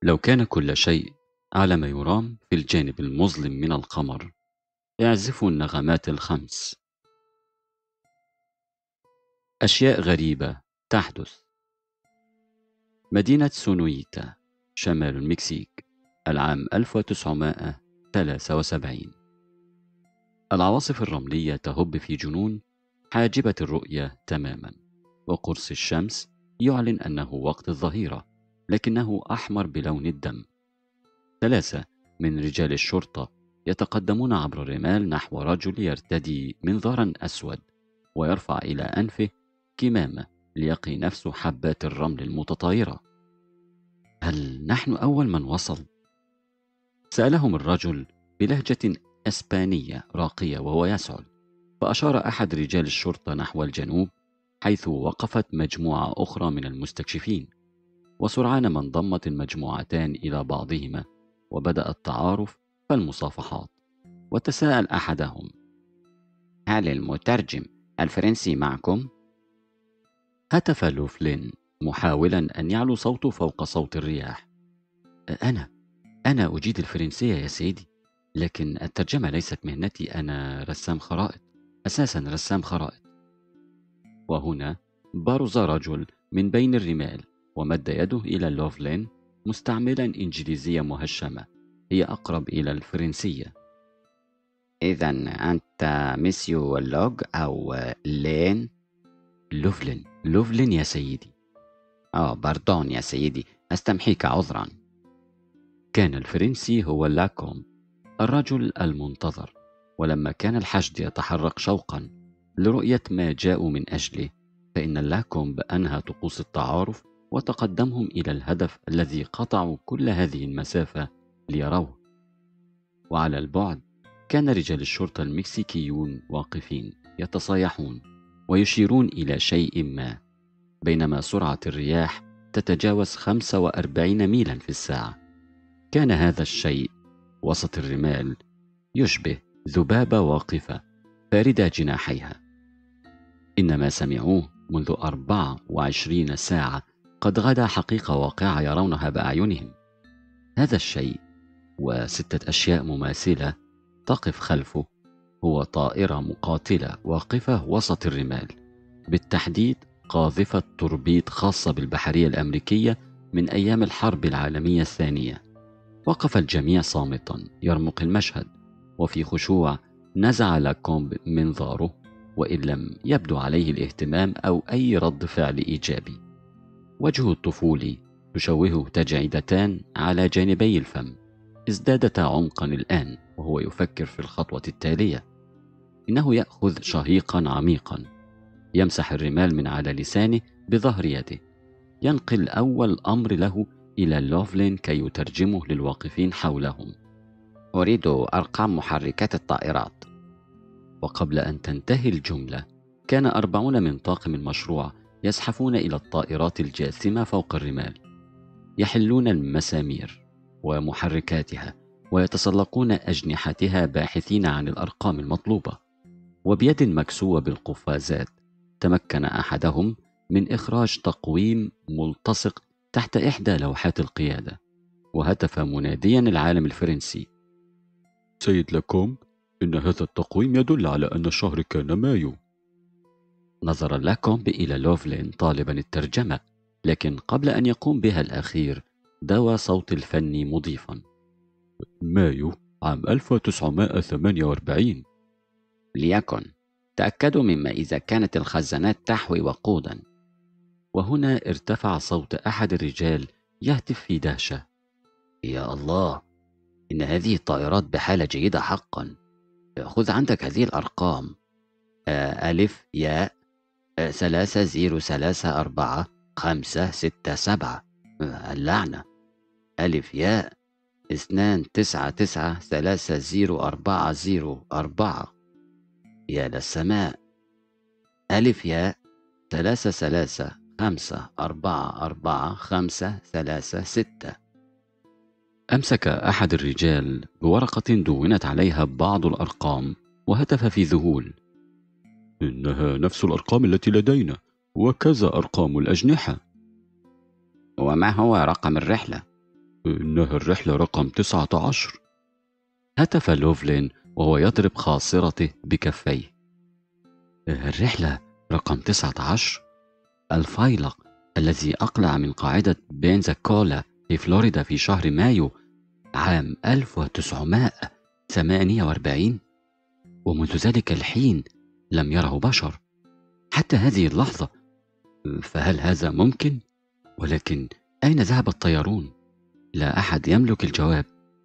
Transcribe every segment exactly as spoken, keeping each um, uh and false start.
لو كان كل شيء على ما يرام في الجانب المظلم من القمر، اعزفوا النغمات الخمس. أشياء غريبة تحدث. مدينة سونويتا، شمال المكسيك، العام ألف وتسعمائة وثلاثة وسبعين. العواصف الرملية تهب في جنون، حاجبة الرؤية تماما، وقرص الشمس يعلن أنه وقت الظهيرة، لكنه أحمر بلون الدم. ثلاثة من رجال الشرطة يتقدمون عبر الرمال نحو رجل يرتدي منظارا أسود ويرفع إلى أنفه كمامة ليقي نفسه حبات الرمل المتطايرة. هل نحن أول من وصل؟ سألهم الرجل بلهجة إسبانية راقية وهو يسعل، فأشار أحد رجال الشرطة نحو الجنوب، حيث وقفت مجموعة أخرى من المستكشفين، وسرعان ما انضمت المجموعتان إلى بعضهما وبدأ التعارف فالمصافحات. وتساءل أحدهم: هل المترجم الفرنسي معكم؟ هتف لوفلين محاولا أن يعلو صوته فوق صوت الرياح: أنا أنا أجيد الفرنسية يا سيدي، لكن الترجمة ليست مهنتي، أنا رسام خرائط، أساسا رسام خرائط. وهنا برز رجل من بين الرمال ومد يده إلى لوفلين مستعملا إنجليزية مهشمة هي أقرب إلى الفرنسية. إذا أنت ميسيو لوغ أو لين؟ لوفلين لوفلين يا سيدي. آه باردون يا سيدي، أستمحيك عذرا. كان الفرنسي هو لاكوم، الرجل المنتظر، ولما كان الحشد يتحرك شوقا لرؤية ما جاءوا من أجله، فإن لاكومب أنهى طقوس التعارف وتقدمهم إلى الهدف الذي قطعوا كل هذه المسافة ليروه. وعلى البعد كان رجال الشرطة المكسيكيون واقفين يتصايحون ويشيرون إلى شيء ما، بينما سرعة الرياح تتجاوز خمسة وأربعين ميلا في الساعة. كان هذا الشيء وسط الرمال يشبه ذبابة واقفة باردة جناحيها. إن ما سمعوه منذ أربع وعشرين ساعة قد غدا حقيقة واقعة يرونها بأعينهم. هذا الشيء وستة أشياء مماثلة تقف خلفه هو طائرة مقاتلة واقفة وسط الرمال، بالتحديد قاذفة توربيد خاصة بالبحرية الأمريكية من أيام الحرب العالمية الثانية. وقف الجميع صامتا يرمق المشهد، وفي خشوع نزع لاكومب منظاره، وإن لم يبدو عليه الاهتمام أو أي رد فعل إيجابي. وجهه الطفولي تشوهه تجعيدتان على جانبي الفم ازدادتا عمقا الآن وهو يفكر في الخطوة التالية. إنه يأخذ شهيقا عميقا، يمسح الرمال من على لسانه بظهر يده، ينقل أول أمر له إلى لوفلين كي يترجمه للواقفين حولهم: أريد أرقام محركات الطائرات. وقبل أن تنتهي الجملة كان أربعون من طاقم المشروع يزحفون إلى الطائرات الجاثمة فوق الرمال، يحلون المسامير ومحركاتها ويتسلقون أجنحتها باحثين عن الأرقام المطلوبة. وبيد مكسوة بالقفازات تمكن أحدهم من إخراج تقويم ملتصق تحت إحدى لوحات القيادة، وهتف مناديا العالم الفرنسي: سيد لاكومب، إن هذا التقويم يدل على أن الشهر كان مايو. نظر لاكومب إلى لوفلين طالبا الترجمة، لكن قبل أن يقوم بها الأخير دوى صوت الفني مضيفا: مايو عام ألف وتسعمائة وثمانية وأربعين. ليكن، تأكدوا مما إذا كانت الخزانات تحوي وقودا. وهنا ارتفع صوت أحد الرجال يهتف في دهشة: يا الله، إن هذه الطائرات بحالة جيدة حقا. خذ عندك هذه الأرقام: آه، ألف ياء آه، ثلاثة زيرو ثلاثة أربعة خمسة ستة سبعة. آه، اللعنة. ألف ياء اثنان تسعة تسعة ثلاثة زيرو أربعة زيرو أربعة. يا للسماء. ألف ياء ثلاثة ثلاثة خمسة أربعة أربعة خمسة ثلاثة ستة. أمسك أحد الرجال بورقة دونت عليها بعض الأرقام وهتف في ذهول: إنها نفس الأرقام التي لدينا، وكذا أرقام الأجنحة. وما هو رقم الرحلة؟ إنها الرحلة رقم تسعة عشر. هتف لوفلين وهو يضرب خاصرته بكفيه. الرحلة رقم تسعة عشر؟ الفيلق الذي أقلع من قاعدة بنزاكولا في فلوريدا في شهر مايو عام ألف وتسعمائة وثمانية وأربعين، ومنذ ذلك الحين لم يره بشر حتى هذه اللحظة. فهل هذا ممكن؟ ولكن أين ذهب الطيارون؟ لا أحد يملك الجواب.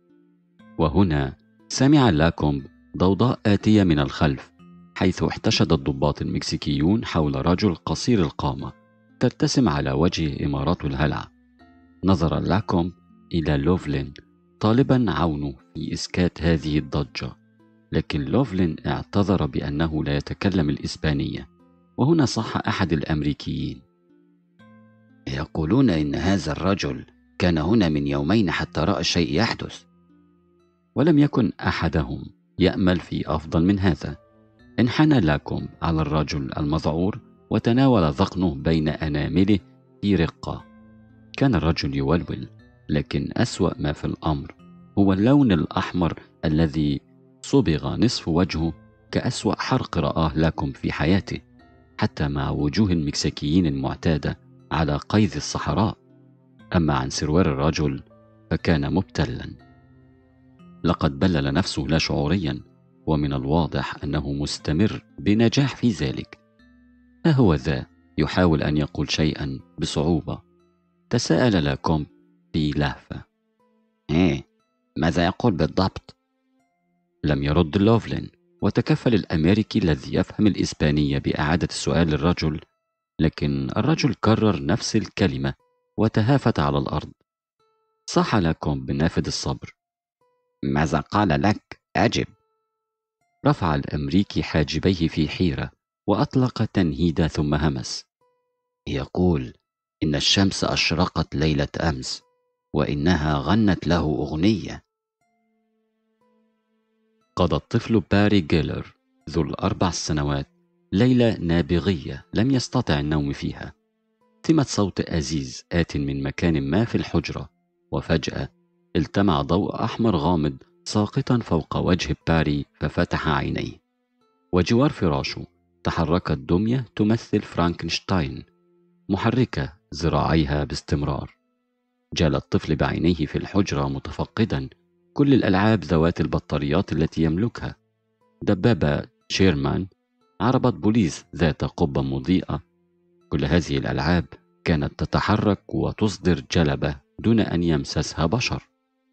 وهنا سمع لاكومب ضوضاء آتية من الخلف، حيث احتشد الضباط المكسيكيون حول رجل قصير القامة ترتسم على وجهه إمارات الهلع. نظر لاكومب إلى لوفلين طالبا عونه في إسكات هذه الضجة، لكن لوفلين اعتذر بأنه لا يتكلم الإسبانية. وهنا صح أحد الأمريكيين: يقولون إن هذا الرجل كان هنا من يومين حتى رأى الشيء يحدث. ولم يكن أحدهم يأمل في أفضل من هذا. انحنى لاكومب على الرجل المذعور وتناول ذقنه بين أنامله في رقة. كان الرجل يولول، لكن أسوأ ما في الأمر هو اللون الأحمر الذي صبغ نصف وجهه كأسوأ حرق رآه لاكومب في حياته، حتى مع وجوه المكسيكيين المعتادة على قيظ الصحراء. أما عن سروال الرجل فكان مبتلا. لقد بلل نفسه لا شعوريا، ومن الواضح أنه مستمر بنجاح في ذلك. ها هو ذا يحاول أن يقول شيئا بصعوبة. تساءل لاكومب في لهفة: إيه، ماذا يقول بالضبط؟ لم يرد لوفلين، وتكفل الأمريكي الذي يفهم الإسبانية بإعادة السؤال للرجل، لكن الرجل كرر نفس الكلمة وتهافت على الأرض. صاح لاكومب بنافذ الصبر: ماذا قال لك؟ أجب. رفع الأمريكي حاجبيه في حيرة وأطلق تنهيدا ثم همس: يقول إن الشمس أشرقت ليلة أمس، وإنها غنت له أغنية. قضى الطفل باري جيلر ذو الأربع سنوات ليلة نابغية لم يستطع النوم فيها. ثمة صوت أزيز آت من مكان ما في الحجرة، وفجأة التمع ضوء أحمر غامض ساقطا فوق وجه باري، ففتح عينيه. وجوار فراشه تحركت دمية تمثل فرانكنشتاين، محركة ذراعيها باستمرار. جال الطفل بعينيه في الحجرة متفقدا كل الألعاب ذوات البطاريات التي يملكها: دبابة شيرمان، عربة بوليس ذات قبة مضيئة. كل هذه الألعاب كانت تتحرك وتصدر جلبة دون أن يمسسها بشر.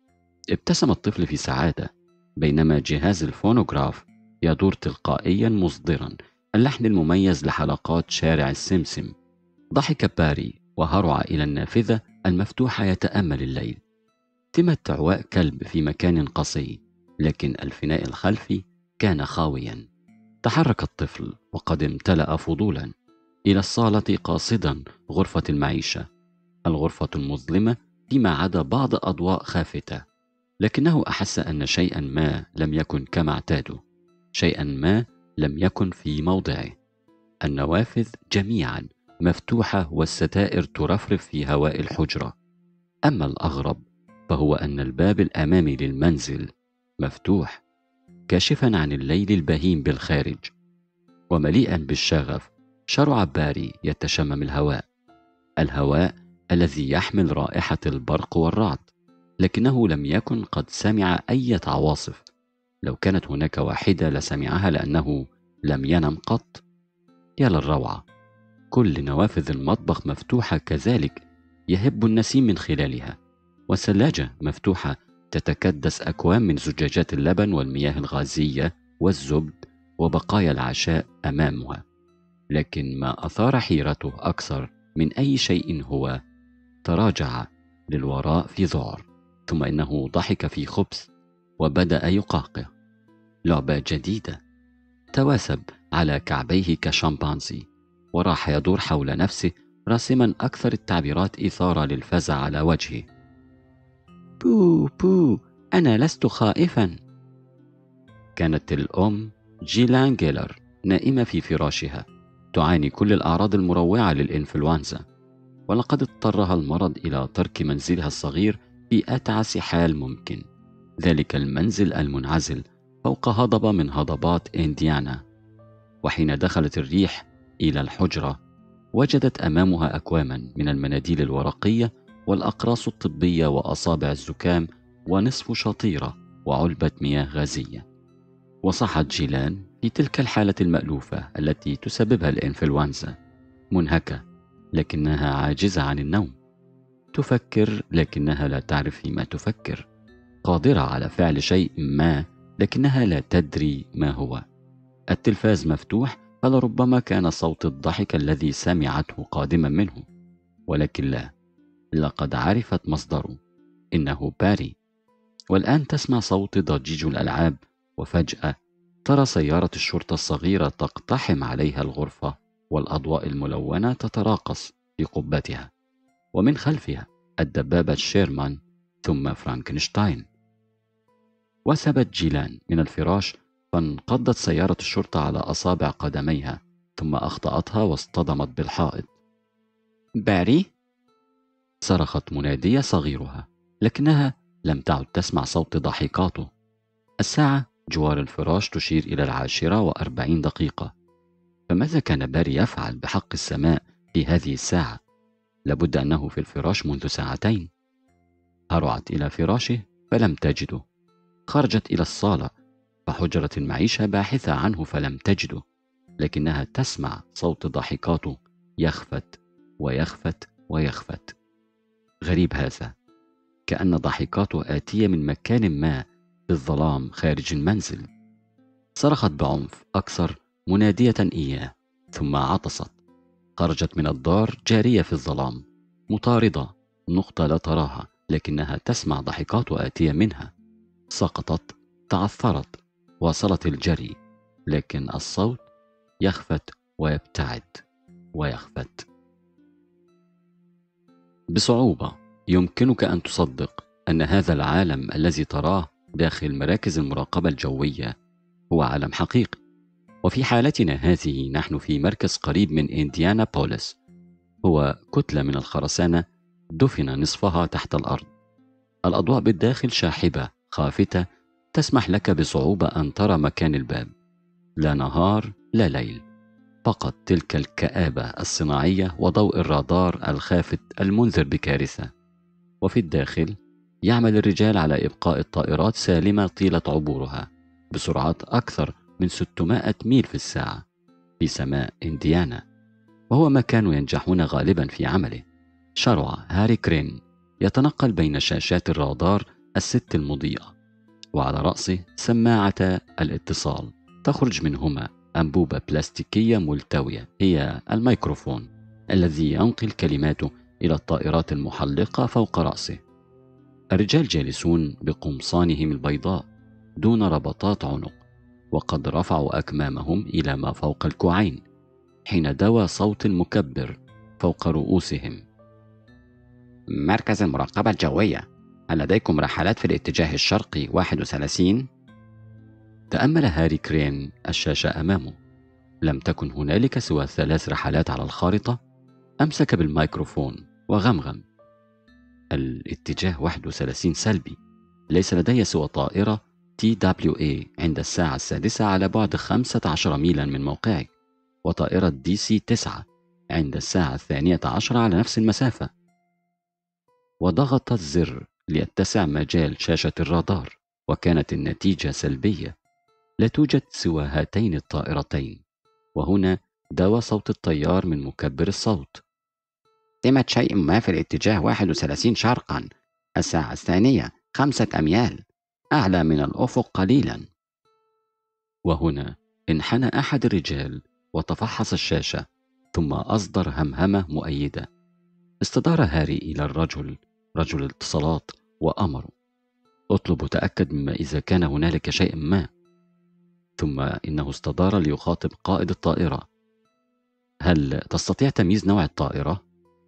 ابتسم الطفل في سعادة بينما جهاز الفونوغراف يدور تلقائيا مصدرا اللحن المميز لحلقات شارع السمسم. ضحك باري وهرع إلى النافذة المفتوحة يتأمل الليل. تم تعواء كلب في مكان قصي، لكن الفناء الخلفي كان خاويا. تحرك الطفل وقد امتلأ فضولا إلى الصالة قاصدا غرفة المعيشة، الغرفة المظلمة فيما عدا بعض أضواء خافتة. لكنه أحس أن شيئا ما لم يكن كما اعتاده، شيئا ما لم يكن في موضعه. النوافذ جميعا مفتوحة والستائر ترفرف في هواء الحجرة. أما الأغرب فهو أن الباب الأمامي للمنزل مفتوح، كاشفا عن الليل البهيم بالخارج. ومليئا بالشغف شرع باري يتشمم الهواء، الهواء الذي يحمل رائحة البرق والرعد. لكنه لم يكن قد سمع أي عواصف. لو كانت هناك واحدة لسمعها لأنه لم ينم قط. يا للروعة، كل نوافذ المطبخ مفتوحة كذلك، يهب النسيم من خلالها. والثلاجة مفتوحة تتكدس أكوام من زجاجات اللبن والمياه الغازية والزبد وبقايا العشاء أمامها. لكن ما أثار حيرته أكثر من أي شيء هو تراجع للوراء في ذعر، ثم إنه ضحك في خبث وبدأ يقهقه. لعبة جديدة. تواسب على كعبيه كشمبانزي وراح يدور حول نفسه راسما أكثر التعبيرات إثارة للفزع على وجهه. بو بو، أنا لست خائفا. كانت الأم جيلان جيلر نائمة في فراشها، تعاني كل الأعراض المروعة للإنفلونزا، ولقد اضطرها المرض إلى ترك منزلها الصغير في أتعس حال ممكن. ذلك المنزل المنعزل فوق هضبة من هضبات إنديانا. وحين دخلت الريح إلى الحجرة وجدت أمامها أكواما من المناديل الورقية والأقراص الطبية وأصابع الزكام ونصف شطيرة وعلبة مياه غازية. وصحت جيلان في تلك الحالة المألوفة التي تسببها الإنفلونزا، منهكة لكنها عاجزة عن النوم، تفكر لكنها لا تعرف فيما تفكر، قادرة على فعل شيء ما لكنها لا تدري ما هو. التلفاز مفتوح، فلربما كان صوت الضحك الذي سمعته قادما منه، ولكن لا، لقد عرفت مصدره، إنه باري. والآن تسمع صوت ضجيج الألعاب، وفجأة ترى سيارة الشرطة الصغيرة تقتحم عليها الغرفة، والأضواء الملونة تتراقص في قبتها، ومن خلفها الدبابة شيرمان ثم فرانكنشتاين. وثبت جيلان من الفراش، فانقضت سيارة الشرطة على أصابع قدميها، ثم أخطأتها واصطدمت بالحائط. باري؟ صرخت منادية صغيرها، لكنها لم تعد تسمع صوت ضحكاته. الساعة جوار الفراش تشير إلى العاشرة وأربعين دقيقة. فماذا كان باري يفعل بحق السماء في هذه الساعة؟ لابد أنه في الفراش منذ ساعتين. هرعت إلى فراشه فلم تجده. خرجت إلى الصالة، فحجرة المعيشة باحثة عنه فلم تجده، لكنها تسمع صوت ضحكاته يخفت ويخفت ويخفت. غريب هذا، كأن ضحكاته آتية من مكان ما في الظلام خارج المنزل. صرخت بعنف أكثر منادية إياه، ثم عطست. خرجت من الدار جارية في الظلام، مطاردة نقطة لا تراها، لكنها تسمع ضحكات آتية منها. سقطت، تعثرت، واصلت الجري، لكن الصوت يخفت ويبتعد ويخفت. بصعوبة يمكنك أن تصدق أن هذا العالم الذي تراه داخل مراكز المراقبة الجوية هو عالم حقيقي. وفي حالتنا هذه نحن في مركز قريب من إنديانا بوليس، هو كتلة من الخرسانة دفن نصفها تحت الأرض. الأضواء بالداخل شاحبة خافتة، تسمح لك بصعوبة أن ترى مكان الباب. لا نهار لا ليل، فقط تلك الكآبة الصناعية وضوء الرادار الخافت المنذر بكارثة. وفي الداخل يعمل الرجال على إبقاء الطائرات سالمة طيلة عبورها بسرعات أكثر من ستمائة ميل في الساعة في سماء إنديانا، وهو ما كانوا ينجحون غالبا في عمله. شرع هاري كرين يتنقل بين شاشات الرادار الست المضيئة، وعلى رأسه سماعة الاتصال تخرج منهما أنبوبة بلاستيكية ملتوية هي الميكروفون الذي ينقل كلماته إلى الطائرات المحلقة فوق رأسه. الرجال جالسون بقمصانهم البيضاء دون ربطات عنق، وقد رفعوا أكمامهم إلى ما فوق الكوعين حين دوى صوت المكبر فوق رؤوسهم. مركز المراقبة الجوية، هل لديكم رحلات في الاتجاه الشرقي واحد وثلاثين؟ تأمل هاري كرين الشاشة أمامه. لم تكن هنالك سوى ثلاث رحلات على الخارطة. أمسك بالميكروفون وغمغم. الاتجاه واحد وثلاثين سلبي. ليس لدي سوى طائرة تي دبليو إيه عند الساعة السادسة على بعد خمسة عشر ميلا من موقعك، وطائرة دي سي تسعة عند الساعة الثانية عشر على نفس المسافة. وضغط الزر ليتسع مجال شاشة الرادار، وكانت النتيجة سلبية. لا توجد سوى هاتين الطائرتين. وهنا داوى صوت الطيار من مكبر الصوت. تمت شيء ما في الاتجاه واحد وثلاثين شرقا، الساعة الثانية خمسة أميال، أعلى من الأفق قليلا. وهنا انحنى أحد الرجال وتفحص الشاشة، ثم أصدر همهمة مؤيدة. استدار هاري إلى الرجل رجل الاتصالات وأمره: اطلب وتأكد مما إذا كان هنالك شيء ما. ثم إنه استدار ليخاطب قائد الطائرة: هل تستطيع تمييز نوع الطائرة؟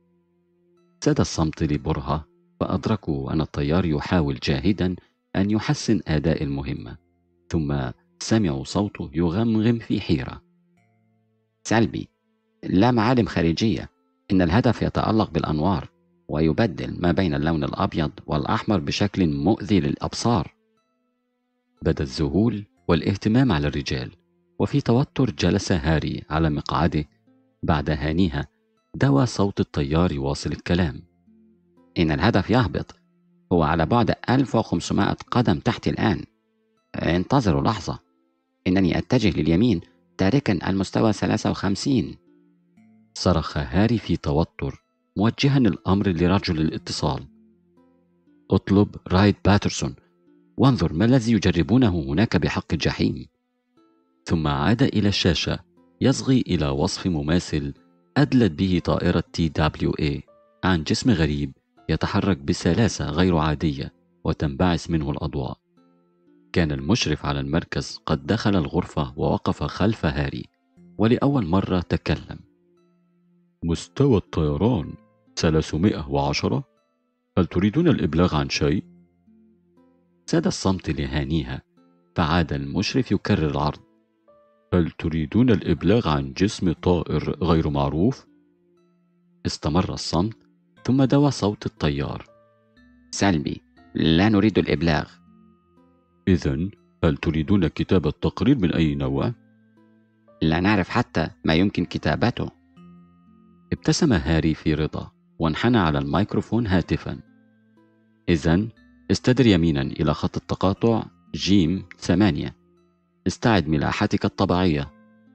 ساد الصمت لبرهة، فأدركوا أن الطيار يحاول جاهدا أن يحسن أداء المهمة. ثم سمعوا صوته يغمغم في حيرة: سلبي، لا معالم خارجية، إن الهدف يتألق بالأنوار، ويبدل ما بين اللون الأبيض والأحمر بشكل مؤذي للأبصار. بدا الذهول والاهتمام على الرجال، وفي توتر جلس هاري على مقعده. بعد هانيها دوى صوت الطيار يواصل الكلام. إن الهدف يهبط، هو على بعد ألف وخمسمائة قدم تحت الآن. انتظروا لحظة، إنني أتجه لليمين تاركا المستوى ثلاثة وخمسين. صرخ هاري في توتر موجها الأمر لرجل الاتصال. اطلب رايد باترسون وانظر ما الذي يجربونه هناك بحق الجحيم. ثم عاد إلى الشاشة يصغي إلى وصف مماثل أدلت به طائرة تي دبليو إيه عن جسم غريب يتحرك بسلاسة غير عادية وتنبعث منه الأضواء. كان المشرف على المركز قد دخل الغرفة ووقف خلف هاري، ولأول مرة تكلم. مستوى الطيران ثلاثمائة وعشرة. هل تريدون الإبلاغ عن شيء؟ ساد الصمت لهانيها، فعاد المشرف يكرر العرض. هل تريدون الإبلاغ عن جسم طائر غير معروف؟ استمر الصمت، ثم دوى صوت الطيار. سلبي، لا نريد الإبلاغ. إذن هل تريدون كتابة تقرير من أي نوع؟ لا نعرف حتى ما يمكن كتابته. ابتسم هاري في رضا وانحنى على الميكروفون هاتفا. إذن استدر يمينا إلى خط التقاطع جيم ثمانية. استعد ملاحتك الطبيعية.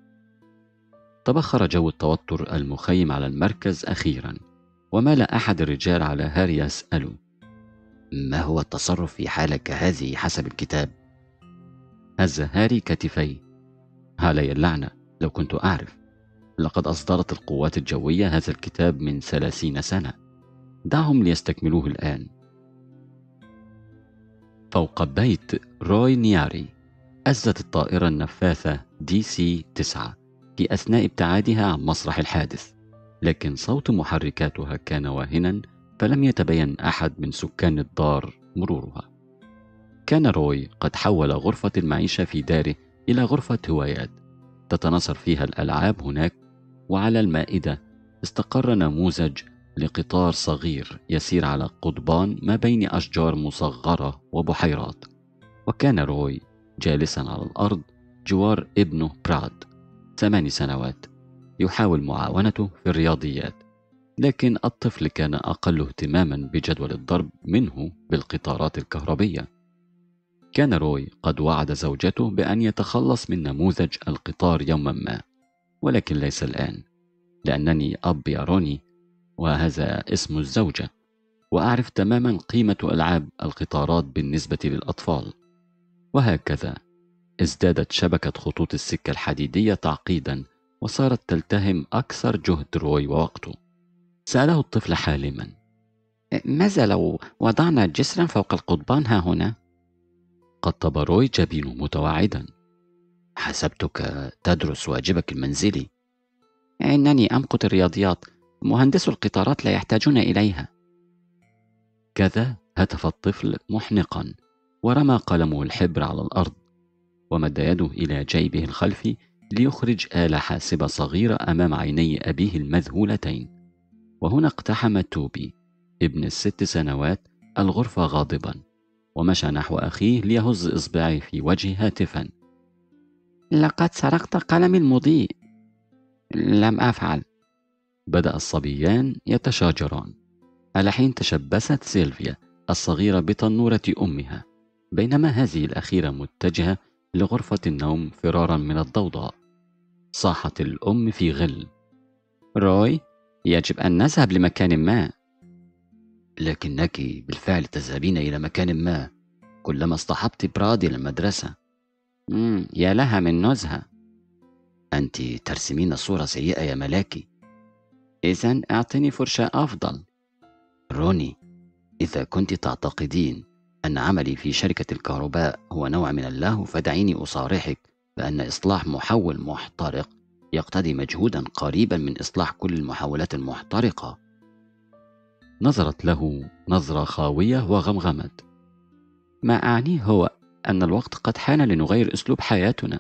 تبخر جو التوتر المخيم على المركز أخيرا، ومال أحد الرجال على هاري يسأله: ما هو التصرف في حالة كهذه حسب الكتاب؟ هز هاري كتفيه. علي اللعنة لو كنت أعرف. لقد أصدرت القوات الجوية هذا الكتاب من ثلاثين سنة. دعهم ليستكملوه الآن. فوق بيت روي نياري أزت الطائرة النفاثة دي سي تسعة في أثناء ابتعادها عن مسرح الحادث، لكن صوت محركاتها كان واهنا، فلم يتبين أحد من سكان الدار مرورها. كان روي قد حول غرفة المعيشة في داره إلى غرفة هوايات تتناثر فيها الألعاب هناك، وعلى المائدة استقر نموذج لقطار صغير يسير على قضبان ما بين أشجار مصغرة وبحيرات. وكان روي جالسا على الأرض جوار ابنه براد ثمان سنوات يحاول معاونته في الرياضيات، لكن الطفل كان أقل اهتماما بجدول الضرب منه بالقطارات الكهربية. كان روي قد وعد زوجته بأن يتخلص من نموذج القطار يوما ما، ولكن ليس الآن، لأنني أب يا روني، وهذا اسم الزوجة، وأعرف تماما قيمة ألعاب القطارات بالنسبة للأطفال. وهكذا ازدادت شبكة خطوط السكة الحديدية تعقيدا، وصارت تلتهم أكثر جهد روي ووقته. سأله الطفل حالما: ماذا لو وضعنا جسرا فوق القضبان ها هنا؟ قطب روي جبينه متوعدا. حسبتك تدرس واجبك المنزلي. إنني أمقت الرياضيات، مهندسو القطارات لا يحتاجون إليها. كذا هتف الطفل محنقا، ورمى قلمه الحبر على الأرض، ومد يده إلى جيبه الخلفي ليخرج آلة حاسبة صغيرة أمام عيني أبيه المذهولتين. وهنا اقتحم توبي ابن الست سنوات الغرفة غاضبا، ومشى نحو أخيه ليهز إصبعه في وجهه هاتفا: لقد سرقت قلمي المضيء. لم أفعل. بدأ الصبيان يتشاجران. على حين تشبثت سيلفيا الصغيرة بتنورة أمها، بينما هذه الأخيرة متجهة لغرفة النوم فرارا من الضوضاء. صاحت الأم في غل: روي، يجب أن نذهب لمكان ما. لكنك بالفعل تذهبين إلى مكان ما كلما اصطحبت براد إلى المدرسة. مم. يا لها من نزهة. أنت ترسمين صورة سيئة يا ملاكي. إذن أعطني فرشاة أفضل. روني، إذا كنت تعتقدين أن عملي في شركة الكهرباء هو نوع من اللهو، فدعيني أصارحك بأن إصلاح محول محترق يقتضي مجهودا قريبا من إصلاح كل المحولات المحترقة. نظرت له نظرة خاوية وغمغمت: ما أعنيه هو أن الوقت قد حان لنغير أسلوب حياتنا.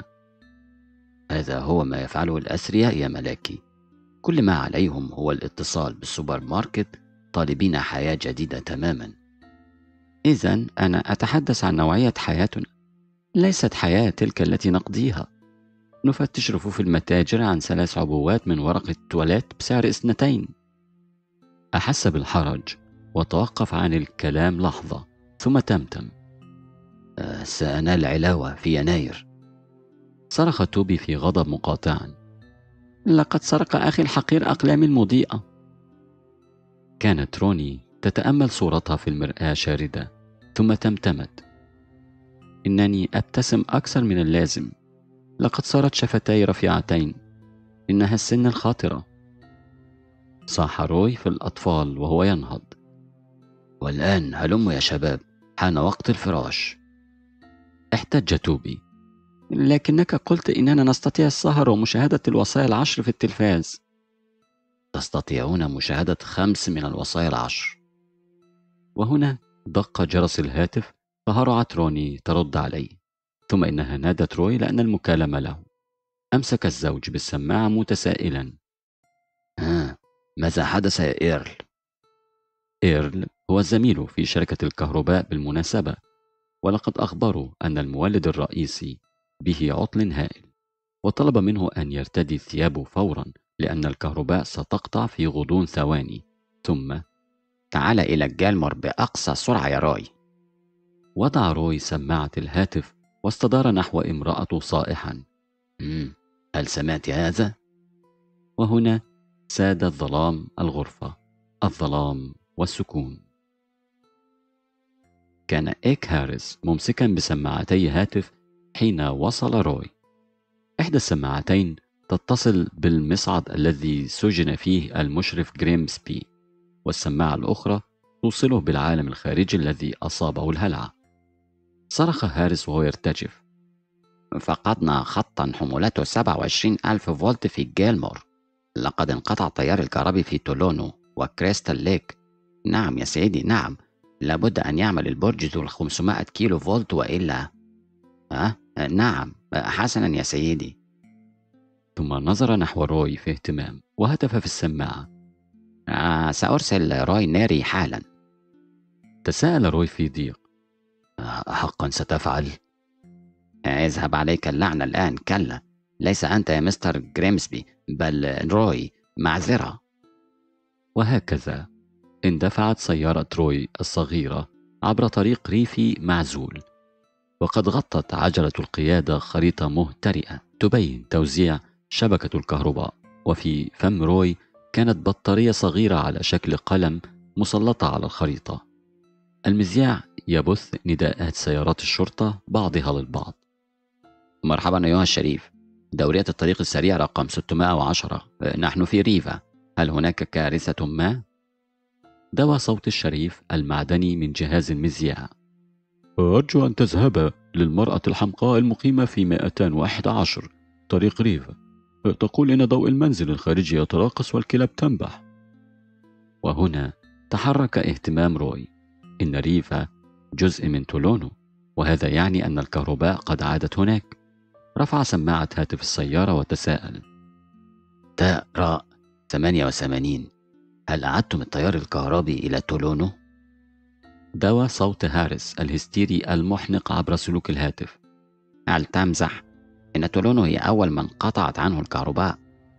هذا هو ما يفعله الأثرياء يا ملاكي. كل ما عليهم هو الاتصال بالسوبر ماركت طالبين حياة جديدة تماما. إذن أنا أتحدث عن نوعية حياتنا، ليست حياة تلك التي نقضيها. نفتش رفوف المتاجر عن ثلاث عبوات من ورق التواليت بسعر اثنتين. أحس بالحرج وتوقف عن الكلام لحظة، ثم تمتم. أه سأنال علاوة في يناير. صرخ توبي في غضب مقاطعا: لقد سرق أخي الحقير أقلامي المضيئة. كانت روني تتأمل صورتها في المرآة شاردة، ثم تمتمت: إنني أبتسم أكثر من اللازم. لقد صارت شفتاي رفيعتين. إنها السن الخاطرة. صاح روي في الأطفال وهو ينهض. والآن هلموا يا شباب، حان وقت الفراش. احتج توبي: لكنك قلت إننا نستطيع السهر ومشاهدة الوصايا العشر في التلفاز. تستطيعون مشاهدة خمس من الوصايا العشر. وهنا دق جرس الهاتف، فهرعت روني ترد عليه، ثم إنها نادت روي لأن المكالمة له. أمسك الزوج بالسماعة متسائلا: ها، ماذا حدث يا إيرل؟ إيرل هو الزميل في شركة الكهرباء بالمناسبة، ولقد أخبروا أن المولد الرئيسي به عطل هائل، وطلب منه أن يرتدي ثيابه فورا لأن الكهرباء ستقطع في غضون ثواني. ثم: تعال إلى الجالمور بأقصى سرعة يا روي. وضع روي سماعة الهاتف واستدار نحو امرأته صائحا: مم. هل سمعت هذا؟ وهنا ساد الظلام الغرفة، الظلام والسكون. كان إيك هاريس ممسكا بسماعتي هاتف حين وصل روي. إحدى السماعتين تتصل بالمصعد الذي سجن فيه المشرف جريمسبي، والسماعة الأخرى توصله بالعالم الخارجي الذي أصابه الهلع. صرخ هاريس وهو يرتجف: فقدنا خطا حمولته سبعة وعشرين ألف فولت في جيلمور. لقد انقطع التيار الكهربي في تولونو وكريستال ليك. نعم يا سيدي، نعم. لابد أن يعمل البرج ذو الخمسمائة كيلو فولت وإلا. أه؟ نعم، حسنا يا سيدي. ثم نظر نحو روي في اهتمام وهتف في السماعة: آه سأرسل روي ناري حالا. تساءل روي في ضيق: حقا ستفعل؟ اذهب عليك اللعنة الآن. كلا، ليس أنت يا مستر جريمسبي، بل روي. معذرة. وهكذا اندفعت سيارة روي الصغيرة عبر طريق ريفي معزول، وقد غطت عجلة القيادة خريطة مهترئة تبين توزيع شبكة الكهرباء، وفي فم روي كانت بطارية صغيرة على شكل قلم مسلطة على الخريطة. المذياع يبث نداءات سيارات الشرطة بعضها للبعض: مرحبا أيها الشريف، دورية الطريق السريع رقم ستمائة وعشرة، نحن في ريفا. هل هناك كارثة ما؟ دوى صوت الشريف المعدني من جهاز المذياع: أرجو أن تذهب للمرأة الحمقاء المقيمة في مئتين وواحد عشر طريق ريفا. تقول إن ضوء المنزل الخارجي يتراقص والكلاب تنبح. وهنا تحرك اهتمام روي. إن ريفا جزء من تولونو، وهذا يعني أن الكهرباء قد عادت هناك. رفع سماعة هاتف السيارة وتساءل: تاء راء ثمانية وثمانين، هل أعدتم التيار الكهربي إلى تولونو؟ دوى صوت هاريس الهستيري المحنق عبر سلوك الهاتف: هل تمزح؟ إن تولونو هي أول من قطعت عنه الكهرباء.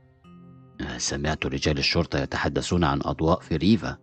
سمعت رجال الشرطة يتحدثون عن أضواء في ريفا.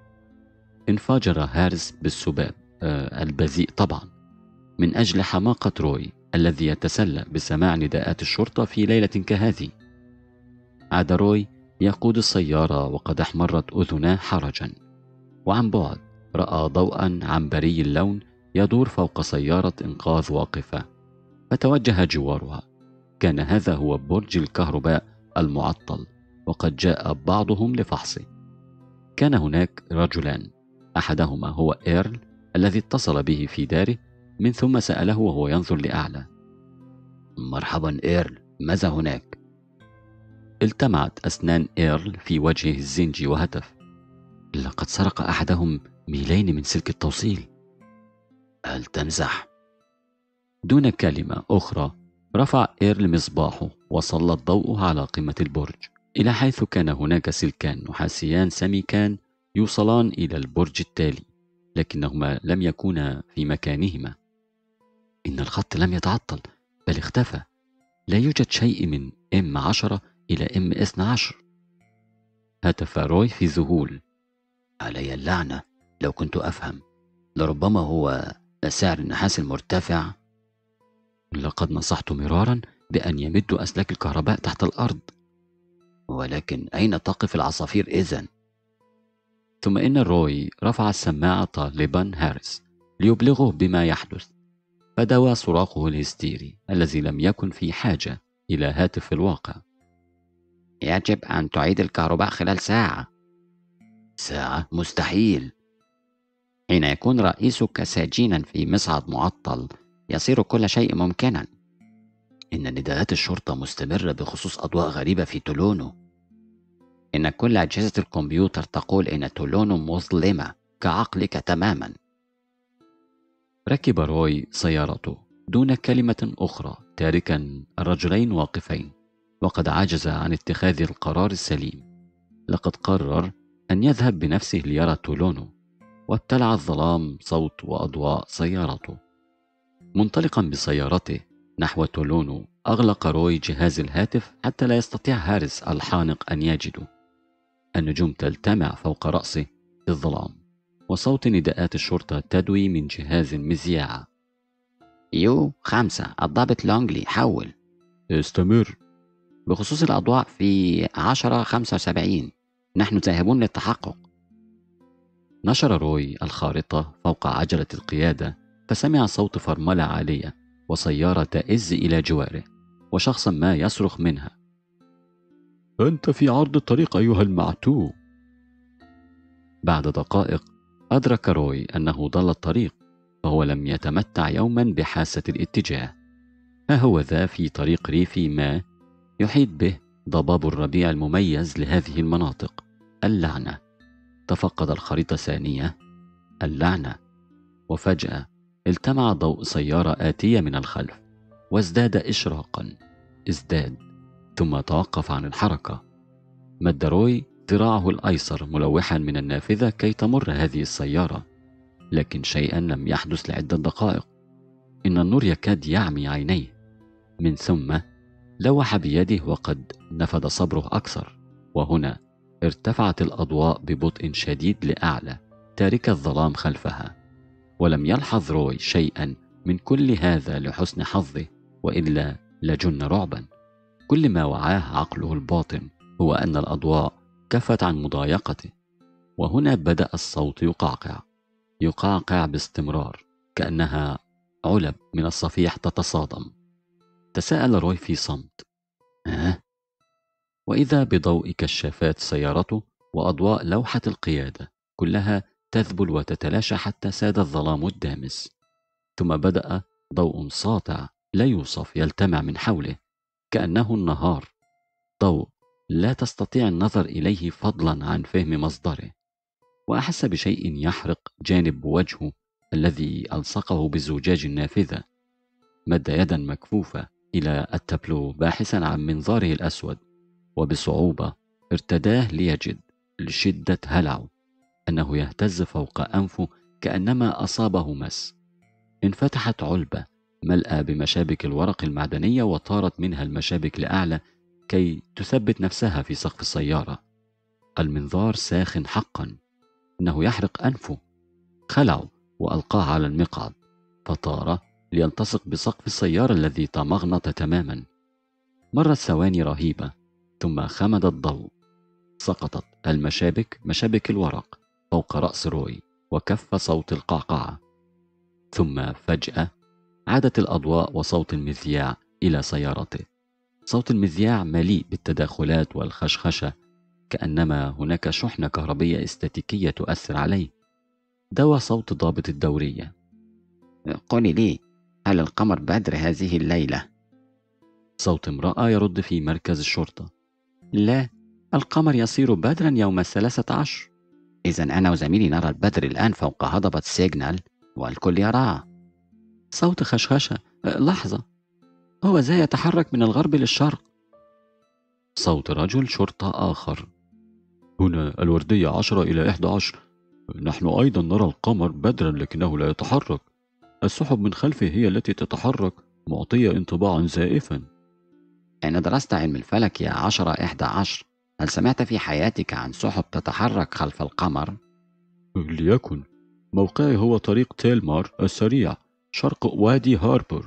انفجر هاريس بالسباب آه البذيء طبعا من أجل حماقة روي الذي يتسلى بسماع نداءات الشرطة في ليلة كهذه. عاد روي يقود السيارة وقد احمرت أذناه حرجا، وعن بعد رأى ضوءا عنبري اللون يدور فوق سيارة إنقاذ واقفة، فتوجه جوارها. كان هذا هو برج الكهرباء المعطل، وقد جاء بعضهم لفحصه. كان هناك رجلان، أحدهما هو إيرل الذي اتصل به في داره، من ثم سأله وهو ينظر لأعلى: مرحبا إيرل، ماذا هناك؟ التمعت أسنان إيرل في وجهه الزنجي وهتف: لقد سرق أحدهم ميلين من سلك التوصيل. هل تمزح؟ دون كلمة أخرى رفع إيرل مصباحه وسلط ضوءه على قمة البرج، إلى حيث كان هناك سلكان نحاسيان سميكان يوصلان إلى البرج التالي، لكنهما لم يكونا في مكانهما. إن الخط لم يتعطل بل اختفى. لا يوجد شيء من إم عشرة إلى إم اثني عشر. هتف روي في ذهول. علي اللعنة، لو كنت أفهم. لربما هو سعر النحاس المرتفع. لقد نصحت مرارا بأن يمدوا أسلاك الكهرباء تحت الأرض. ولكن أين تقف العصافير إذن؟ ثم إن روي رفع السماعة طالبا هاريس ليبلغه بما يحدث، فدوى صراخه الهستيري الذي لم يكن في حاجة إلى هاتف في الواقع. يجب أن تعيد الكهرباء خلال ساعة. ساعة؟ مستحيل. حين يكون رئيسك ساجينا في مصعد معطل يصير كل شيء ممكنا. إن نداءات الشرطة مستمرة بخصوص أضواء غريبة في تولونو. إن كل أجهزة الكمبيوتر تقول إن تولونو مظلمة كعقلك تماما. ركب روي سيارته دون كلمة أخرى، تاركا الرجلين واقفين، وقد عجز عن اتخاذ القرار السليم. لقد قرر أن يذهب بنفسه ليرى تولونو، وابتلع الظلام صوت وأضواء سيارته. منطلقا بسيارته نحو تولونو، أغلق روي جهاز الهاتف حتى لا يستطيع هاريس الحانق أن يجده. النجوم تلتمع فوق رأسه في الظلام، وصوت نداءات الشرطة تدوي من جهاز مذياع. يو خمسة، الضابط لونجلي، حول. استمر. بخصوص الأضواء في عشرة خمسة وسبعين، نحن ذاهبون للتحقق. نشر روي الخارطة فوق عجلة القيادة، فسمع صوت فرملة عالية وسيارة تئز إلى جواره، وشخصا ما يصرخ منها: أنت في عرض الطريق أيها المعتوه. بعد دقائق أدرك روي أنه ضل الطريق، فهو لم يتمتع يوما بحاسة الاتجاه. ها هو ذا في طريق ريفي ما يحيط به ضباب الربيع المميز لهذه المناطق. اللعنة. تفقد الخريطة ثانية. اللعنة. وفجأة التمع ضوء سيارة آتية من الخلف، وازداد إشراقا. ازداد ثم توقف عن الحركة. مد روي ذراعه الأيسر ملوحا من النافذة كي تمر هذه السيارة، لكن شيئا لم يحدث لعدة دقائق. إن النور يكاد يعمي عينيه. من ثم لوح بيده وقد نفد صبره أكثر، وهنا ارتفعت الأضواء ببطء شديد لأعلى، تارك الظلام خلفها. ولم يلحظ روي شيئا من كل هذا لحسن حظه، وإلا لجن رعبا. كل ما وعاه عقله الباطن هو أن الأضواء كفت عن مضايقته. وهنا بدأ الصوت يقعقع، يقعقع باستمرار، كأنها علب من الصفيح تتصادم. تساءل روي في صمت: أه؟ وإذا بضوء كشافات سيارته وأضواء لوحة القيادة كلها تذبل وتتلاشى حتى ساد الظلام الدامس. ثم بدأ ضوء ساطع لا يوصف يلتمع من حوله كأنه النهار، ضوء لا تستطيع النظر إليه فضلا عن فهم مصدره. وأحس بشيء يحرق جانب وجهه الذي ألصقه بزجاج النافذة. مد يدا مكفوفة إلى التابلو باحثا عن منظاره الأسود، وبصعوبة ارتداه ليجد لشدة هلعه أنه يهتز فوق أنفه كأنما أصابه مس. انفتحت علبة ملأى بمشابك الورق المعدنية، وطارت منها المشابك لأعلى كي تثبت نفسها في سقف السيارة. المنظار ساخن حقا، إنه يحرق أنفه. خلعه وألقاه على المقعد، فطار ليلتصق بسقف السيارة الذي تمغنط تماما. مرت ثواني رهيبة، ثم خمد الضوء. سقطت المشابك، مشابك الورق، فوق رأس روي، وكف صوت القعقعة. ثم فجأة عادت الأضواء وصوت المذياع إلى سيارته. صوت المذياع مليء بالتداخلات والخشخشة، كأنما هناك شحنة كهربية استاتيكية تؤثر عليه. دوى صوت ضابط الدورية: قولي لي، هل القمر بدر هذه الليلة؟ صوت امرأة يرد في مركز الشرطة: لا، القمر يصير بدرا يوم الثلاثة عشر. إذن أنا وزميلي نرى البدر الآن فوق هضبة سيجنال، والكل يراه. صوت خشخشة: لحظة، هو ذا يتحرك من الغرب للشرق. صوت رجل شرطة آخر: هنا الوردية عشرة إلى إحدى عشر. نحن أيضا نرى القمر بدرا لكنه لا يتحرك. السحب من خلفه هي التي تتحرك، معطية انطباعا زائفا. حين درست علم الفلك يا عشرة إحدى عشر، هل سمعت في حياتك عن سحب تتحرك خلف القمر؟ ليكن. موقعي هو طريق تيلمار السريع شرق وادي هاربر.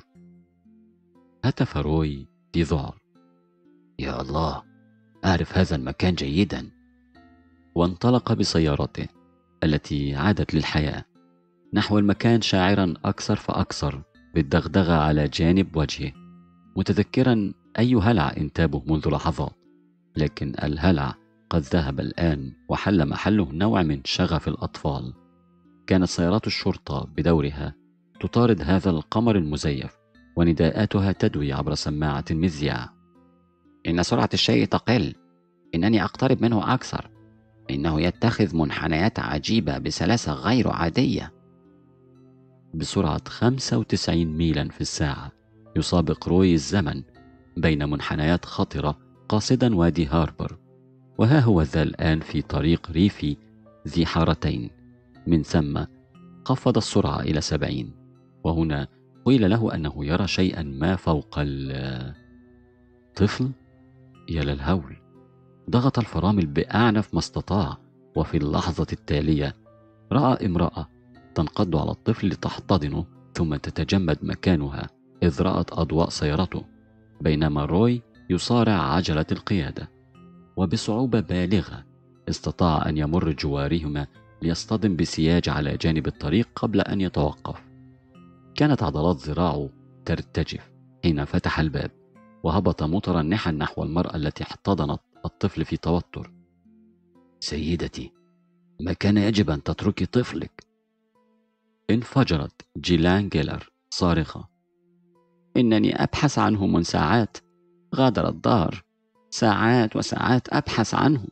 هتف روي في ذعر: يا الله، أعرف هذا المكان جيدا. وانطلق بسيارته التي عادت للحياة نحو المكان، شاعرا أكثر فأكثر بالدغدغة على جانب وجهه، متذكرا أي هلع انتابه منذ لحظات. لكن الهلع قد ذهب الآن وحل محله نوع من شغف الأطفال. كانت سيارات الشرطة بدورها تطارد هذا القمر المزيف، ونداءاتها تدوي عبر سماعة مذياع: إن سرعة الشيء تقل، إنني أقترب منه أكثر، إنه يتخذ منحنيات عجيبة بسلاسة غير عادية. بسرعة خمسة وتسعين ميلا في الساعة يسابق روي الزمن بين منحنيات خطرة قاصدا وادي هاربر. وها هو ذا الآن في طريق ريفي ذي حارتين. من ثم خفض السرعة إلى سبعين، وهنا قيل له أنه يرى شيئا ما فوق الطفل. يا للهول! ضغط الفرامل بأعنف ما استطاع، وفي اللحظة التالية رأى امرأة تنقض على الطفل لتحتضنه ثم تتجمد مكانها، إذ رأت أضواء سيارته، بينما روي يصارع عجلة القيادة. وبصعوبة بالغة استطاع أن يمر جوارهما ليصطدم بسياج على جانب الطريق قبل أن يتوقف. كانت عضلات ذراعه ترتجف حين فتح الباب، وهبط مترنحا نحو المرأة التي احتضنت الطفل في توتر. سيدتي، ما كان يجب أن تتركي طفلك. انفجرت جيلان جيلر صارخة: إنني أبحث عنه من ساعات، غادر الدار، ساعات وساعات أبحث عنه.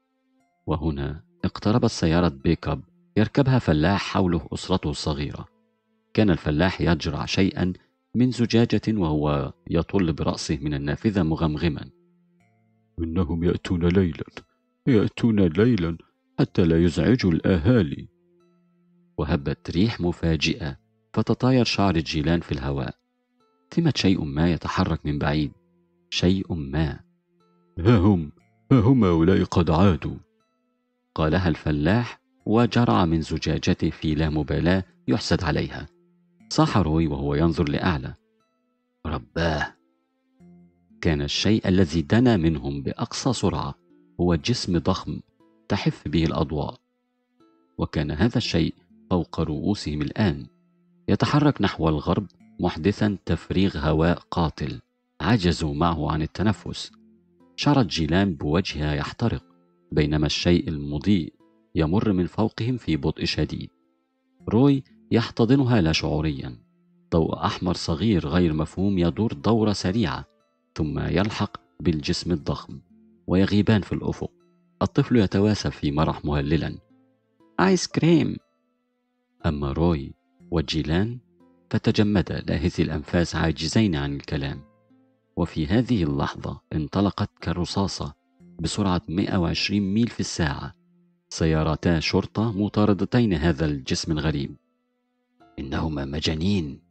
وهنا اقتربت سيارة بيك اب يركبها فلاح حوله أسرته الصغيرة. كان الفلاح يجرع شيئا من زجاجة وهو يطل برأسه من النافذة مغمغما: إنهم يأتون ليلا، يأتون ليلا حتى لا يزعجوا الأهالي. وهبت ريح مفاجئة فتطاير شعر جيلان في الهواء. ثمة شيء ما يتحرك من بعيد، شيء ما. ها هم ها هم هؤلاء قد عادوا، قالها الفلاح وجرع من زجاجته في لا مبالاة يحسد عليها. صاح روي وهو ينظر لأعلى: رباه! كان الشيء الذي دنا منهم بأقصى سرعة هو جسم ضخم تحف به الأضواء، وكان هذا الشيء فوق رؤوسهم الآن، يتحرك نحو الغرب محدثا تفريغ هواء قاتل عجزوا معه عن التنفس. شعرت جيلان بوجهها يحترق، بينما الشيء المضيء يمر من فوقهم في بطء شديد. روي يحتضنها لا شعوريا. ضوء أحمر صغير غير مفهوم يدور دورة سريعة ثم يلحق بالجسم الضخم ويغيبان في الأفق. الطفل يتواسى في مرح مهللا: آيس كريم. أما روي وجيلان فتجمدا لاهثي الأنفاس عاجزين عن الكلام. وفي هذه اللحظة انطلقت كالرصاصة بسرعة مئة وعشرين ميل في الساعة سيارتا شرطة مطاردتين هذا الجسم الغريب. إنهما مجانين،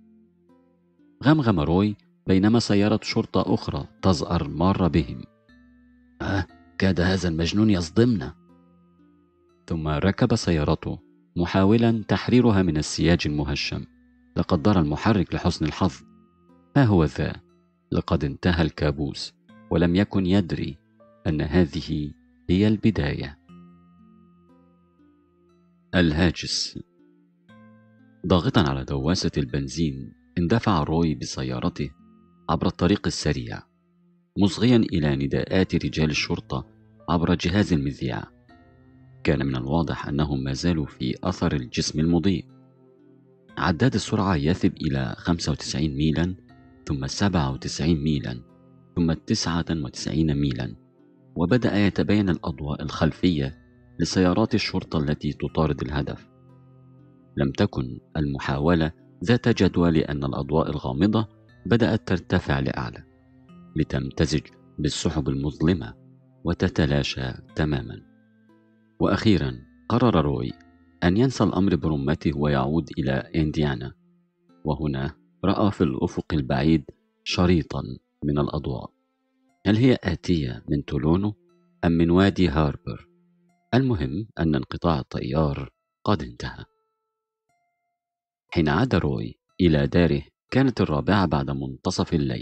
غمغم روي بينما سيارة شرطة أخرى تزأر مارة بهم. آه، كاد هذا المجنون يصدمنا. ثم ركب سيارته محاولا تحريرها من السياج المهشم. لقدر المحرك لحسن الحظ. ها هو ذا، لقد انتهى الكابوس، ولم يكن يدري أن هذه هي البداية. الهاجس. ضاغطا على دواسة البنزين اندفع روي بسيارته عبر الطريق السريع، مصغيا إلى نداءات رجال الشرطة عبر جهاز المذياع. كان من الواضح أنهم ما زالوا في أثر الجسم المضيء. عداد السرعة يثب إلى خمسة وتسعين ميلا، ثم سبعة وتسعين ميلا، ثم تسعة وتسعين ميلا، وبدأ يتبين الأضواء الخلفية لسيارات الشرطة التي تطارد الهدف. لم تكن المحاولة ذات جدوى، لأن الأضواء الغامضة بدأت ترتفع لأعلى لتمتزج بالسحب المظلمة وتتلاشى تماما. وأخيرا قرر روي أن ينسى الأمر برمته ويعود إلى إنديانا، وهنا رأى في الأفق البعيد شريطا من الأضواء. هل هي آتية من تولونو أم من وادي هاربر؟ المهم أن انقطاع التيار قد انتهى. حين عاد روي إلى داره كانت الرابعة بعد منتصف الليل.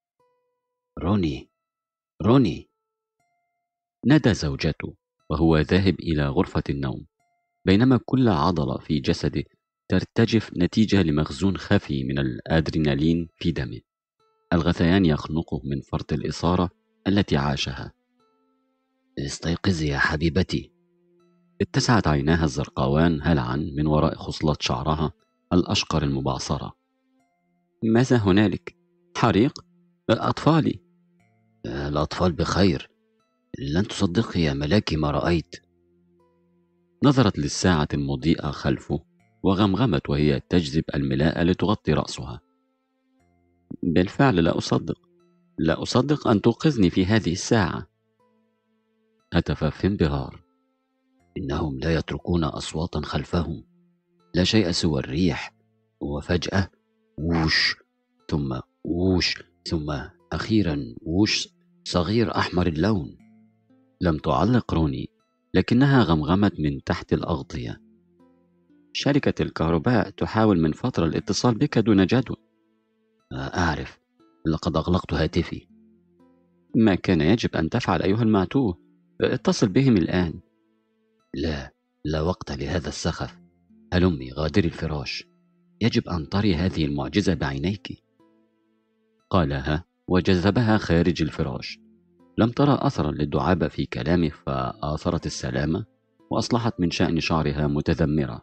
روني روني نادى زوجته وهو ذاهب إلى غرفة النوم، بينما كل عضلة في جسده ترتجف نتيجة لمخزون خفي من الأدرينالين في دمه. الغثيان يخنقه من فرط الإثارة التي عاشها. استيقظي يا حبيبتي. اتسعت عيناها الزرقاوان هلعا من وراء خصلات شعرها الأشقر المبعصرة. ماذا هنالك؟ حريق؟ أطفالي؟ الأطفال بخير، لن تصدقي يا ملاكي ما رأيت. نظرت للساعة المضيئة خلفه وغمغمت وهي تجذب الملاءة لتغطي رأسها. بالفعل لا أصدق، لا أصدق أن توقظني في هذه الساعة. هتف في انبهار. إنهم لا يتركون أصواتا خلفهم، لا شيء سوى الريح، وفجأة ووش، ثم ووش، ثم أخيرا ووش صغير أحمر اللون. لم تعلق روني، لكنها غمغمت من تحت الأغطية. شركة الكهرباء تحاول من فترة الاتصال بك دون جدوى. أعرف، لقد أغلقت هاتفي. ما كان يجب أن تفعل أيها المعتوه، اتصل بهم الآن. لا، لا وقت لهذا السخف. هلمي غادري الفراش، يجب أن تري هذه المعجزة بعينيك. قالها وجذبها خارج الفراش. لم ترى أثرا للدعابة في كلامه، فآثرت السلامة وأصلحت من شأن شعرها متذمرة.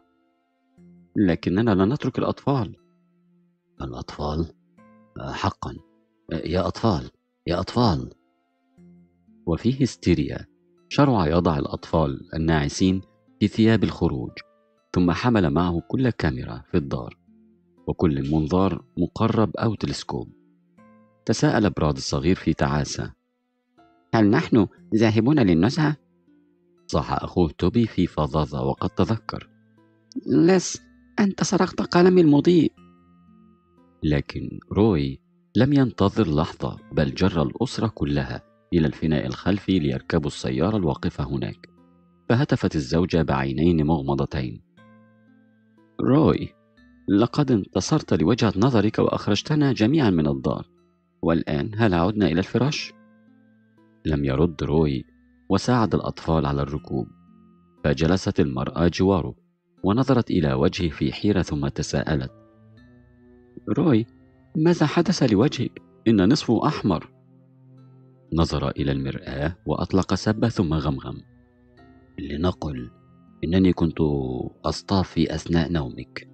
لكننا لا نترك الأطفال. الأطفال؟ حقا، يا أطفال، يا أطفال. وفي هستيريا شرع يضع الأطفال الناعسين في ثياب الخروج، ثم حمل معه كل كاميرا في الدار وكل منظار مقرب أو تلسكوب. تساءل براد الصغير في تعاسة: هل نحن ذاهبون للنزهة؟ صاح أخوه توبي في فظاظة وقد تذكر: لس، أنت سرقت قلمي المضيء. لكن روي لم ينتظر لحظة، بل جر الأسرة كلها إلى الفناء الخلفي ليركبوا السيارة الواقفة هناك. فهتفت الزوجة بعينين مغمضتين: روي، لقد انتصرت لوجهة نظرك وأخرجتنا جميعا من الدار، والآن هل عدنا إلى الفراش؟ لم يرد روي، وساعد الأطفال على الركوب. فجلست المرأة جواره ونظرت إلى وجهه في حيرة، ثم تساءلت: روي، ماذا حدث لوجهك؟ إن نصفه أحمر. نظر إلى المرآة وأطلق سبة ثم غمغم: لنقل إنني كنت أصطاف في أثناء نومك.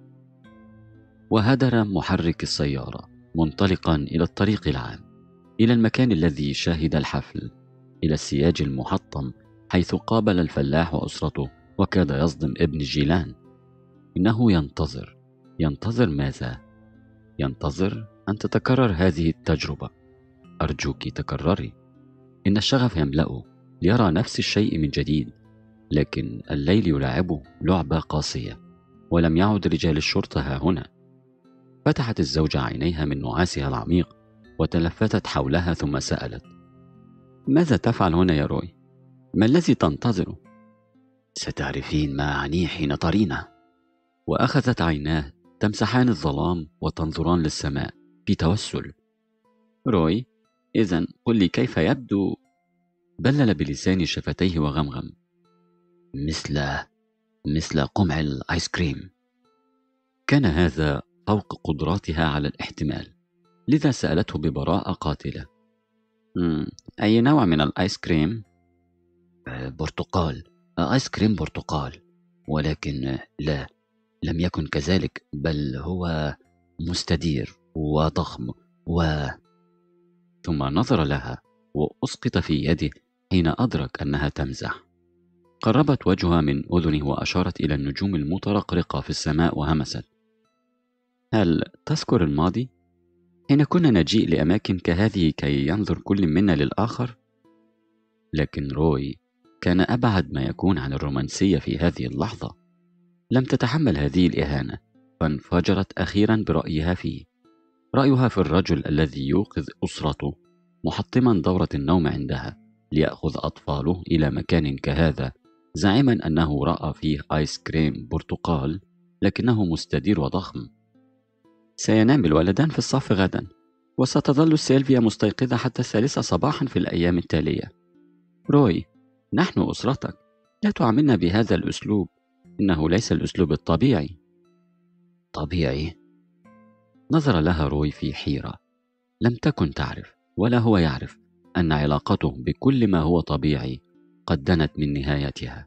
وهدر محرك السيارة منطلقا إلى الطريق العام، إلى المكان الذي شهد الحفل، إلى السياج المحطم حيث قابل الفلاح وأسرته وكاد يصدم ابن جيلان. إنه ينتظر. ينتظر ماذا؟ ينتظر أن تتكرر هذه التجربة. أرجوك تكرري. إن الشغف يملأه ليرى نفس الشيء من جديد، لكن الليل يلعبه لعبة قاسية، ولم يعد رجال الشرطة ها هنا. فتحت الزوجة عينيها من نعاسها العميق وتلفتت حولها، ثم سألت: ماذا تفعل هنا يا روي؟ ما الذي تنتظره؟ ستعرفين ما أعنيه حين ترينا. وأخذت عيناه تمسحان الظلام وتنظران للسماء في توسل. روي، إذن قل لي كيف يبدو؟ بلل بلسان شفتيه وغمغم: مثل مثل قمع الآيس كريم. كان هذا فوق قدراتها على الاحتمال، لذا سألته ببراءة قاتلة: أي نوع من الآيس كريم؟ برتقال، آيس كريم برتقال. ولكن لا، لم يكن كذلك، بل هو مستدير وضخم و... ثم نظر لها وأسقط في يده حين أدرك أنها تمزح. قربت وجهها من أذنه وأشارت إلى النجوم المترقرقة في السماء وهمست: هل تذكر الماضي؟ حين كنا نجيء لأماكن كهذه كي ينظر كل منا للآخر؟ لكن روي كان أبعد ما يكون عن الرومانسية في هذه اللحظة. لم تتحمل هذه الإهانة، فانفجرت أخيرا برأيها فيه، رأيها في الرجل الذي يوقظ أسرته محطما دورة النوم عندها ليأخذ أطفاله إلى مكان كهذا، زاعما أنه رأى فيه آيس كريم برتقال لكنه مستدير وضخم. سينام الولدان في الصف غدا، وستظل سيلفيا مستيقظة حتى الثالثة صباحا في الأيام التالية. روي، نحن أسرتك، لا تعاملنا بهذا الأسلوب، إنه ليس الأسلوب الطبيعي. طبيعي؟ نظر لها روي في حيرة. لم تكن تعرف ولا هو يعرف أن علاقته بكل ما هو طبيعي قد دنت من نهايتها.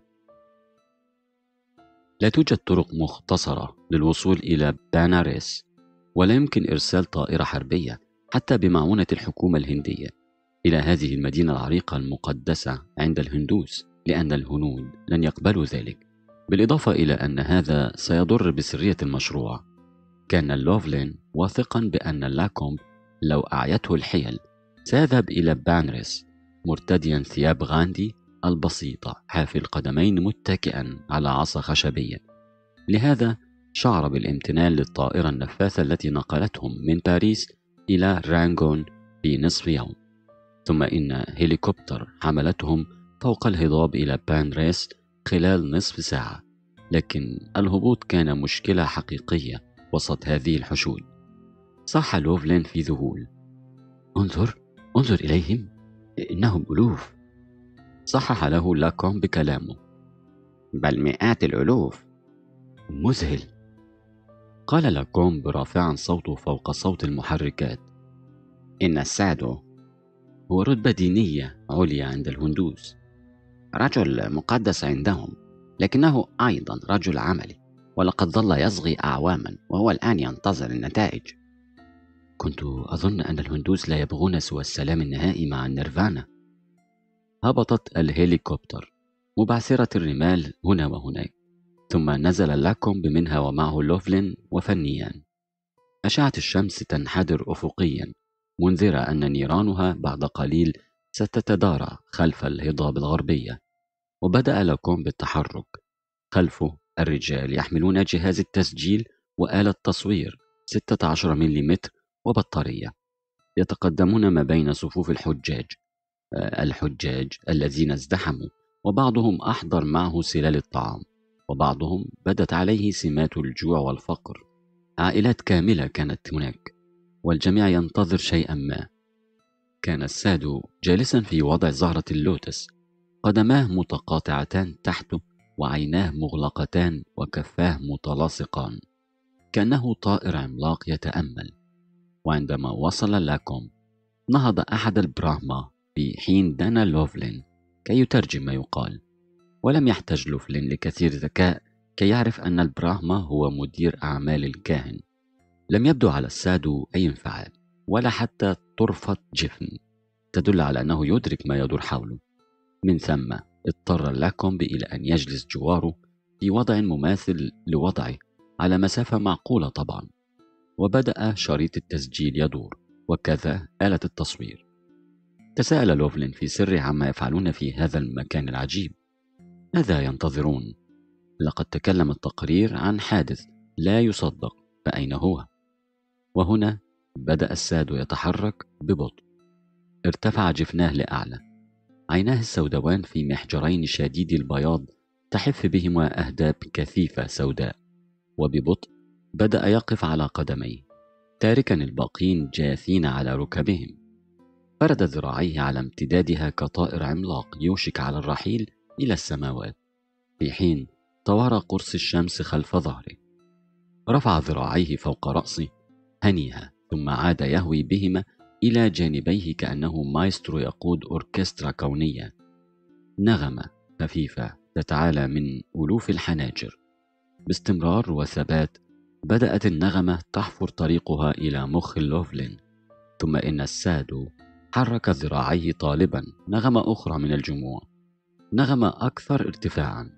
لا توجد طرق مختصرة للوصول إلى باناريس، ولا يمكن إرسال طائرة حربية حتى بمعونة الحكومة الهندية إلى هذه المدينة العريقة المقدسة عند الهندوس، لأن الهنود لن يقبلوا ذلك، بالإضافة إلى أن هذا سيضر بسرية المشروع. كان لوفلين واثقا بأن لاكومب لو أعيته الحيل سيذهب إلى بانريس مرتديا ثياب غاندي البسيطة حافي القدمين متكئا على عصا خشبية. لهذا شعر بالامتنان للطائرة النفاثة التي نقلتهم من باريس إلى رانغون في نصف يوم، ثم إن هليكوبتر حملتهم فوق الهضاب إلى بانريس خلال نصف ساعة. لكن الهبوط كان مشكلة حقيقية وسط هذه الحشود. صاح لوفلين في ذهول: انظر انظر إليهم، إنهم ألوف. صحح له لاكوم بكلامه: بل مئات الألوف. مذهل. قال لاكوم برافعا صوته فوق صوت المحركات: إن السادو هو رتبة دينية عليا عند الهندوس، رجل مقدس عندهم، لكنه أيضا رجل عملي، ولقد ظل يصغي أعواما وهو الآن ينتظر النتائج. كنت أظن أن الهندوس لا يبغون سوى السلام النهائي مع النيرفانا. هبطت الهليكوبتر مبعثرة الرمال هنا وهناك، ثم نزل لاكوم بمنها ومعه لوفلين وفنيان. أشعة الشمس تنحدر أفقيا، منذرة أن نيرانها بعد قليل ستتدارى خلف الهضاب الغربية. وبدأ لاكوم بالتحرك. خلفه الرجال يحملون جهاز التسجيل وآلة تصوير ستة عشر ملم وبطارية، يتقدمون ما بين صفوف الحجاج الحجاج الذين ازدحموا، وبعضهم أحضر معه سلال الطعام، وبعضهم بدت عليه سمات الجوع والفقر. عائلات كاملة كانت هناك، والجميع ينتظر شيئا ما. كان السادو جالسا في وضع زهرة اللوتس، قدماه متقاطعتان تحته، وعيناه مغلقتان، وكفاه متلاصقان، كأنه طائر عملاق يتأمل. وعندما وصل لاكوم نهض أحد البراهما في حين دنا لوفلين كي يترجم ما يقال، ولم يحتج لوفلين لكثير ذكاء كي يعرف أن البراهما هو مدير أعمال الكاهن. لم يبدو على السادو أي انفعال ولا حتى طرفة جفن تدل على أنه يدرك ما يدور حوله. من ثم اضطر لاكومب إلى أن يجلس جواره في وضع مماثل لوضعه على مسافة معقولة طبعا، وبدأ شريط التسجيل يدور، وكذا آلة التصوير. تساءل لوفلين في سر عما يفعلون في هذا المكان العجيب. ماذا ينتظرون؟ لقد تكلم التقرير عن حادث لا يصدق، فأين هو؟ وهنا بدأ السادو يتحرك ببطء. ارتفع جفناه لأعلى، عيناه السوداوان في محجرين شديدي البياض تحف بهما أهداب كثيفة سوداء، وببطء بدأ يقف على قدميه، تاركا الباقين جاثين على ركبهم. فرد ذراعيه على امتدادها كطائر عملاق يوشك على الرحيل إلى السماوات، في حين توارى قرص الشمس خلف ظهره. رفع ذراعيه فوق رأسه هنيها، ثم عاد يهوي بهما إلى جانبيه كأنه مايسترو يقود أوركسترا كونية. نغمة خفيفة تتعالى من ألوف الحناجر. باستمرار وثبات بدأت النغمة تحفر طريقها إلى مخ لوفلين، ثم إن السادو حرك ذراعيه طالبا نغمة أخرى من الجموع، نغمة أكثر ارتفاعا.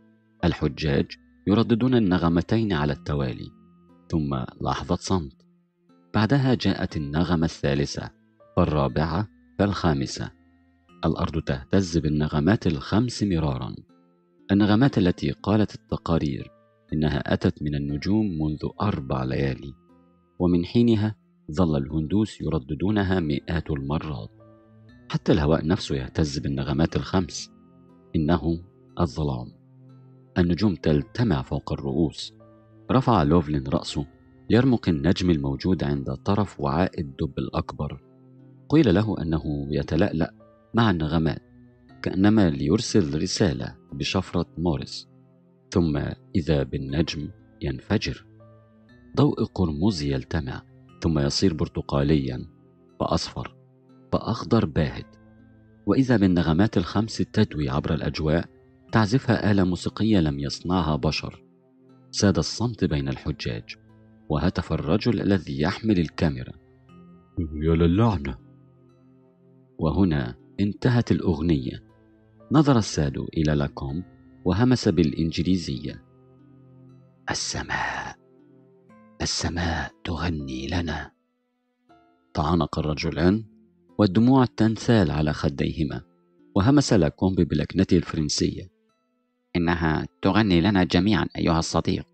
الحجاج يرددون النغمتين على التوالي، ثم لحظة صمت. بعدها جاءت النغمة الثالثة، فالرابعة، فالخامسة. الأرض تهتز بالنغمات الخمس مرارا، النغمات التي قالت التقارير إنها أتت من النجوم منذ أربع ليالي، ومن حينها ظل الهندوس يرددونها مئات المرات. حتى الهواء نفسه يهتز بالنغمات الخمس. إنه الظلام. النجوم تلتمع فوق الرؤوس. رفع لوفلين رأسه ليرمق النجم الموجود عند طرف وعاء الدب الأكبر. قيل له أنه يتلألأ مع النغمات كأنما ليرسل رسالة بشفرة موريس، ثم إذا بالنجم ينفجر. ضوء قرمزي يلتمع ثم يصير برتقاليا فأصفر فأخضر باهت، وإذا بالنغمات الخمس تدوي عبر الأجواء تعزفها آلة موسيقية لم يصنعها بشر. ساد الصمت بين الحجاج، وهتف الرجل الذي يحمل الكاميرا: يا للعنة! وهنا انتهت الأغنية. نظر السادو إلى لاكوم وهمس بالإنجليزية: السماء السماء تغني لنا. تعانق الرجلان والدموع تنسال على خديهما، وهمس لاكوم بلكنته الفرنسية: إنها تغني لنا جميعا أيها الصديق.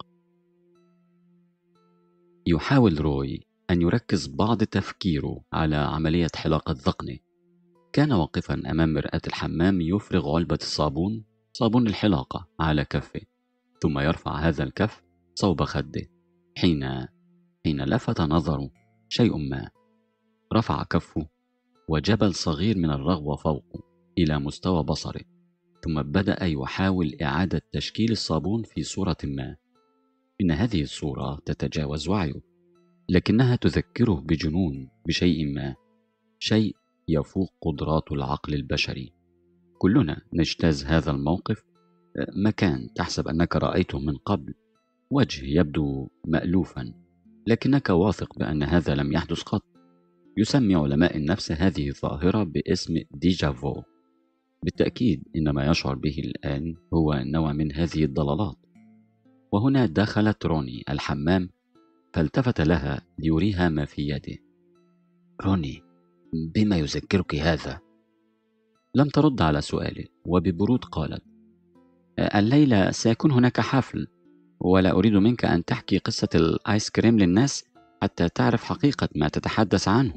يحاول روي أن يركز بعض تفكيره على عملية حلاقة ذقنه. كان واقفا أمام مرآة الحمام يفرغ علبة الصابون، صابون الحلاقة، على كفه، ثم يرفع هذا الكف صوب خده. حين حين لفت نظره شيء ما، رفع كفه وجبل صغير من الرغوة فوقه إلى مستوى بصره، ثم بدأ يحاول إعادة تشكيل الصابون في صورة ما. إن هذه الصورة تتجاوز وعيه، لكنها تذكره بجنون، بشيء ما، شيء يفوق قدرات العقل البشري. كلنا نجتاز هذا الموقف. مكان تحسب أنك رأيته من قبل، وجه يبدو مألوفا، لكنك واثق بأن هذا لم يحدث قط. يسمي علماء النفس هذه الظاهرة باسم ديجافو. بالتأكيد إن ما يشعر به الآن هو نوع من هذه الضلالات. وهنا دخلت روني الحمام، فالتفت لها ليريها ما في يده. روني، بما يذكرك هذا؟ لم ترد على سؤاله، وببرود قالت: الليلة سيكون هناك حفل، ولا أريد منك أن تحكي قصة الآيس كريم للناس حتى تعرف حقيقة ما تتحدث عنه.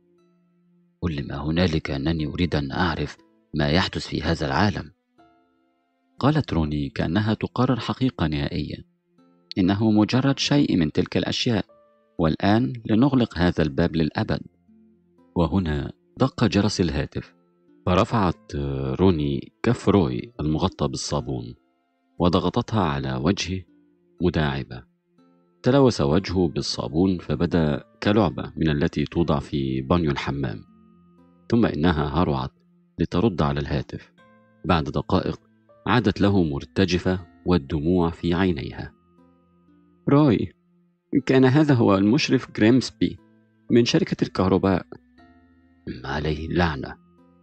كل ما هنالك أنني أريد أن أعرف ما يحدث في هذا العالم. قالت روني كأنها تقرر حقيقة نهائية: إنه مجرد شيء من تلك الأشياء، والآن لنغلق هذا الباب للأبد. وهنا دق جرس الهاتف، فرفعت روني كف روي المغطى بالصابون وضغطتها على وجهه مداعبة. تلوث وجهه بالصابون فبدا كلعبة من التي توضع في بانيو الحمام. ثم إنها هرعت لترد على الهاتف. بعد دقائق عادت له مرتجفة والدموع في عينيها. روي، كان هذا هو المشرف غريمسبي من شركة الكهرباء. عليه اللعنة.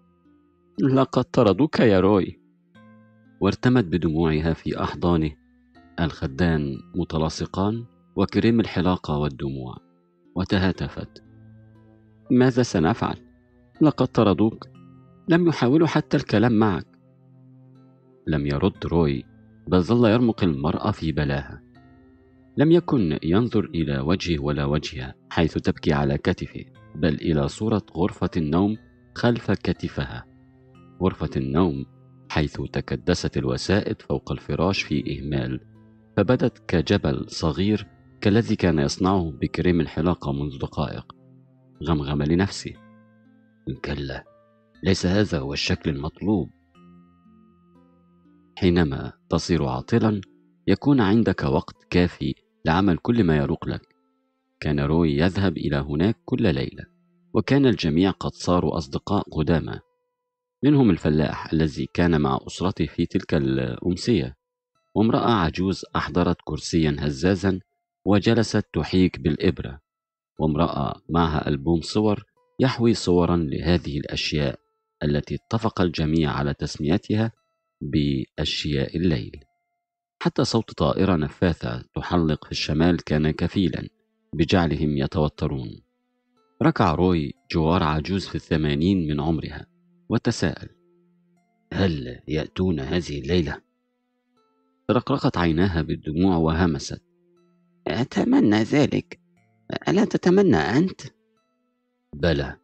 لقد طردوك يا روي. وارتمت بدموعها في أحضانه، الخدان متلاصقان وكريم الحلاقة والدموع، وتهاتفت: ماذا سنفعل؟ لقد طردوك، لم يحاولوا حتى الكلام معك. لم يرد روي، بل ظل يرمق المرأة في بلاها. لم يكن ينظر إلى وجهه ولا وجهها حيث تبكي على كتفه، بل إلى صورة غرفة النوم خلف كتفها، غرفة النوم حيث تكدست الوسائد فوق الفراش في إهمال، فبدت كجبل صغير كالذي كان يصنعه بكريم الحلاقة منذ دقائق. غمغم لنفسه: كلا، ليس هذا هو الشكل المطلوب. حينما تصير عاطلا يكون عندك وقت كافي لعمل كل ما يروق لك. كان روي يذهب إلى هناك كل ليلة، وكان الجميع قد صاروا أصدقاء قدامى، منهم الفلاح الذي كان مع أسرته في تلك الأمسية، وامرأة عجوز أحضرت كرسيا هزازا وجلست تحيك بالإبرة، وامرأة معها ألبوم صور يحوي صورا لهذه الأشياء التي اتفق الجميع على تسميتها بأشياء الليل. حتى صوت طائرة نفاثة تحلق في الشمال كان كفيلا بجعلهم يتوترون. ركع روي جوار عجوز في الثمانين من عمرها وتساءل: هل يأتون هذه الليلة؟ رقرقت عيناها بالدموع وهمست: أتمنى ذلك، ألا تتمنى أنت؟ بلى.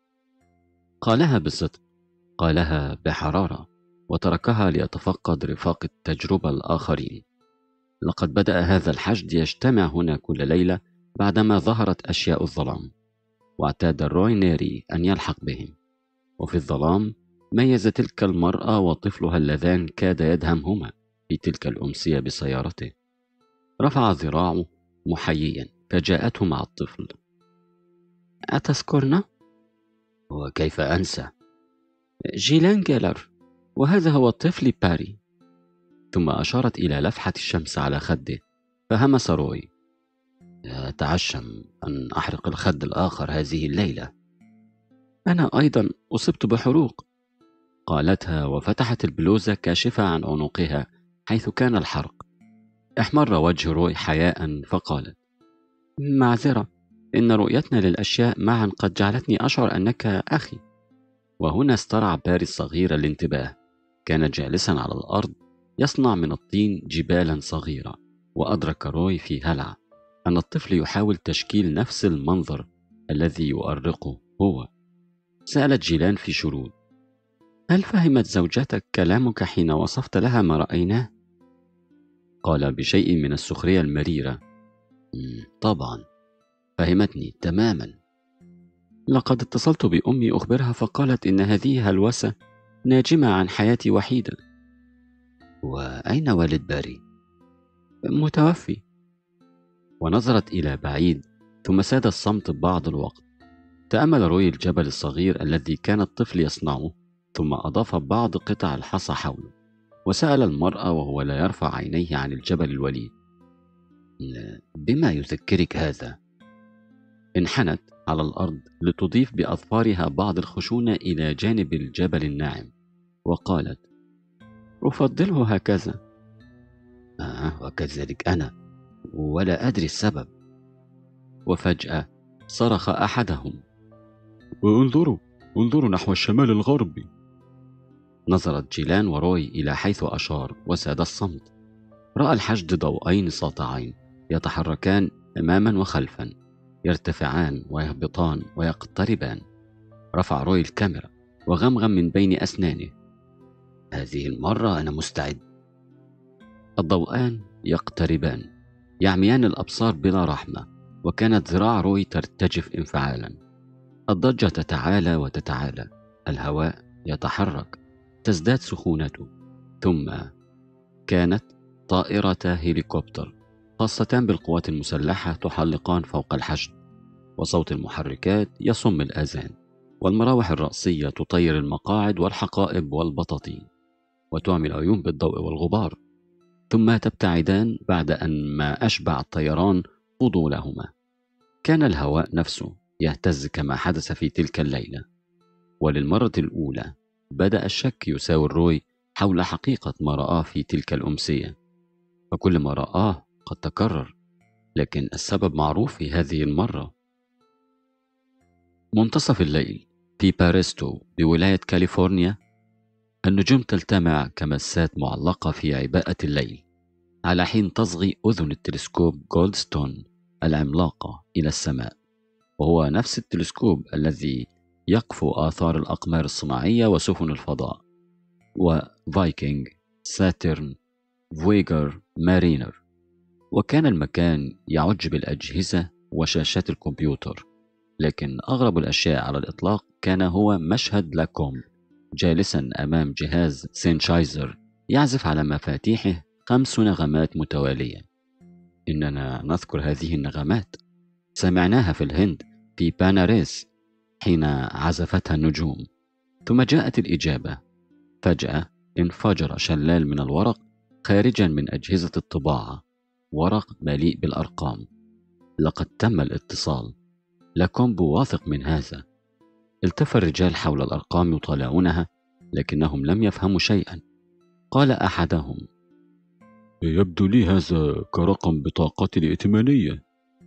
قالها بصدق، قالها بحرارة، وتركها ليتفقد رفاق التجربة الآخرين. لقد بدأ هذا الحشد يجتمع هنا كل ليلة بعدما ظهرت أشياء الظلام، واعتاد روي نيري أن يلحق بهم. وفي الظلام ميز تلك المرأة وطفلها اللذان كاد يدهمهما في تلك الأمسية بسيارته. رفع ذراعه محييا فجاءته مع الطفل. أتذكرنا؟ وكيف أنسى؟ جيلان جيلر، وهذا هو طفلي باري. ثم أشارت إلى لفحة الشمس على خده، فهمس روي: أتعشم أن أحرق الخد الآخر هذه الليلة. أنا أيضا أصبت بحروق، قالتها وفتحت البلوزة كاشفة عن عنقها حيث كان الحرق. احمر وجه روي حياء فقالت: معذرة، إن رؤيتنا للأشياء معا قد جعلتني أشعر أنك أخي. وهنا استرع باري الصغير الانتباه. كان جالسا على الأرض يصنع من الطين جبالا صغيرة، وأدرك روي في هلع أن الطفل يحاول تشكيل نفس المنظر الذي يؤرقه هو. سألت جيلان في شرود: هل فهمت زوجتك كلامك حين وصفت لها ما رأيناه؟ قال بشيء من السخرية المريرة: طبعا فهمتني تماما. لقد اتصلت بأمي أخبرها فقالت إن هذه هلوسة ناجمة عن حياتي وحيدة. وأين والد باري؟ متوفي. ونظرت إلى بعيد، ثم ساد الصمت بعض الوقت. تأمل روي الجبل الصغير الذي كان الطفل يصنعه، ثم أضاف بعض قطع الحصى حوله، وسأل المرأة وهو لا يرفع عينيه عن الجبل الوليد: بما يذكرك هذا؟ انحنت على الأرض لتضيف بأظفارها بعض الخشونة إلى جانب الجبل الناعم، وقالت: أفضله هكذا. آه وكذلك أنا، ولا أدري السبب. وفجأة صرخ أحدهم: انظروا انظروا نحو الشمال الغربي. نظرت جيلان وروي إلى حيث أشار، وساد الصمت. رأى الحشد ضوءين ساطعين يتحركان أماما وخلفا، يرتفعان ويهبطان ويقتربان. رفع روي الكاميرا وغمغم من بين أسنانه: هذه المرة أنا مستعد. الضوءان يقتربان، يعميان الأبصار بلا رحمة، وكانت ذراع روي ترتجف انفعالا. الضجة تتعالى وتتعالى، الهواء يتحرك، تزداد سخونته. ثم كانت طائرة هليكوبتر خاصتان بالقوات المسلحة تحلقان فوق الحشد، وصوت المحركات يصم الآذان، والمراوح الرأسية تطير المقاعد والحقائب والبطاطين، وتعمي العيون بالضوء والغبار، ثم تبتعدان بعد أن ما أشبع الطيران فضولهما. كان الهواء نفسه يهتز كما حدث في تلك الليلة، وللمرة الأولى بدأ الشك يساور روي حول حقيقة ما رآه في تلك الأمسية. فكل ما رآه قد تكرر، لكن السبب معروف في هذه المرة. منتصف الليل في باريستو بولاية كاليفورنيا. النجوم تلتمع كمسات معلقة في عباءة الليل، على حين تصغي أذن التلسكوب جولدستون العملاقة إلى السماء، وهو نفس التلسكوب الذي يقفو آثار الأقمار الصناعية وسفن الفضاء، وفايكنج، ساترن، فويجر، مارينر. وكان المكان يعج بالأجهزة وشاشات الكمبيوتر، لكن أغرب الأشياء على الإطلاق كان هو مشهد لاكوم جالسا أمام جهاز سينشايزر يعزف على مفاتيحه خمس نغمات متوالية. إننا نذكر هذه النغمات، سمعناها في الهند في باناريس حين عزفتها النجوم. ثم جاءت الإجابة. فجأة انفجر شلال من الورق خارجا من أجهزة الطباعة، ورق مليء بالأرقام. لقد تم الاتصال. لاكومبو واثق من هذا. التف الرجال حول الأرقام يطالعونها، لكنهم لم يفهموا شيئا. قال أحدهم: يبدو لي هذا كرقم بطاقتي الائتمانية.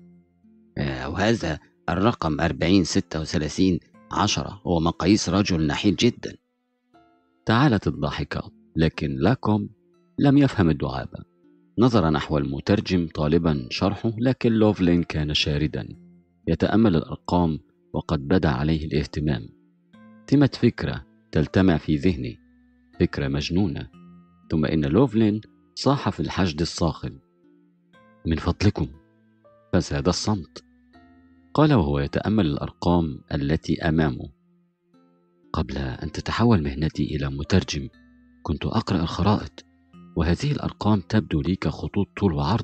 وهذا الرقم أربعين ستة وثلاثين عشرة هو مقاييس رجل نحيل جدا. تعالت الضاحكات، لكن لاكوم لم يفهم الدعابة. نظر نحو المترجم طالبا شرحه، لكن لوفلين كان شاردا يتأمل الأرقام، وقد بدا عليه الاهتمام. تمت فكرة تلتمع في ذهنه، فكرة مجنونة. ثم إن لوفلين صاح في الحشد الصاخب: من فضلكم. فساد الصمت. قال وهو يتأمل الأرقام التي أمامه: قبل أن تتحول مهنتي إلى مترجم كنت أقرأ الخرائط، وهذه الأرقام تبدو لي كخطوط طول وعرض.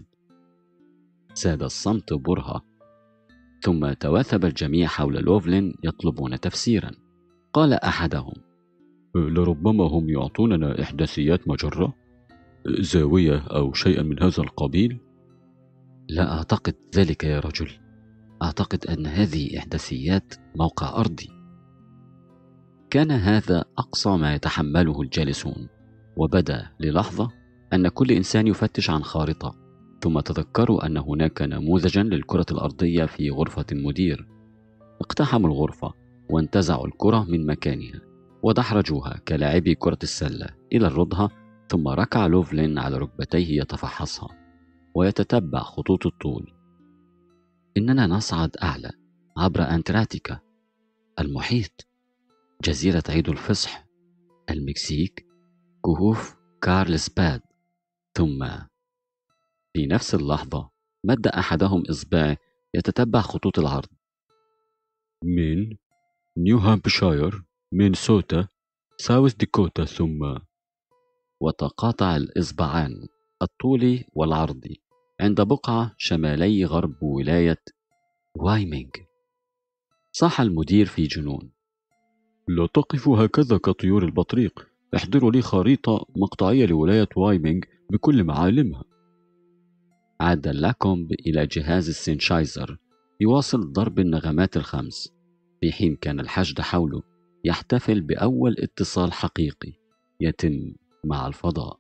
ساد الصمت برهة، ثم توثب الجميع حول لوفلين يطلبون تفسيرا. قال أحدهم: لربما هم يعطوننا إحداثيات مجرة، زاوية أو شيئا من هذا القبيل. لا أعتقد ذلك يا رجل، أعتقد أن هذه إحداثيات موقع أرضي. كان هذا أقصى ما يتحمله الجالسون، وبدا للحظة أن كل إنسان يفتش عن خارطة. ثم تذكروا أن هناك نموذجا للكرة الأرضية في غرفة المدير. اقتحموا الغرفة وانتزعوا الكرة من مكانها ودحرجوها كلاعبي كرة السلة إلى الرضهة. ثم ركع لوفلين على ركبتيه يتفحصها ويتتبع خطوط الطول. إننا نصعد أعلى عبر أنتاركتيكا، المحيط، جزيرة عيد الفصح، المكسيك، كهوف كارلسباد. ثم في نفس اللحظة مد أحدهم إصبعه يتتبع خطوط العرض: من نيو هامبشاير، مينيسوتا، ساوث ديكوتا. ثم وتقاطع الإصبعان الطولي والعرضي عند بقعة شمالي غرب ولاية وايمينغ. صاح المدير في جنون: لا تقفوا هكذا كطيور البطريق، احضروا لي خريطة مقطعية لولاية وايمينغ بكل معالمها. عاد لاكومب إلى جهاز السينشايزر يواصل ضرب النغمات الخمس، في حين كان الحشد حوله يحتفل بأول اتصال حقيقي يتم مع الفضاء.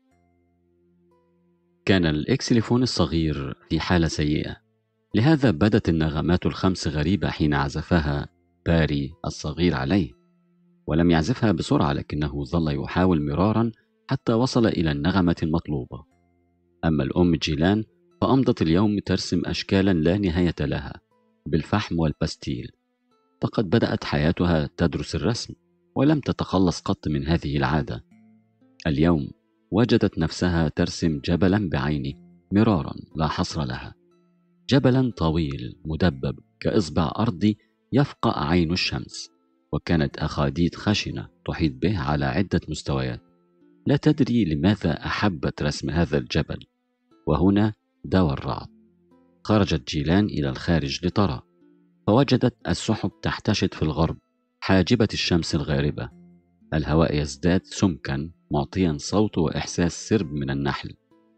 كان الإكسليفون الصغير في حالة سيئة، لهذا بدت النغمات الخمس غريبة حين عزفها باري الصغير عليه، ولم يعزفها بسرعة، لكنه ظل يحاول مرارا حتى وصل إلى النغمة المطلوبة. أما الأم جيلان فأمضت اليوم ترسم أشكالا لا نهاية لها بالفحم والباستيل، فقد بدأت حياتها تدرس الرسم ولم تتخلص قط من هذه العادة. اليوم وجدت نفسها ترسم جبلا بعينه مرارا لا حصر لها، جبلا طويل مدبب كإصبع أرضي يفقأ عين الشمس، وكانت أخاديد خشنة تحيط به على عدة مستويات. لا تدري لماذا أحبت رسم هذا الجبل. وهنا داوى الرعد. خرجت جيلان إلى الخارج لترى، فوجدت السحب تحتشد في الغرب حاجبة الشمس الغاربة. الهواء يزداد سمكا معطيا صوت وإحساس سرب من النحل.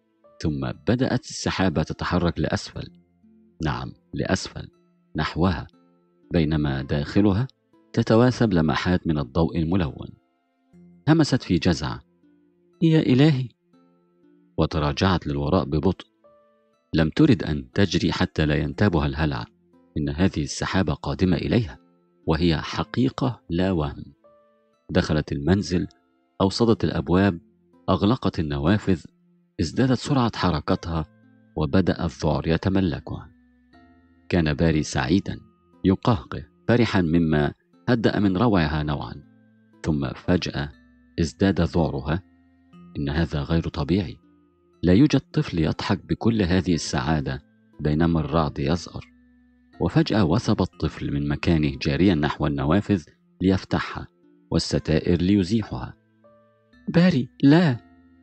ثم بدأت السحابة تتحرك لأسفل، نعم لأسفل نحوها، بينما داخلها تتواسب لمحات من الضوء الملون. همست في جزع: يا إلهي! وتراجعت للوراء ببطء. لم ترد أن تجري حتى لا ينتابها الهلع. إن هذه السحابة قادمة إليها، وهي حقيقة لا وهم. دخلت المنزل، أوصدت الأبواب، أغلقت النوافذ، ازدادت سرعة حركتها، وبدأ الذعر يتملكها. كان باري سعيدا يقهقه فرحا مما هدأ من روعها نوعا. ثم فجأة ازداد ذعرها. إن هذا غير طبيعي. لا يوجد طفل يضحك بكل هذه السعادة بينما الرعد يزأر. وفجأة وثب الطفل من مكانه جاريا نحو النوافذ ليفتحها والستائر ليزيحها. باري لا!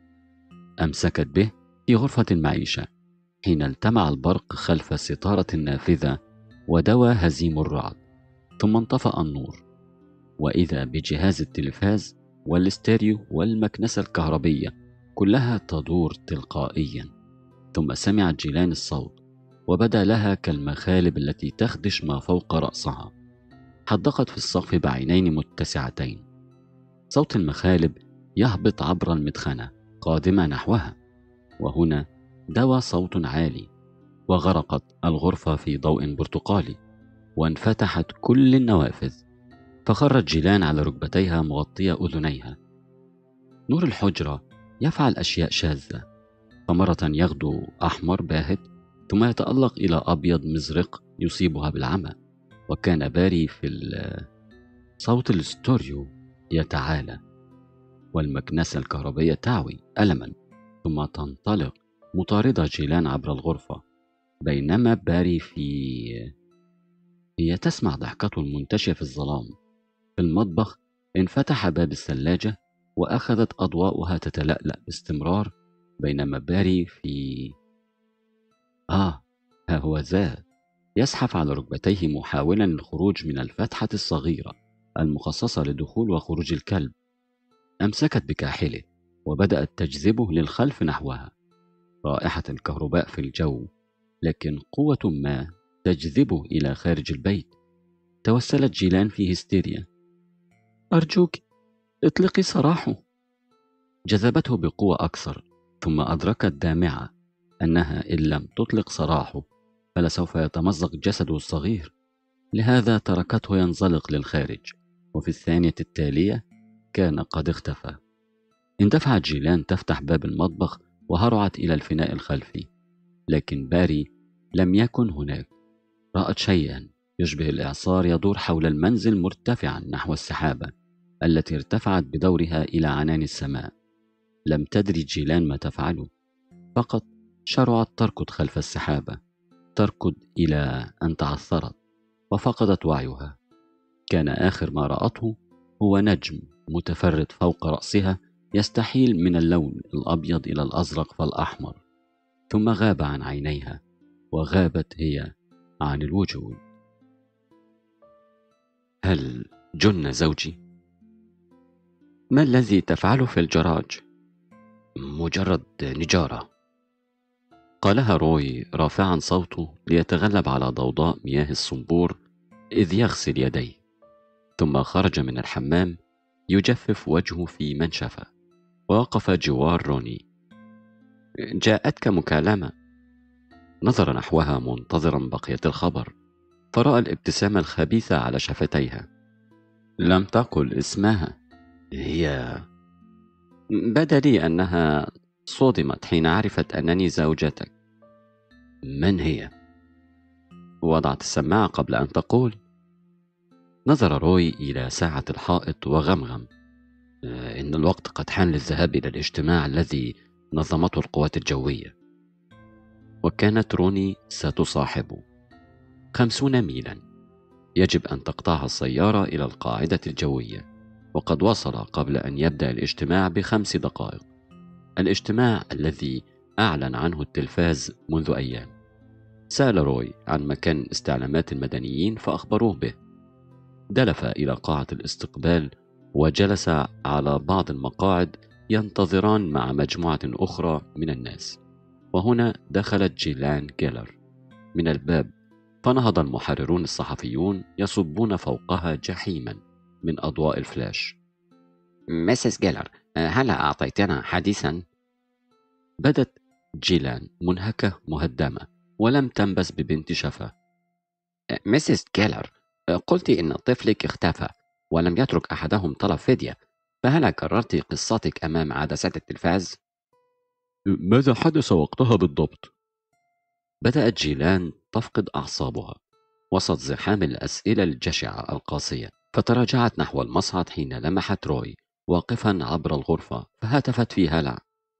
أمسكت به في غرفة المعيشة حين التمع البرق خلف الستارة النافذة ودوى هزيم الرعد. ثم انطفأ النور، وإذا بجهاز التلفاز والاستيريو والمكنسة الكهربية كلها تدور تلقائيا. ثم سمعت جيلان الصوت، وبدا لها كالمخالب التي تخدش ما فوق رأسها. حدقت في السقف بعينين متسعتين. صوت المخالب يهبط عبر المدخنة قادمة نحوها. وهنا دوى صوت عالي، وغرقت الغرفة في ضوء برتقالي، وانفتحت كل النوافذ. فخرت جيلان على ركبتيها مغطية أذنيها. نور الحجرة يفعل أشياء شاذة، فمرة يغدو أحمر باهت ثم يتألق إلى أبيض مزرق يصيبها بالعمى. وكان باري في صوت الاستوريو يتعالى، والمكنسة الكهربية تعوي ألما ثم تنطلق مطاردة جيلان عبر الغرفة، بينما باري في هي تسمع ضحكته المنتشية في الظلام. في المطبخ انفتح باب الثلاجة وأخذت أضواؤها تتلألأ باستمرار، بينما باري في آه ها هو ذا يزحف على ركبتيه محاولا الخروج من الفتحة الصغيرة المخصصة لدخول وخروج الكلب. أمسكت بكاحله وبدأت تجذبه للخلف نحوها. رائحة الكهرباء في الجو، لكن قوة ما تجذبه إلى خارج البيت. توسلت جيلان في هستيريا: أرجوك اطلقي سراحه. جذبته بقوة أكثر، ثم أدركت دامعة أنها إن لم تطلق سراحه فلسوف يتمزق جسده الصغير، لهذا تركته ينزلق للخارج، وفي الثانية التالية كان قد اختفى. اندفعت جيلان تفتح باب المطبخ وهرعت إلى الفناء الخلفي، لكن باري لم يكن هناك. رأت شيئا يشبه الإعصار يدور حول المنزل مرتفعا نحو السحابة التي ارتفعت بدورها إلى عنان السماء. لم تدري جيلان ما تفعله، فقط شرعت تركض خلف السحابة، تركض إلى أن تعثرت وفقدت وعيها. كان آخر ما رأته هو نجم متفرد فوق رأسها يستحيل من اللون الأبيض إلى الأزرق فالأحمر، ثم غاب عن عينيها وغابت هي عن الوجود. هل جن زوجي؟ ما الذي تفعله في الجراج؟ مجرد نجارة، قالها روي رافعا صوته ليتغلب على ضوضاء مياه الصنبور إذ يغسل يديه، ثم خرج من الحمام يجفف وجهه في منشفة، ووقف جوار روني. جاءتك مكالمة؟ نظر نحوها منتظرا بقية الخبر، فرأى الابتسامة الخبيثة على شفتيها. لم تقل اسمها. هي بدا لي أنها صدمت حين عرفت أنني زوجتك. من هي؟ وضعت السماعة قبل أن تقول. نظر روي إلى ساعة الحائط وغمغم: إن الوقت قد حان للذهاب إلى الاجتماع الذي نظمته القوات الجوية. وكانت روني ستصاحبه خمسون ميلا. يجب أن تقطعها السيارة إلى القاعدة الجوية، وقد وصل قبل أن يبدأ الاجتماع بخمس دقائق، الاجتماع الذي أعلن عنه التلفاز منذ أيام. سأل روي عن مكان استعلامات المدنيين فأخبروه به. دلف إلى قاعة الاستقبال وجلس على بعض المقاعد ينتظران مع مجموعة أخرى من الناس. وهنا دخلت جيلان جيلر من الباب، فنهض المحررون الصحفيون يصبون فوقها جحيما من أضواء الفلاش. مسز جيلر، هل أعطيتنا حديثا؟ بدت جيلان منهكة مهدمة ولم تنبس ببنت شفا. مسز جيلر، قلت إن طفلك اختفى ولم يترك أحدهم طلب فدية، فهل كررت قصتك أمام عدسات التلفاز؟ ماذا حدث وقتها بالضبط؟ بدأت جيلان تفقد أعصابها وسط زحام الأسئلة الجشعة القاسية، فتراجعت نحو المصعد حين لمحت روي واقفا عبر الغرفة، فهتفت في هلع: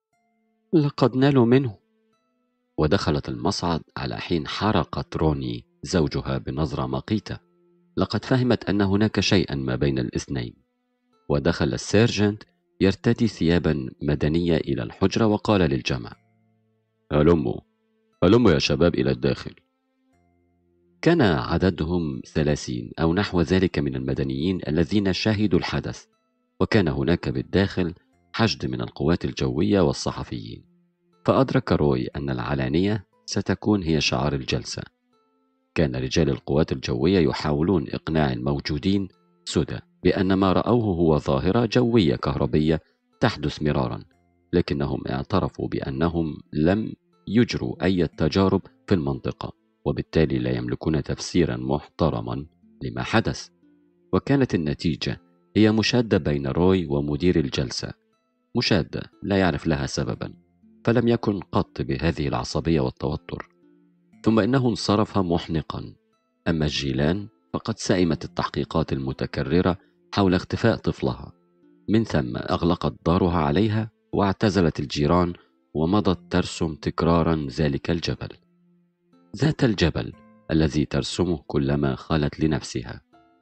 لقد نالوا منه. ودخلت المصعد على حين حرقت روني زوجها بنظرة مقيتة. لقد فهمت أن هناك شيئا ما بين الاثنين. ودخل السيرجنت يرتدي ثيابا مدنية إلى الحجرة وقال للجمع: هلموا هلموا يا شباب إلى الداخل. كان عددهم ثلاثين أو نحو ذلك من المدنيين الذين شاهدوا الحدث، وكان هناك بالداخل حشد من القوات الجوية والصحفيين. فأدرك روي أن العلانية ستكون هي شعار الجلسة. كان رجال القوات الجوية يحاولون إقناع الموجودين سدى بأن ما رأوه هو ظاهرة جوية كهربية تحدث مرارا، لكنهم اعترفوا بأنهم لم يجروا أي تجارب في المنطقة، وبالتالي لا يملكون تفسيرا محترما لما حدث. وكانت النتيجة هي مشادة بين روي ومدير الجلسة، مشادة لا يعرف لها سببا، فلم يكن قط بهذه العصبية والتوتر. ثم إنه انصرف محنقا. أما جيلان فقد سئمت التحقيقات المتكررة حول اختفاء طفلها، من ثم أغلقت دارها عليها واعتزلت الجيران، ومضت ترسم تكرارا ذلك الجبل، ذات الجبل الذي ترسمه كلما خلت لنفسها.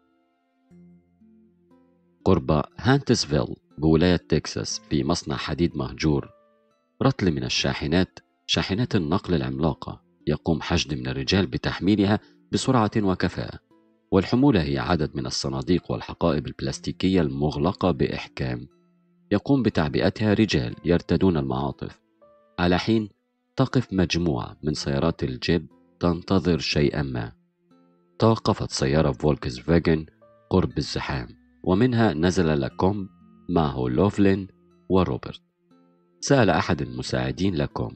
قرب هانتسفيل بولاية تكساس، في مصنع حديد مهجور، رطل من الشاحنات، شاحنات النقل العملاقة، يقوم حشد من الرجال بتحميلها بسرعة وكفاءة. والحمولة هي عدد من الصناديق والحقائب البلاستيكية المغلقة بإحكام، يقوم بتعبئتها رجال يرتدون المعاطف، على حين تقف مجموعة من سيارات الجيب تنتظر شيئا ما. توقفت سيارة فولكس فاجن قرب الزحام، ومنها نزل لاكوم معه لوفلين وروبرت. سأل أحد المساعدين لاكوم: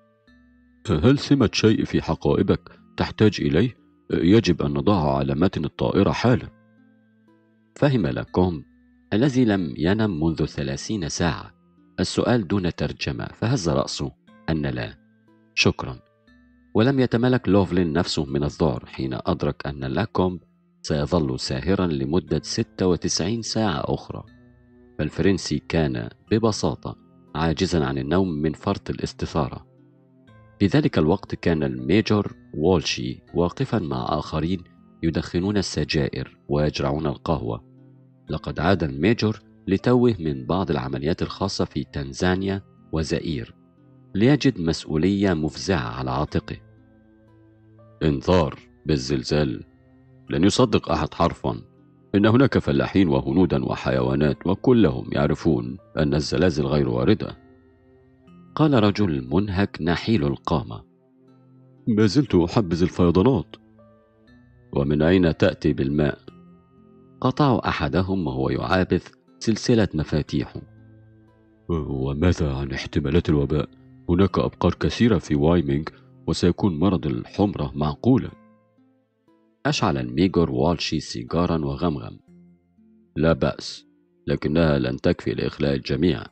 هل سمت شيء في حقائبك تحتاج إليه؟ يجب أن نضعها على متن الطائرة حالا. فهم لاكوم الذي لم ينم منذ ثلاثين ساعة السؤال دون ترجمة، فهز رأسه أن لا شكرا. ولم يتملك لوفلين نفسه من الذعر حين أدرك أن لاكوم سيظل ساهرا لمدة ستة وتسعين ساعة أخرى. فالفرنسي كان ببساطة عاجزا عن النوم من فرط الاستثارة. في ذلك الوقت كان الميجور وولشي واقفا مع آخرين يدخنون السجائر ويجرعون القهوة. لقد عاد الميجور لتوه من بعض العمليات الخاصة في تنزانيا وزئير، ليجد مسؤولية مفزعة على عاتقه. انذار بالزلزال، لن يصدق أحد حرفا، إن هناك فلاحين وهنودا وحيوانات وكلهم يعرفون أن الزلازل غير واردة. قال رجل منهك نحيل القامة: ما زلت أحبذ الفيضانات. ومن أين تأتي بالماء؟ قطعوا أحدهم وهو يعابث سلسلة مفاتيحه. وماذا عن احتمالات الوباء؟ هناك أبقار كثيرة في وايمينغ، وسيكون مرض الحمرة معقولا. أشعل الميجور والشي سيجارا وغمغم: لا بأس، لكنها لن تكفي لإخلاء الجميع.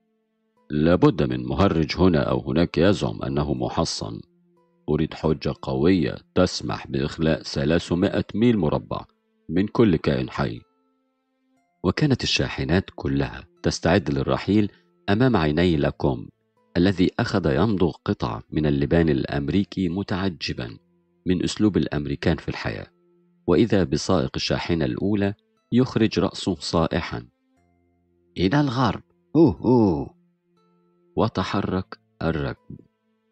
لابد من مهرج هنا أو هناك يزعم أنه محصن. أريد حجة قوية تسمح بإخلاء ثلاثمائة ميل مربع من كل كائن حي. وكانت الشاحنات كلها تستعد للرحيل أمام عيني لاكوم، الذي أخذ يمضغ قطعة من اللبان الأمريكي متعجبا من أسلوب الأمريكان في الحياة. وإذا بسائق الشاحنة الأولى يخرج رأسه صائحا: إلى الغرب، أوه أوه. وتحرك الركب.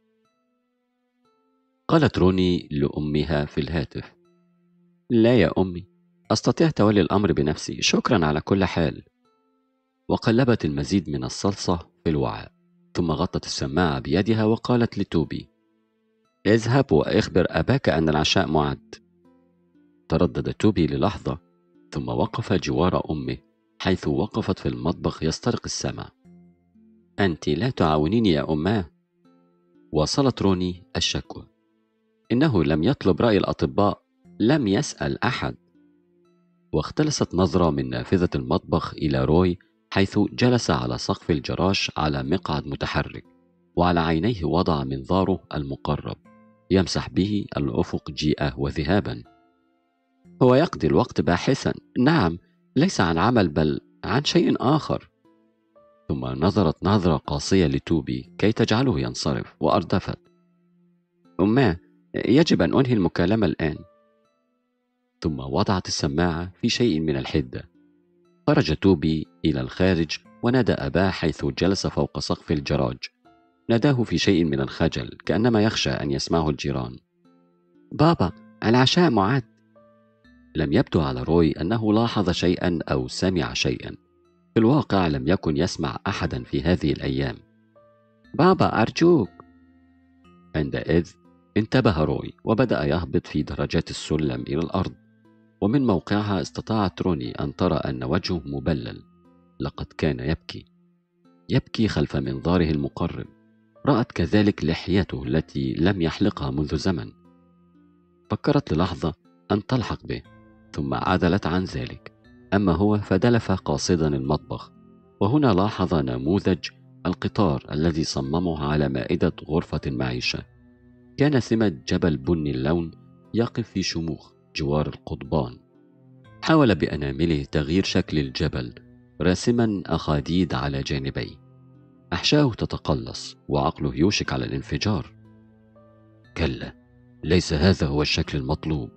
قالت روني لأمها في الهاتف: لا يا أمي، أستطيع تولي الأمر بنفسي، شكرا على كل حال. وقلبت المزيد من الصلصة في الوعاء، ثم غطت السماعة بيدها وقالت لتوبي: اذهب وأخبر أباك أن العشاء معد. تردد توبي للحظة، ثم وقف جوار أمه حيث وقفت في المطبخ يسترق السمع. أنت لا تعاونيني يا أماه. واصلت روني الشكوى: إنه لم يطلب رأي الأطباء، لم يسأل أحد. واختلست نظرة من نافذة المطبخ إلى روي حيث جلس على سقف الجراج على مقعد متحرك، وعلى عينيه وضع منظاره المقرب يمسح به الأفق جيئة وذهابا. هو يقضي الوقت باحثا، نعم، ليس عن عمل بل عن شيء آخر. ثم نظرت نظرة قاسية لتوبي كي تجعله ينصرف، وأردفت: أماه، يجب أن أنهي المكالمة الآن. ثم وضعت السماعة في شيء من الحدة. خرج توبي إلى الخارج ونادى أباه حيث جلس فوق سقف الجراج. ناداه في شيء من الخجل، كأنما يخشى أن يسمعه الجيران: بابا، العشاء معد. لم يبدو على روي أنه لاحظ شيئا أو سمع شيئا. في الواقع لم يكن يسمع أحدا في هذه الأيام. بابا أرجوك. عندئذ انتبه روي وبدأ يهبط في درجات السلم إلى الأرض، ومن موقعها استطاعت روني أن ترى أن وجهه مبلل. لقد كان يبكي يبكي خلف منظاره المقرب. رأت كذلك لحيته التي لم يحلقها منذ زمن. فكرت للحظة أن تلحق به، ثم عدلت عن ذلك. أما هو فدلف قاصدا المطبخ، وهنا لاحظ نموذج القطار الذي صممه على مائدة غرفة المعيشة. كان سمة جبل بني اللون يقف في شموخ جوار القضبان. حاول بأنامله تغيير شكل الجبل، راسما أخاديد على جانبيه. أحشاؤه تتقلص وعقله يوشك على الانفجار. كلا، ليس هذا هو الشكل المطلوب.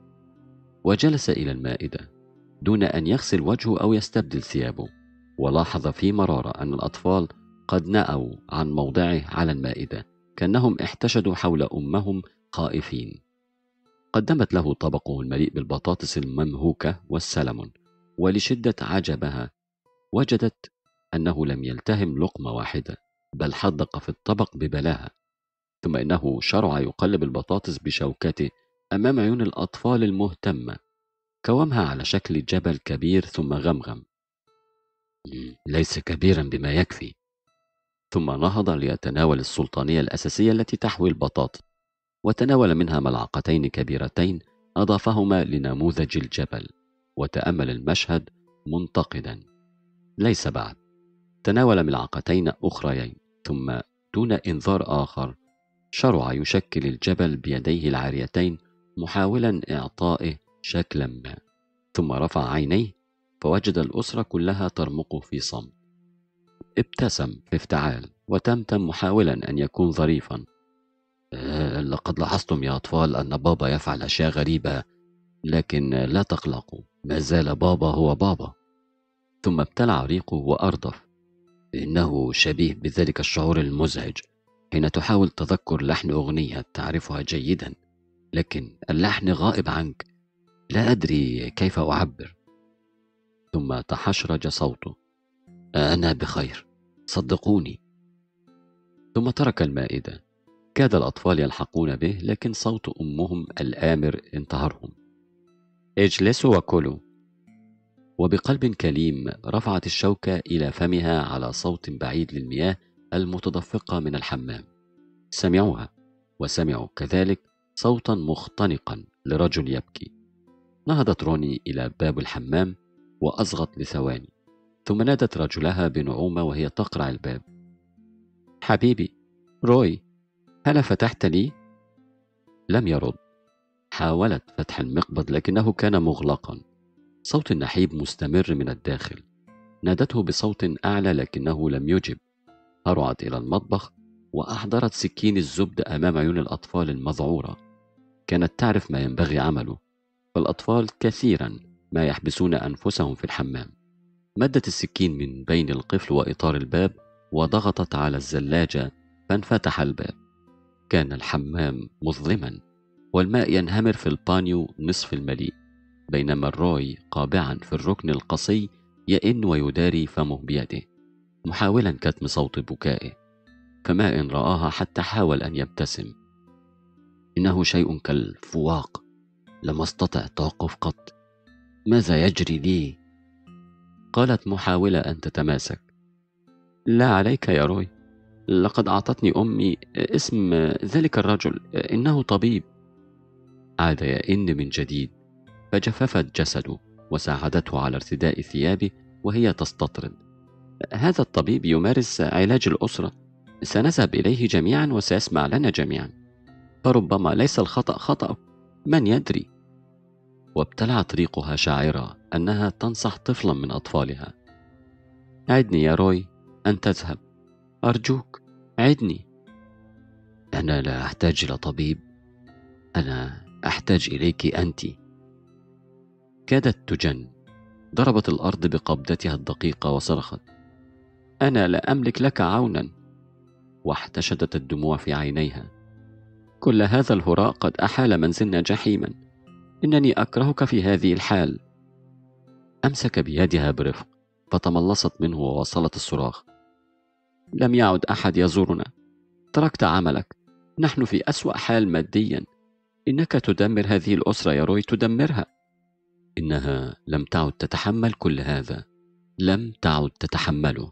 وجلس إلى المائدة دون أن يغسل وجهه أو يستبدل ثيابه، ولاحظ في مرارة أن الأطفال قد نأوا عن موضعه على المائدة، كأنهم احتشدوا حول أمهم خائفين. قدمت له طبقه المليء بالبطاطس الممهوكة والسلمون، ولشدة عجبها وجدت أنه لم يلتهم لقمة واحدة، بل حدق في الطبق ببلاهة. ثم إنه شرع يقلب البطاطس بشوكته أمام عيون الأطفال المهتمة، كومها على شكل جبل كبير ثم غمغم: ليس كبيرا بما يكفي. ثم نهض ليتناول السلطانية الأساسية التي تحوي البطاطس، وتناول منها ملعقتين كبيرتين أضافهما لنموذج الجبل، وتأمل المشهد منتقدا. ليس بعد. تناول ملعقتين أخريين، ثم دون إنذار آخر شرع يشكل الجبل بيديه العاريتين، محاولا إعطائه شكلا ما. ثم رفع عينيه فوجد الأسرة كلها ترمقه في صمت. ابتسم في افتعال وتمتم محاولا أن يكون ظريفا: أه لقد لاحظتم يا أطفال أن بابا يفعل أشياء غريبة، لكن لا تقلقوا، ما زال بابا هو بابا. ثم ابتلع ريقه وأردف: إنه شبيه بذلك الشعور المزعج حين تحاول تذكر لحن أغنية تعرفها جيدا، لكن اللحن غائب عنك، لا أدري كيف أعبر. ثم تحشرج صوته: أنا بخير، صدقوني. ثم ترك المائدة. كاد الأطفال يلحقون به، لكن صوت أمهم الآمر انتهرهم: اجلسوا وكلوا. وبقلب كليم رفعت الشوكة إلى فمها على صوت بعيد للمياه المتدفقة من الحمام. سمعوها، وسمعوا كذلك صوتا مختنقا لرجل يبكي. نهضت روني إلى باب الحمام وأصغت لثواني، ثم نادت رجلها بنعومة وهي تقرع الباب: حبيبي روي، هل فتحت لي؟ لم يرد. حاولت فتح المقبض لكنه كان مغلقا. صوت النحيب مستمر من الداخل. نادته بصوت أعلى لكنه لم يجب. هرعت إلى المطبخ وأحضرت سكين الزبد أمام عيون الأطفال المذعورة. كانت تعرف ما ينبغي عمله، فالأطفال كثيرا ما يحبسون أنفسهم في الحمام. مدت السكين من بين القفل وإطار الباب وضغطت على الزلاجة، فانفتح الباب. كان الحمام مظلما، والماء ينهمر في البانيو نصف المليء، بينما الروي قابعا في الركن القصي يئن ويداري فمه بيده، محاولا كتم صوت بكائه. فما إن رآها حتى حاول أن يبتسم. إنه شيء كالفواق، لم أستطع التوقف قط. ماذا يجري لي؟ قالت محاولة أن تتماسك: لا عليك يا روي، لقد أعطتني أمي اسم ذلك الرجل، إنه طبيب. عاد يئن من جديد، فجففت جسده وساعدته على ارتداء ثيابه وهي تستطرد: هذا الطبيب يمارس علاج الأسرة، سنذهب إليه جميعا وسيسمع لنا جميعا، فربما ليس الخطأ خطأ، من يدري. وابتلعت ريقها شاعرة أنها تنصح طفلا من أطفالها: عدني يا روي أن تذهب، أرجوك عدني. أنا لا أحتاج إلى طبيب، أنا أحتاج إليك أنت. كادت تجن. ضربت الأرض بقبضتها الدقيقة وصرخت: أنا لا أملك لك عونا. واحتشدت الدموع في عينيها: كل هذا الهراء قد أحال منزلنا جحيما، إنني أكرهك في هذه الحال. أمسك بيدها برفق فتملصت منه وواصلت الصراخ: لم يعد أحد يزورنا، تركت عملك، نحن في أسوأ حال ماديا، إنك تدمر هذه الأسرة يا روي، تدمرها. إنها لم تعد تتحمل كل هذا، لم تعد تتحمله.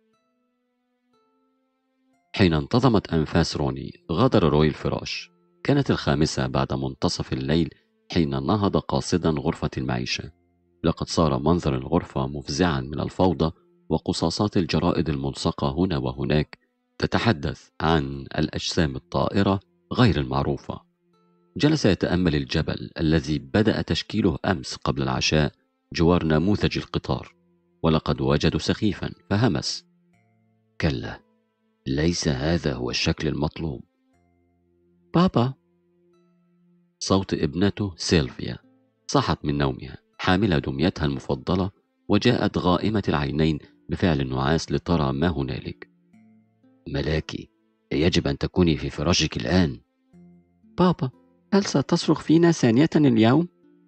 حين انتظمت أنفاس روني غادر روي الفراش. كانت الخامسة بعد منتصف الليل حين نهض قاصدا غرفة المعيشة. لقد صار منظر الغرفة مفزعا من الفوضى وقصاصات الجرائد الملصقة هنا وهناك تتحدث عن الأجسام الطائرة غير المعروفة. جلس يتأمل الجبل الذي بدأ تشكيله أمس قبل العشاء جوار نموذج القطار، ولقد وجدوا سخيفا فهمس: كلا، ليس هذا هو الشكل المطلوب. بابا. صوت ابنته سيلفيا صحت من نومها حاملة دميتها المفضلة، وجاءت غائمة العينين بفعل النعاس لترى ما هنالك. ملاكي، يجب أن تكوني في فراشك الآن. بابا، هل ستصرخ فينا ثانية اليوم؟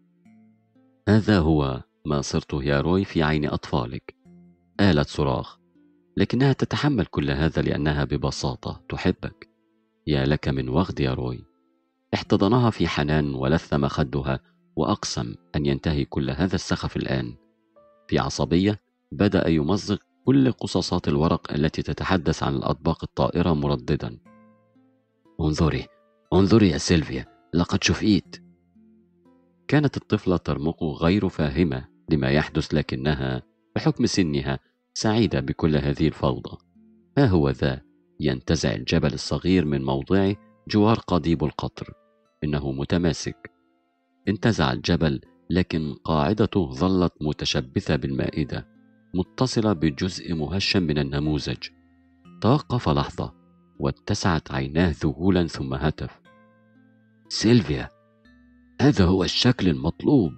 هذا هو ما صرته يا روي في عين أطفالك. آلت صراخ، لكنها تتحمل كل هذا لأنها ببساطة تحبك. يا لك من وغد يا روي. احتضنها في حنان ولثم خدها، وأقسم أن ينتهي كل هذا السخف الآن. في عصبية بدأ يمزق كل قصاصات الورق التي تتحدث عن الأطباق الطائرة مرددا: انظري، انظري يا سيلفيا، لقد شفيت. كانت الطفلة ترمق غير فاهمة لما يحدث، لكنها بحكم سنها سعيدة بكل هذه الفوضى. ها هو ذا ينتزع الجبل الصغير من موضعه جوار قضيب القطر. إنه متماسك. انتزع الجبل، لكن قاعدته ظلت متشبثة بالمائدة، متصلة بجزء مهشم من النموذج. توقف لحظة واتسعت عيناه ذهولا، ثم هتف: سيلفيا، هذا هو الشكل المطلوب.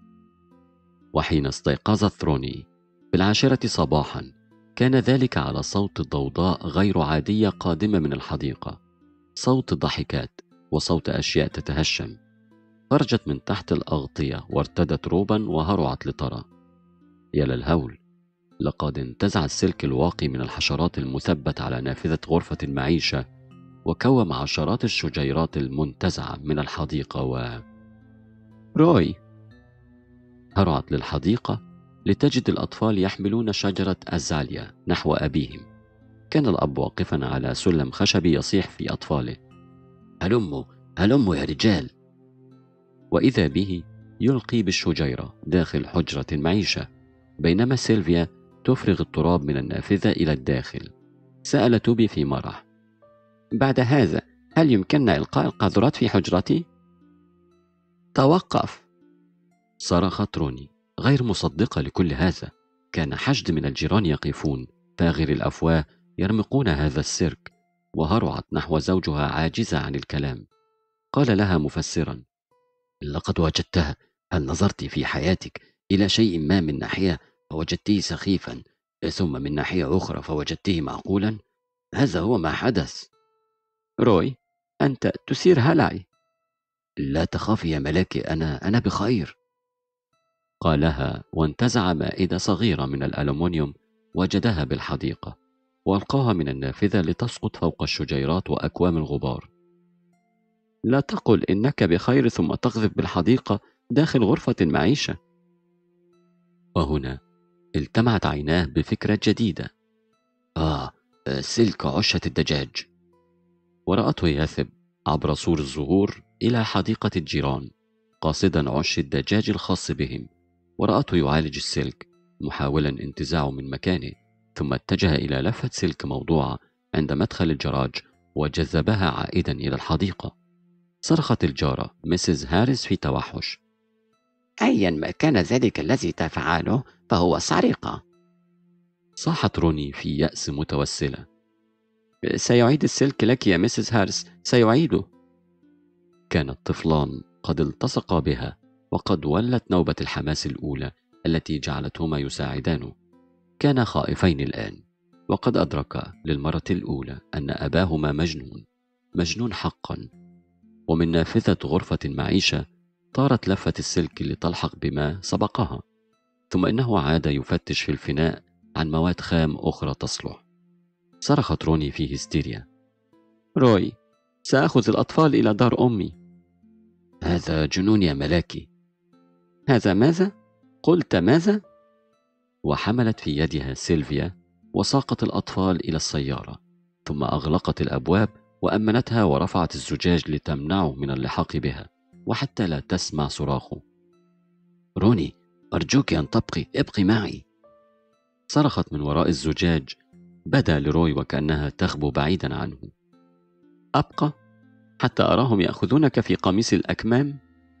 وحين استيقظت ثروني بالعاشرة صباحا، كان ذلك على صوت ضوضاء غير عادية قادمة من الحديقة، صوت ضحكات وصوت أشياء تتهشم. خرجت من تحت الأغطية وارتدت روبا وهرعت لترى. يا للهول، لقد انتزع السلك الواقي من الحشرات المثبت على نافذة غرفة المعيشة، وكوم عشرات الشجيرات المنتزعة من الحديقة. و روي هرعت للحديقة لتجد الأطفال يحملون شجرة أزاليا نحو أبيهم. كان الأب واقفا على سلم خشبي يصيح في أطفاله: هلموا هلموا يا رجال. وإذا به يلقي بالشجيرة داخل حجرة المعيشة، بينما سيلفيا تفرغ التراب من النافذة إلى الداخل. سأل توبي في مرح: بعد هذا هل يمكننا إلقاء القاذورات في حجرتي؟ توقف! صرخت روني غير مصدقة لكل هذا. كان حشد من الجيران يقفون فاغر الأفواه يرمقون هذا السيرك، وهرعت نحو زوجها عاجزة عن الكلام. قال لها مفسرا: لقد وجدتها. هل نظرت في حياتك إلى شيء ما من ناحية فوجدته سخيفا، ثم من ناحية أخرى فوجدته معقولا؟ هذا هو ما حدث. روي، أنت تثير هلعي. لا تخافي يا ملاكي، أنا أنا بخير. قالها وانتزع مائدة صغيرة من الألومنيوم وجدها بالحديقة، والقاها من النافذة لتسقط فوق الشجيرات وأكوام الغبار. لا تقل إنك بخير ثم تقذف بالحديقة داخل غرفة المعيشة. وهنا التمعت عيناه بفكرة جديدة. آه، سلك عشة الدجاج. ورأته ياثب عبر سور الزهور إلى حديقة الجيران قاصدا عش الدجاج الخاص بهم، ورأته يعالج السلك محاولا انتزاعه من مكانه، ثم اتجه إلى لفة سلك موضوعة عند مدخل الجراج وجذبها عائدا إلى الحديقة. صرخت الجارة ميسيس هاريس في توحش: أيا ما كان ذلك الذي تفعله فهو سرقة. صاحت روني في يأس متوسلة: سيعيد السلك لك يا ميسيس هاريس، سيعيده. كان الطفلان قد التصقا بها، وقد ولت نوبة الحماس الأولى التي جعلتهما يساعدانه. كانا خائفين الآن، وقد أدركا للمرة الأولى أن أباهما مجنون، مجنون حقا. ومن نافذة غرفة المعيشة طارت لفة السلك لتلحق بما سبقها، ثم إنه عاد يفتش في الفناء عن مواد خام أخرى تصلح. صرخت روني في هستيريا: روي، سأخذ الأطفال إلى دار أمي. هذا جنون يا ملاكي. هذا ماذا؟ قلت ماذا؟ وحملت في يدها سيلفيا وساقت الأطفال إلى السيارة، ثم أغلقت الأبواب وأمنتها ورفعت الزجاج لتمنعه من اللحاق بها، وحتى لا تسمع صراخه. روني، أرجوك أن تبقي ابقي معي. صرخت من وراء الزجاج. بدا لروي وكأنها تخبو بعيدا عنه. أبقى حتى أراهم يأخذونك في قميص الأكمام.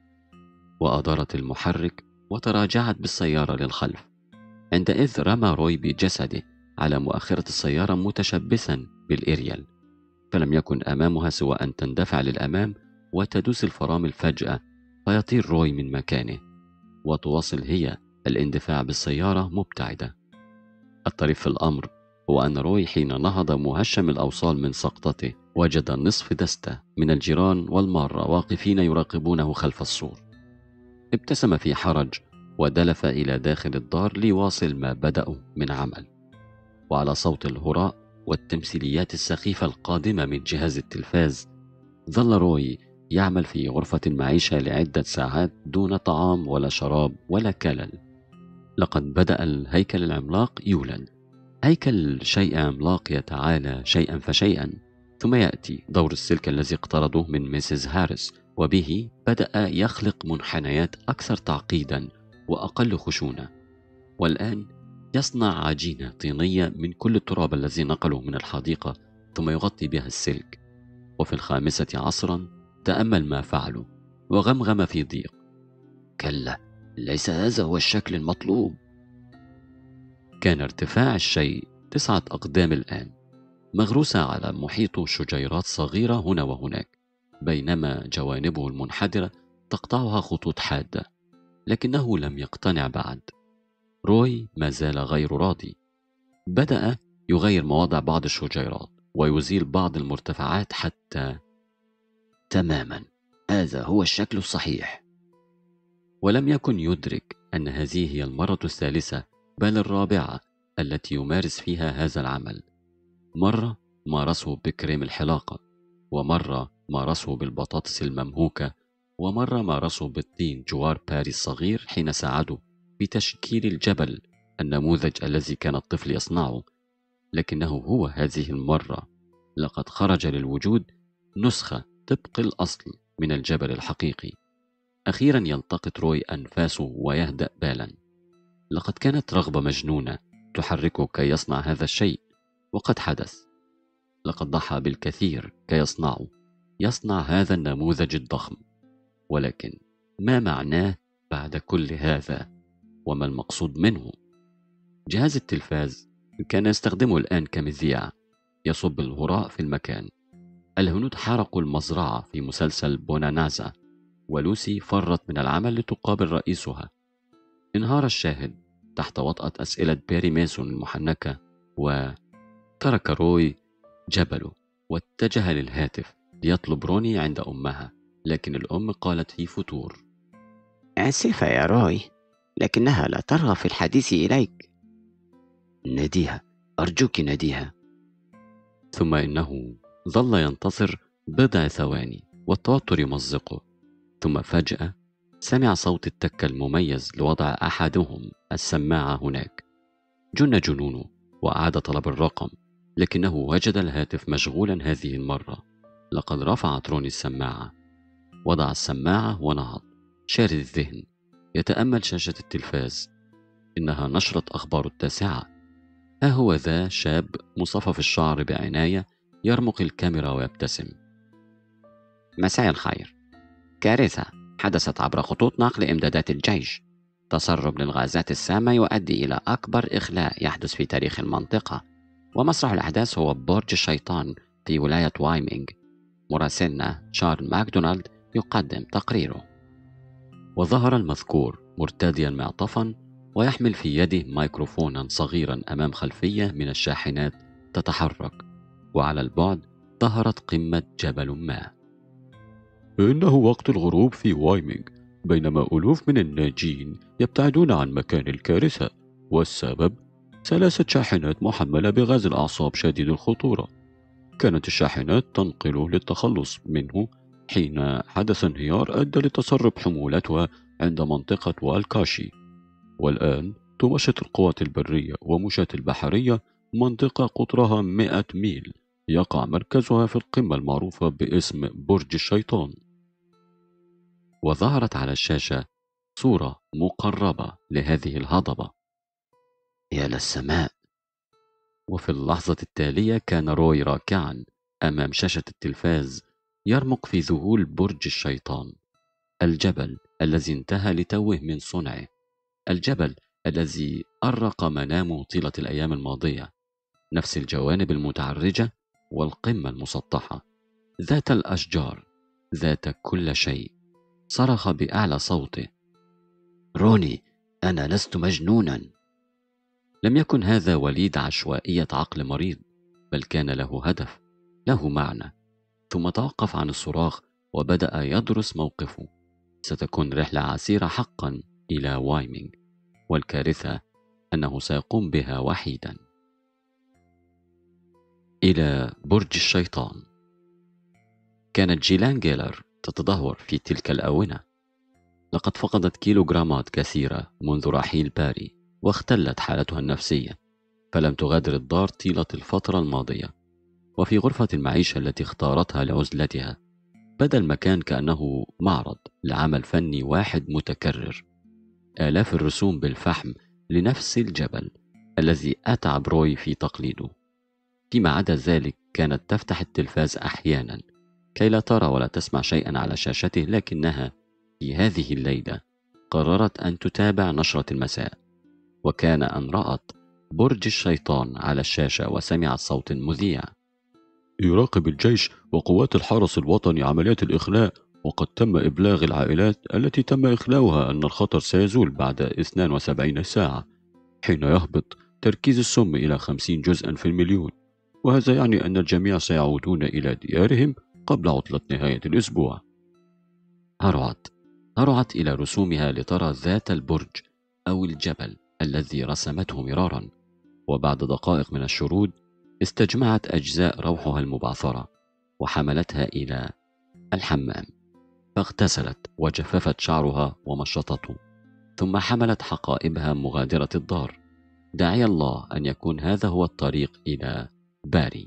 وأدارت المحرك وتراجعت بالسيارة للخلف. عندئذ رمى روي بجسده على مؤخرة السيارة متشبثا بالإريال، فلم يكن أمامها سوى أن تندفع للأمام وتدوس الفرامل فجأة، فيطير روي من مكانه، وتواصل هي الاندفاع بالسيارة مبتعدة. الطريف في الأمر هو أن روي حين نهض مهشم الأوصال من سقطته وجد نصف دستة من الجيران والمارة واقفين يراقبونه خلف السور. ابتسم في حرج ودلف إلى داخل الدار ليواصل ما بدأوا من عمل. وعلى صوت الهراء والتمثيليات السخيفة القادمة من جهاز التلفاز، ظل روي يعمل في غرفة المعيشة لعدة ساعات دون طعام ولا شراب ولا كلل. لقد بدأ الهيكل العملاق يولد. هيكل شيء عملاق يتعالى شيئا فشيئا، ثم يأتي دور السلك الذي اقترضه من ميسيس هاريس، وبه بدأ يخلق منحنيات أكثر تعقيدا وأقل خشونة. والآن يصنع عجينة طينية من كل التراب الذي نقله من الحديقة، ثم يغطي بها السلك. وفي الخامسة عصرا تأمل ما فعله وغمغم في ضيق: كلا، ليس هذا هو الشكل المطلوب. كان ارتفاع الشيء تسعة أقدام الآن، مغروسة على محيط شجيرات صغيرة هنا وهناك، بينما جوانبه المنحدرة تقطعها خطوط حادة. لكنه لم يقتنع بعد. روي ما زال غير راضي. بدأ يغير مواضع بعض الشجيرات ويزيل بعض المرتفعات حتى تماما، هذا هو الشكل الصحيح. ولم يكن يدرك أن هذه هي المرة الثالثة بل الرابعة التي يمارس فيها هذا العمل. مرة مارسه بكريم الحلاقة، ومرة مارسه بالبطاطس الممهوكة، ومرة مارسه بالطين جوار باري الصغير حين ساعده في تشكيل الجبل، النموذج الذي كان الطفل يصنعه. لكنه هو هذه المرة لقد خرج للوجود نسخة طبق الأصل من الجبل الحقيقي. أخيرا يلتقط روي أنفاسه ويهدأ بالا. لقد كانت رغبة مجنونة تحركه كي يصنع هذا الشيء، وقد حدث. لقد ضحى بالكثير كي يصنعه، يصنع هذا النموذج الضخم. ولكن ما معناه بعد كل هذا؟ وما المقصود منه؟ جهاز التلفاز كان يستخدمه الآن كمذياع، يصب الهراء في المكان. الهنود حرقوا المزرعة في مسلسل بونانازا، ولوسي فرت من العمل لتقابل رئيسها. انهار الشاهد تحت وطأة أسئلة بيري ميسون المحنكة، وترك روي جبله واتجه للهاتف ليطلب روني عند أمها. لكن الأم قالت في فتور: آسفة يا روي، لكنها لا ترغب في الحديث إليك. ناديها، أرجوك ناديها. ثم إنه ظل ينتظر بضع ثواني والتوتر يمزقه، ثم فجأة سمع صوت التكة المميز لوضع أحدهم السماعة هناك. جن جنونه وأعاد طلب الرقم، لكنه وجد الهاتف مشغولا هذه المرة. لقد رفعت روني السماعة، وضع السماعة ونهض شارد الذهن يتأمل شاشة التلفاز. إنها نشرة أخبار التاسعة. ها هو ذا شاب مصفف الشعر بعناية يرمق الكاميرا ويبتسم: مساء الخير. كارثة حدثت عبر خطوط نقل إمدادات الجيش. تسرب للغازات السامة يؤدي إلى أكبر إخلاء يحدث في تاريخ المنطقة، ومسرح الأحداث هو برج الشيطان في ولاية وايمينغ. مراسلنا شارل ماكدونالد يقدم تقريره. وظهر المذكور مرتديا معطفا ويحمل في يده ميكروفونا صغيرا أمام خلفية من الشاحنات تتحرك، وعلى البعد ظهرت قمة جبل ما. إنه وقت الغروب في وايمينغ، بينما ألوف من الناجين يبتعدون عن مكان الكارثة، والسبب ثلاثة شاحنات محملة بغاز الأعصاب شديد الخطورة. كانت الشاحنات تنقل للتخلص منه حين حدث انهيار أدى لتسرب حمولتها عند منطقة والكاشي، والآن تمشط القوات البرية ومشاة البحرية منطقة قطرها مئة ميل يقع مركزها في القمة المعروفة باسم برج الشيطان. وظهرت على الشاشة صورة مقربة لهذه الهضبة. يا للسماء! وفي اللحظة التالية كان روي راكعا أمام شاشة التلفاز يرمق في ذهول برج الشيطان، الجبل الذي انتهى لتوه من صنعه، الجبل الذي أرق منامه طيلة الأيام الماضية، نفس الجوانب المتعرجة والقمة المسطحة، ذات الأشجار، ذات كل شيء. صرخ بأعلى صوته: روني، أنا لست مجنونا. لم يكن هذا وليد عشوائية عقل مريض، بل كان له هدف، له معنى. ثم توقف عن الصراخ وبدأ يدرس موقفه. ستكون رحلة عسيرة حقا إلى وايمينغ، والكارثة أنه سيقوم بها وحيدا. إلى برج الشيطان. كانت جيلان جيلر تتدهور في تلك الآونة. لقد فقدت كيلوغرامات كثيرة منذ رحيل باري، واختلت حالتها النفسية، فلم تغادر الدار طيلة الفترة الماضية. وفي غرفة المعيشة التي اختارتها لعزلتها بدا المكان كأنه معرض لعمل فني واحد متكرر، آلاف الرسوم بالفحم لنفس الجبل الذي أتعب روي في تقليده. فيما عدا ذلك كانت تفتح التلفاز أحيانا كي لا ترى ولا تسمع شيئا على شاشته، لكنها في هذه الليلة قررت أن تتابع نشرة المساء، وكان أن رأت برج الشيطان على الشاشة وسمعت صوت مذيع: يراقب الجيش وقوات الحرس الوطني عمليات الإخلاء، وقد تم إبلاغ العائلات التي تم إخلاؤها أن الخطر سيزول بعد اثنتين وسبعين ساعة، حين يهبط تركيز السم إلى خمسين جزءا في المليون، وهذا يعني أن الجميع سيعودون إلى ديارهم قبل عطلة نهاية الأسبوع. هرعت هرعت إلى رسومها لترى ذات البرج أو الجبل الذي رسمته مرارا، وبعد دقائق من الشرود استجمعت أجزاء روحها المبعثرة وحملتها إلى الحمام، فاغتسلت وجففت شعرها ومشطته، ثم حملت حقائبها مغادرة الدار، داعي الله أن يكون هذا هو الطريق إلى باري.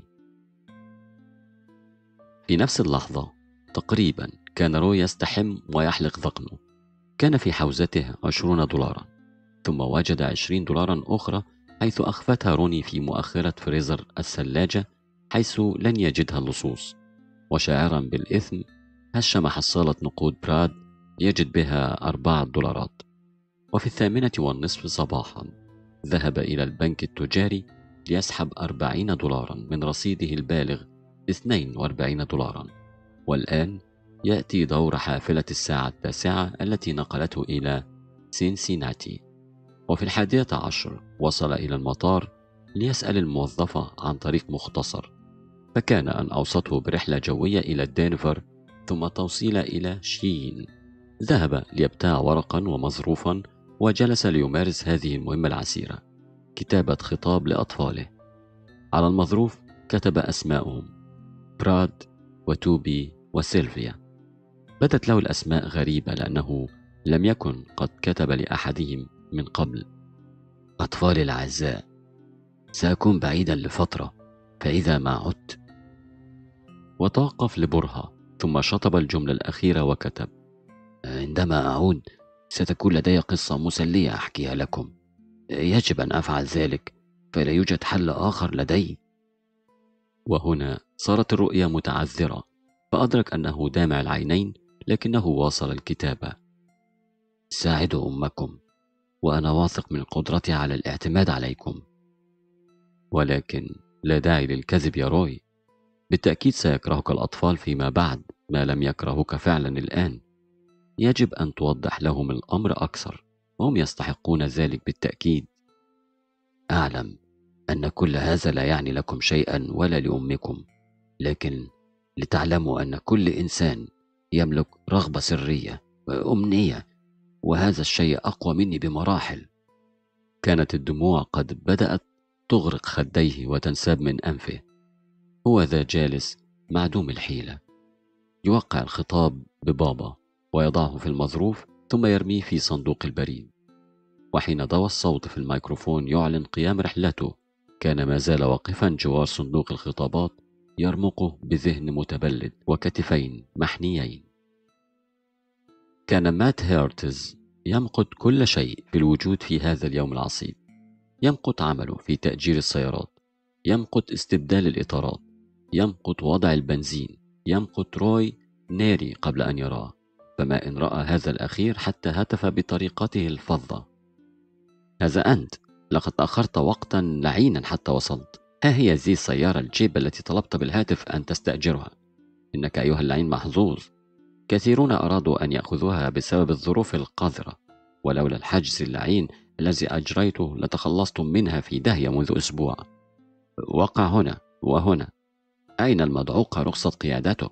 في نفس اللحظة تقريبا كان روي يستحم ويحلق ذقنه. كان في حوزته عشرون دولارا، ثم وجد عشرين دولارا أخرى حيث أخفتها روني في مؤخرة فريزر الثلاجة، حيث لن يجدها اللصوص. وشاعرا بالإثم هشم حصالة نقود براد يجد بها أربعة دولارات. وفي الثامنة والنصف صباحا ذهب إلى البنك التجاري ليسحب أربعين دولارا من رصيده البالغ اثنين وأربعين دولارا، والآن يأتي دور حافلة الساعة التاسعة التي نقلته إلى سينسيناتي. وفي الحادية عشر وصل إلى المطار ليسأل الموظفة عن طريق مختصر، فكان أن أوصته برحلة جوية إلى دنفر ثم توصيل إلى شين. ذهب ليبتاع ورقا ومظروفا وجلس ليمارس هذه المهمة العسيرة، كتابة خطاب لأطفاله. على المظروف كتب أسماءهم: براد وتوبي وسيلفيا. بدت له الأسماء غريبة لأنه لم يكن قد كتب لأحدهم من قبل. أطفالي الأعزاء، سأكون بعيدا لفترة، فإذا ما عدت. وتوقف لبرهة ثم شطب الجملة الأخيرة وكتب: عندما أعود ستكون لدي قصة مسلية أحكيها لكم. يجب أن أفعل ذلك، فلا يوجد حل آخر لدي. وهنا صارت الرؤيا متعذرة، فأدرك أنه دامع العينين، لكنه واصل الكتابة: ساعدوا أمكم، وأنا واثق من قدرتي على الاعتماد عليكم. ولكن لا داعي للكذب يا روي، بالتأكيد سيكرهك الأطفال فيما بعد ما لم يكرهك فعلا الآن. يجب أن توضح لهم الأمر أكثر، وهم يستحقون ذلك بالتأكيد. أعلم أن كل هذا لا يعني لكم شيئا ولا لأمكم، لكن لتعلموا أن كل إنسان يملك رغبة سرية وأمنية، وهذا الشيء أقوى مني بمراحل. كانت الدموع قد بدأت تغرق خديه وتنساب من أنفه. هو ذا جالس معدوم الحيلة، يوقع الخطاب ببابا ويضعه في المظروف ثم يرميه في صندوق البريد. وحين ضوى الصوت في الميكروفون يعلن قيام رحلته، كان ما زال واقفا جوار صندوق الخطابات يرمقه بذهن متبلد وكتفين محنيين. كان مات هيرتز يمقت كل شيء في الوجود في هذا اليوم العصيب. يمقت عمله في تأجير السيارات، يمقت استبدال الإطارات، يمقت وضع البنزين، يمقت روي ناري قبل أن يراه. فما إن رأى هذا الأخير حتى هتف بطريقته الفظة: هذا أنت، لقد تأخرت وقتا لعينا حتى وصلت. ها هي ذي السيارة الجيب التي طلبت بالهاتف أن تستأجرها. إنك أيها اللعين محظوظ. كثيرون أرادوا أن يأخذوها بسبب الظروف القذرة، ولولا الحجز اللعين الذي أجريته لتخلصت منها في داهية منذ أسبوع. وقع هنا وهنا. أين المدعوقة رخصة قيادتك؟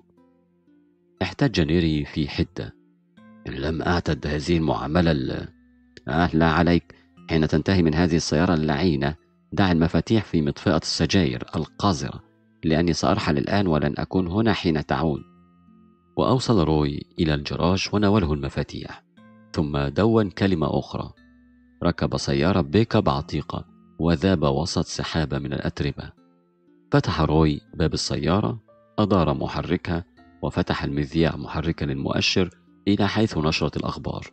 احتج نيري في حدة: لم أعتد هذه المعاملة ال... آه لا عليك. حين تنتهي من هذه السيارة اللعينة دع المفاتيح في مطفئة السجاير القذرة، لأني سأرحل الآن ولن أكون هنا حين تعود. وأوصل روي إلى الجراج وناوله المفاتيح، ثم دون كلمة أخرى. ركب سيارة بيك اب عتيقة وذاب وسط سحابة من الأتربة. فتح روي باب السيارة، أدار محركها، وفتح المذياع محركا المؤشر إلى حيث نشرت الأخبار: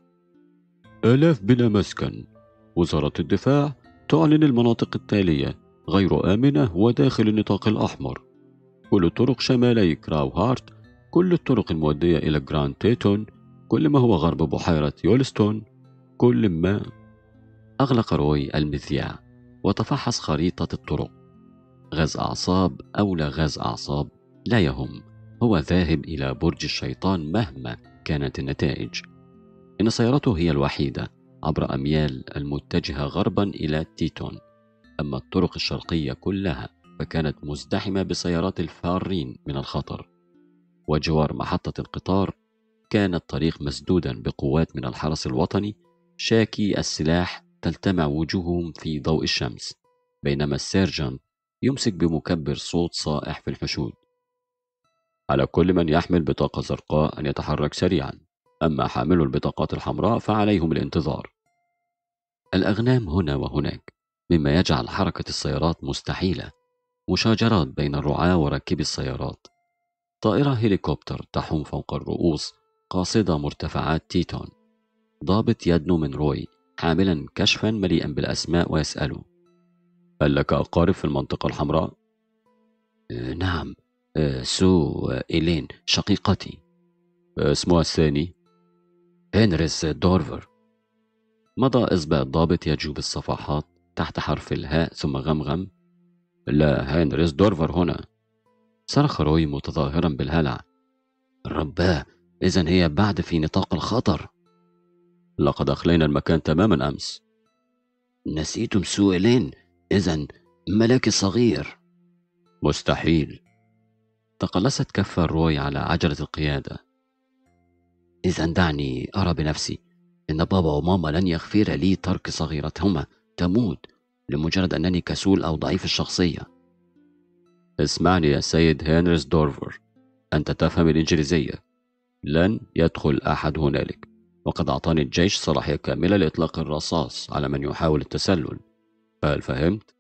آلاف بلا مسكن. وزارة الدفاع تعلن المناطق التالية غير آمنة وداخل النطاق الأحمر: كل طرق شمالي كراو هارت، كل الطرق المؤدية إلى جراند تيتون، كل ما هو غرب بحيرة يولستون، كل ما. أغلق روي المذياع وتفحص خريطة الطرق. غاز أعصاب أو لا غاز أعصاب لا يهم، هو ذاهب إلى برج الشيطان مهما كانت النتائج. إن سيارته هي الوحيدة عبر أميال المتجهة غربا إلى تيتون، أما الطرق الشرقية كلها فكانت مزدحمة بسيارات الفارين من الخطر. وجوار محطة القطار كان الطريق مسدودا بقوات من الحرس الوطني شاكي السلاح تلتمع وجوههم في ضوء الشمس، بينما السيرجنت يمسك بمكبر صوت صائح في الحشود: على كل من يحمل بطاقة زرقاء أن يتحرك سريعا، أما حاملو البطاقات الحمراء فعليهم الانتظار. الأغنام هنا وهناك، مما يجعل حركة السيارات مستحيلة. مشاجرات بين الرعاة وراكبي السيارات. طائرة هليكوبتر تحوم فوق الرؤوس قاصدة مرتفعات تيتون. ضابط يدنو من روي حاملا كشفا مليئا بالأسماء ويسأله: هل لك أقارب في المنطقة الحمراء؟ أه نعم، أه سو أه إيلين شقيقتي. اسمها الثاني؟ هنريس دورفر. مضى إصبع الضابط يجوب الصفحات تحت حرف الهاء ثم غمغم: لا، هنريس دورفر هنا. صرخ روي متظاهرا بالهلع: رباه، إذن هي بعد في نطاق الخطر. لقد أخلينا المكان تماما أمس. نسيتم سو إيلين؟ إذن ملاك صغير. مستحيل. تقلصت كف روي على عجلة القيادة. إذن دعني أرى بنفسي. إن بابا وماما لن يغفر لي ترك صغيرتهما تموت لمجرد أنني كسول أو ضعيف الشخصية. اسمعني يا سيد هنريس دورفر، أنت تفهم الإنجليزية. لن يدخل أحد هنالك، وقد أعطاني الجيش صلاحية كاملة لإطلاق الرصاص على من يحاول التسلل. هل فهمت؟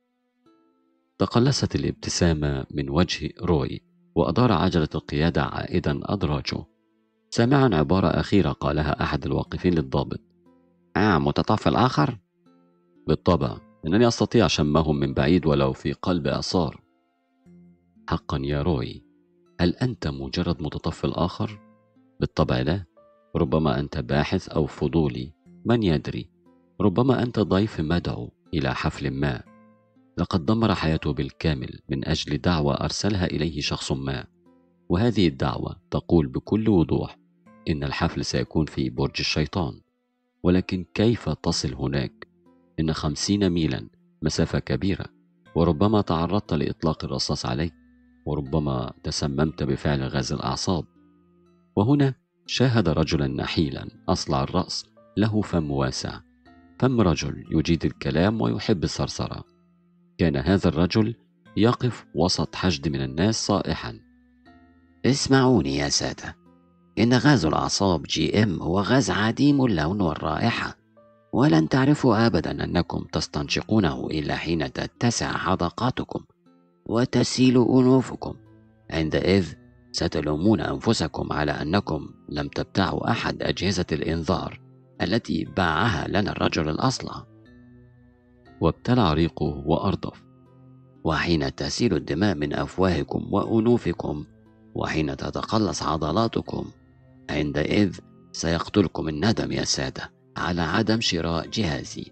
تقلصت الابتسامة من وجه روي وأدار عجلة القيادة عائدا أدراجه، سامعا عبارة أخيرة قالها أحد الواقفين للضابط: آه متطفل آخر؟ بالطبع، إنني أستطيع شمهم من بعيد ولو في قلب إعصار. حقا يا روي، هل أنت مجرد متطفل آخر؟ بالطبع لا. ربما أنت باحث أو فضولي، من يدري؟ ربما أنت ضيف مدعو إلى حفل ما. لقد دمر حياته بالكامل من أجل دعوة أرسلها إليه شخص ما، وهذه الدعوة تقول بكل وضوح إن الحفل سيكون في برج الشيطان. ولكن كيف تصل هناك؟ إن خمسين ميلا مسافة كبيرة، وربما تعرضت لإطلاق الرصاص عليك، وربما تسممت بفعل غاز الأعصاب. وهنا شاهد رجلا نحيلا أصلع الرأس، له فم واسع، فم رجل يجيد الكلام ويحب الثرثرة. كان هذا الرجل يقف وسط حشد من الناس صائحا: اسمعوني يا سادة، إن غاز الأعصاب جي إم هو غاز عديم اللون والرائحة، ولن تعرفوا أبدا أنكم تستنشقونه إلا حين تتسع حدقاتكم وتسيل أنوفكم. عندئذ ستلومون أنفسكم على أنكم لم تبتعوا أحد أجهزة الإنذار التي باعها لنا الرجل الأصلع. وابتلع ريقه وأرضف. وحين تسيل الدماء من أفواهكم وأنوفكم، وحين تتقلص عضلاتكم، عندئذ سيقتلكم الندم يا سادة على عدم شراء جهازي.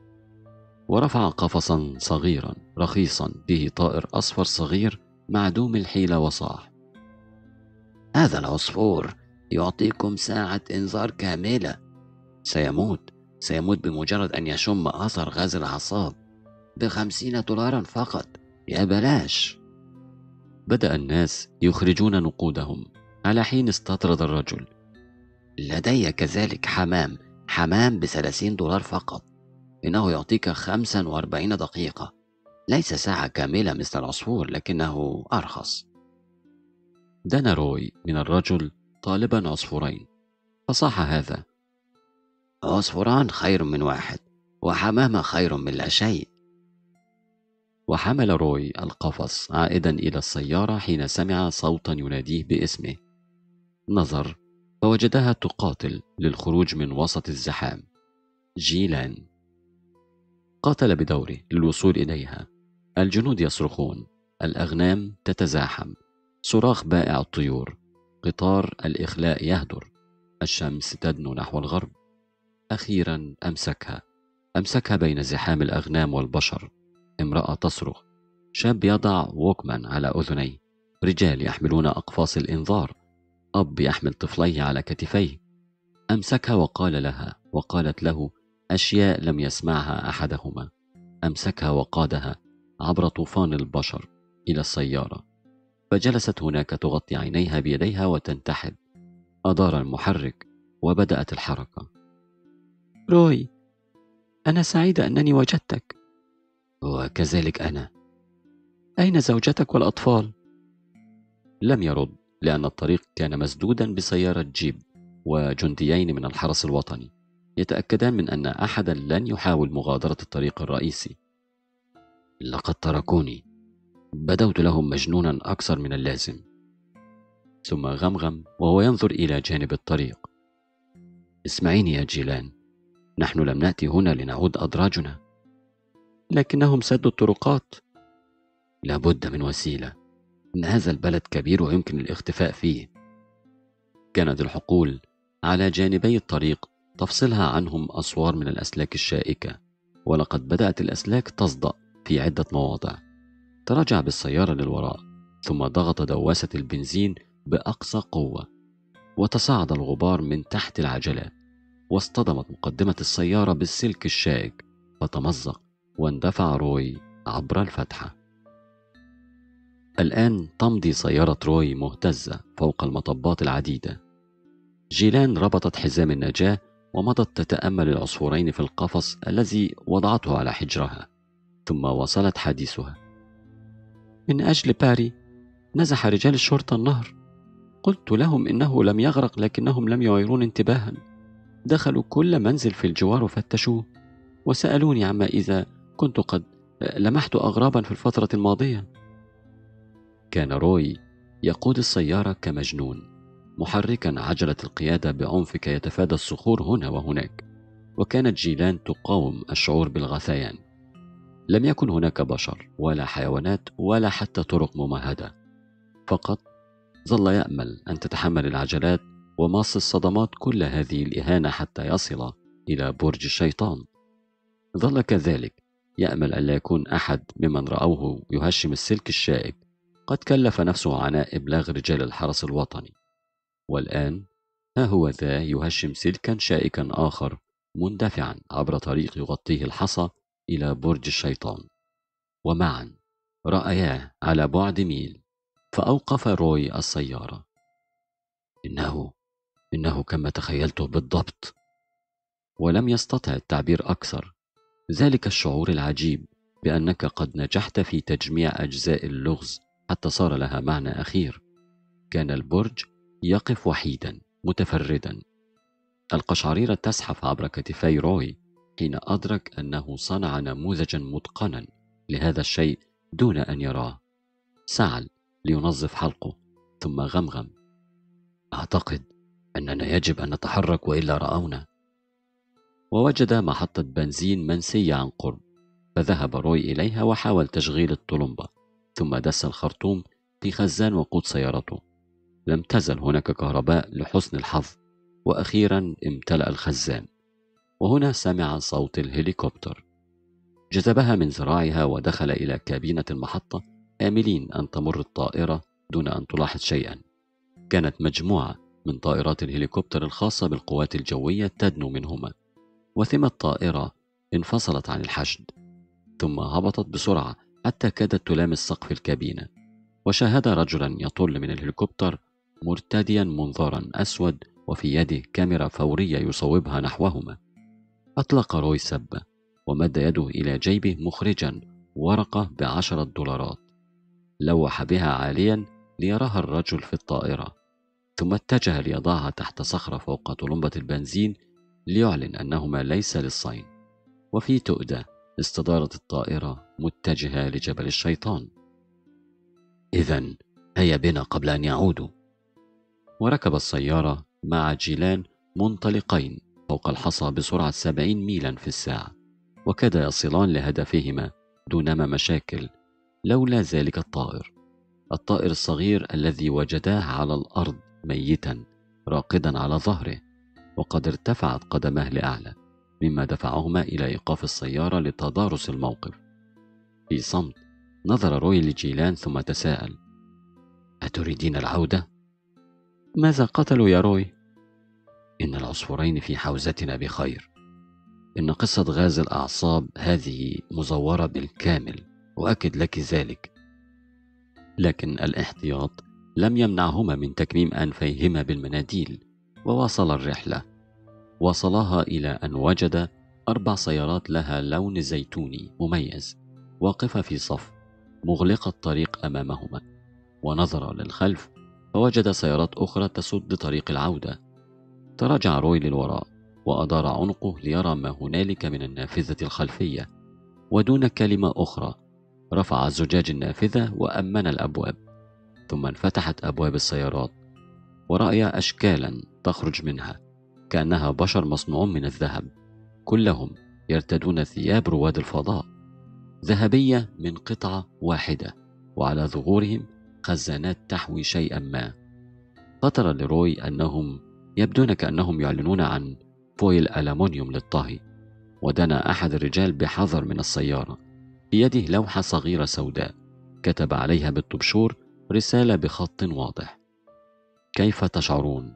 ورفع قفصا صغيرا رخيصا به طائر أصفر صغير معدوم الحيلة وصاح: هذا العصفور يعطيكم ساعة إنذار كاملة. سيموت سيموت بمجرد أن يشم أثر غاز الأعصاب، بخمسين دولارا فقط، يا بلاش. بدأ الناس يخرجون نقودهم، على حين استطرد الرجل: لدي كذلك حمام حمام بثلاثين دولار فقط، إنه يعطيك خمسا وأربعين دقيقة، ليس ساعة كاملة مثل العصفور لكنه أرخص. دنا روي من الرجل طالبا عصفورين، فصاح هذا: عصفوران خير من واحد، وحمامة خير من لا شيء. وحمل روي القفص عائدا إلى السيارة حين سمع صوتا يناديه باسمه. نظر فوجدها تقاتل للخروج من وسط الزحام. جيلان قاتل بدوره للوصول إليها. الجنود يصرخون، الأغنام تتزاحم، صراخ بائع الطيور، قطار الإخلاء يهدر، الشمس تدنو نحو الغرب. أخيرا أمسكها أمسكها بين زحام الأغنام والبشر. امرأة تصرخ، شاب يضع ووكمان على أذنيه، رجال يحملون أقفاص الإنذار، أب يحمل طفليه على كتفيه. أمسكها وقال لها وقالت له أشياء لم يسمعها أحدهما. أمسكها وقادها عبر طوفان البشر إلى السيارة، فجلست هناك تغطي عينيها بيديها وتنتحب. أدار المحرك وبدأت الحركة. روي، أنا سعيدة أنني وجدتك. وكذلك أنا. أين زوجتك والأطفال؟ لم يرد، لأن الطريق كان مسدودا بسيارة جيب وجنديين من الحرس الوطني يتأكدان من أن أحدا لن يحاول مغادرة الطريق الرئيسي. لقد تركوني، بدوت لهم مجنونا أكثر من اللازم. ثم غمغم وهو ينظر إلى جانب الطريق: اسمعيني يا جيلان، نحن لم نأتي هنا لنعود أدراجنا. لكنهم سدوا الطرقات. لابد من وسيلة، إن هذا البلد كبير ويمكن الاختفاء فيه. كانت الحقول على جانبي الطريق تفصلها عنهم أسوار من الأسلاك الشائكة، ولقد بدأت الأسلاك تصدأ في عدة مواضع. تراجع بالسيارة للوراء، ثم ضغط دواسة البنزين بأقصى قوة، وتصاعد الغبار من تحت العجلات، واصطدمت مقدمة السيارة بالسلك الشائك فتمزق، واندفع روي عبر الفتحة. الآن تمضي سيارة روي مهتزة فوق المطبات العديدة. جيلان ربطت حزام النجاة ومضت تتأمل العصفورين في القفص الذي وضعته على حجرها، ثم وصلت حديثها: من أجل باري نزح رجال الشرطة النهر. قلت لهم إنه لم يغرق، لكنهم لم يعيرون انتباها. دخلوا كل منزل في الجوار وفتشوه، وسألوني عما إذا كنت قد لمحت أغرابا في الفترة الماضية. كان روي يقود السيارة كمجنون، محركا عجلة القيادة بعنف كي يتفادى الصخور هنا وهناك، وكانت جيلان تقاوم الشعور بالغثيان. لم يكن هناك بشر ولا حيوانات ولا حتى طرق ممهدة، فقط ظل يأمل أن تتحمل العجلات وماص الصدمات كل هذه الإهانة حتى يصل إلى برج الشيطان. ظل كذلك يأمل أن لا يكون أحد ممن رأوه يهشم السلك الشائك قد كلف نفسه عناء إبلاغ رجال الحرس الوطني. والآن ها هو ذا يهشم سلكا شائكا آخر مندفعا عبر طريق يغطيه الحصى إلى برج الشيطان. ومعا رأياه على بعد ميل، فأوقف روي السيارة. إنه إنه كما تخيلته بالضبط. ولم يستطع التعبير أكثر. ذلك الشعور العجيب بأنك قد نجحت في تجميع أجزاء اللغز حتى صار لها معنى أخير. كان البرج يقف وحيدا متفردا. القشعريرة تزحف عبر كتفي روي حين أدرك أنه صنع نموذجا متقنا لهذا الشيء دون أن يراه. سعل لينظف حلقه، ثم غمغم: أعتقد أننا يجب أن نتحرك وإلا رأونا. ووجد محطة بنزين منسية عن قرب. فذهب روي إليها وحاول تشغيل الطلمبة، ثم دس الخرطوم في خزان وقود سيارته. لم تزل هناك كهرباء لحسن الحظ، وأخيرا امتلأ الخزان، وهنا سمع صوت الهليكوبتر. جذبها من ذراعها ودخل إلى كابينة المحطة، آملين أن تمر الطائرة دون أن تلاحظ شيئا. كانت مجموعة من طائرات الهليكوبتر الخاصة بالقوات الجوية تدنو منهما، وثم الطائرة انفصلت عن الحشد، ثم هبطت بسرعة حتى كادت تلامس سقف الكابينة. وشاهد رجلا يطل من الهليكوبتر مرتديا منظارا أسود وفي يده كاميرا فورية يصوبها نحوهما. أطلق روي سبة ومد يده إلى جيبه مخرجا ورقة بعشرة دولارات، لوح بها عاليا ليراها الرجل في الطائرة، ثم اتجه ليضعها تحت صخرة فوق طلمبة البنزين ليعلن أنهما ليس للصين. وفي تؤدة استدارت الطائرة متجهة لجبل الشيطان. إذن هيا بنا قبل أن يعودوا. وركب السيارة مع جيلان منطلقين فوق الحصى بسرعة سبعين ميلا في الساعة، وكاد يصلان لهدفهما دونما مشاكل، لولا ذلك الطائر الطائر الصغير الذي وجداه على الأرض ميتا راقدا على ظهره، وقد ارتفعت قدماه لأعلى، مما دفعهما إلى إيقاف السيارة لتدارس الموقف. في صمت نظر روي لجيلان ثم تساءل: أتريدين العودة؟ ماذا قتلوا يا روي؟ إن العصفورين في حوزتنا بخير. إن قصة غاز الأعصاب هذه مزورة بالكامل، وأكد لك ذلك. لكن الاحتياط لم يمنعهما من تكميم أنفيهما بالمناديل، وواصل الرحلة. وصلها إلى أن وجد أربع سيارات لها لون زيتوني مميز واقفة في صف مغلقة الطريق أمامهما، ونظر للخلف فوجد سيارات أخرى تسد طريق العودة. تراجع روي للوراء وأدار عنقه ليرى ما هنالك من النافذة الخلفية، ودون كلمة أخرى رفع زجاج النافذة وأمن الأبواب، ثم انفتحت أبواب السيارات ورأي أشكالا تخرج منها كأنها بشر مصنوعون من الذهب، كلهم يرتدون ثياب رواد الفضاء، ذهبية من قطعة واحدة، وعلى ظهورهم خزانات تحوي شيئا ما. خطر لروي أنهم يبدون كأنهم يعلنون عن فويل ألمنيوم للطهي. ودنا أحد الرجال بحذر من السيارة، بيده لوحة صغيرة سوداء كتب عليها بالطبشور رسالة بخط واضح: كيف تشعرون؟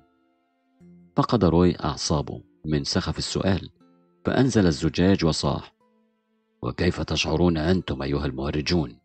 فقد روي أعصابه من سخف السؤال، فأنزل الزجاج وصاح: وكيف تشعرون أنتم أيها المهرجون؟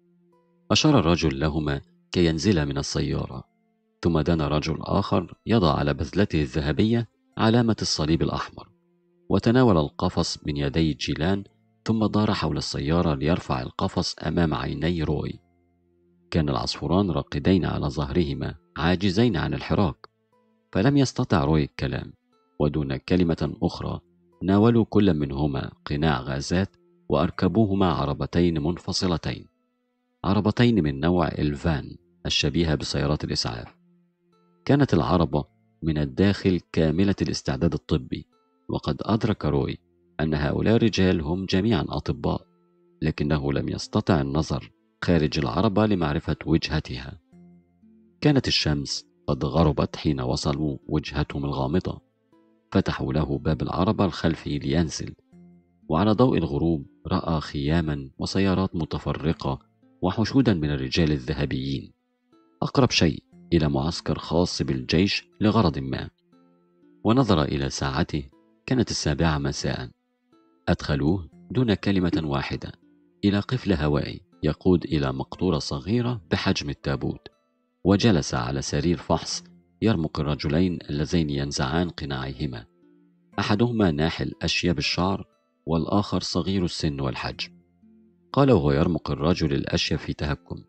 أشار الرجل لهما كي ينزلا من السيارة، ثم دنا رجل آخر يضع على بذلته الذهبية علامة الصليب الأحمر، وتناول القفص من يدي جيلان، ثم دار حول السيارة ليرفع القفص أمام عيني روي. كان العصفوران راقدين على ظهرهما عاجزين عن الحراك، فلم يستطع روي الكلام، ودون كلمة أخرى ناولوا كل منهما قناع غازات وأركبوهما عربتين منفصلتين، عربتين من نوع الفان الشبيهة بسيارات الإسعاف. كانت العربة من الداخل كاملة الاستعداد الطبي، وقد أدرك روي أن هؤلاء الرجال هم جميعا أطباء، لكنه لم يستطع النظر خارج العربة لمعرفة وجهتها. كانت الشمس قد غربت حين وصلوا وجهتهم الغامضة. فتحوا له باب العربة الخلفي لينزل، وعلى ضوء الغروب رأى خياما وسيارات متفرقة وحشودا من الرجال الذهبيين، أقرب شيء إلى معسكر خاص بالجيش لغرض ما. ونظر إلى ساعته، كانت السابعة مساء. أدخلوه دون كلمة واحدة إلى قفل هوائي يقود إلى مقطورة صغيرة بحجم التابوت، وجلس على سرير فحص يرمق الرجلين اللذين ينزعان قناعيهما، أحدهما ناحل أشيب الشعر والآخر صغير السن والحجم. قال وهو يرمق الرجل الأشيب في تهكم: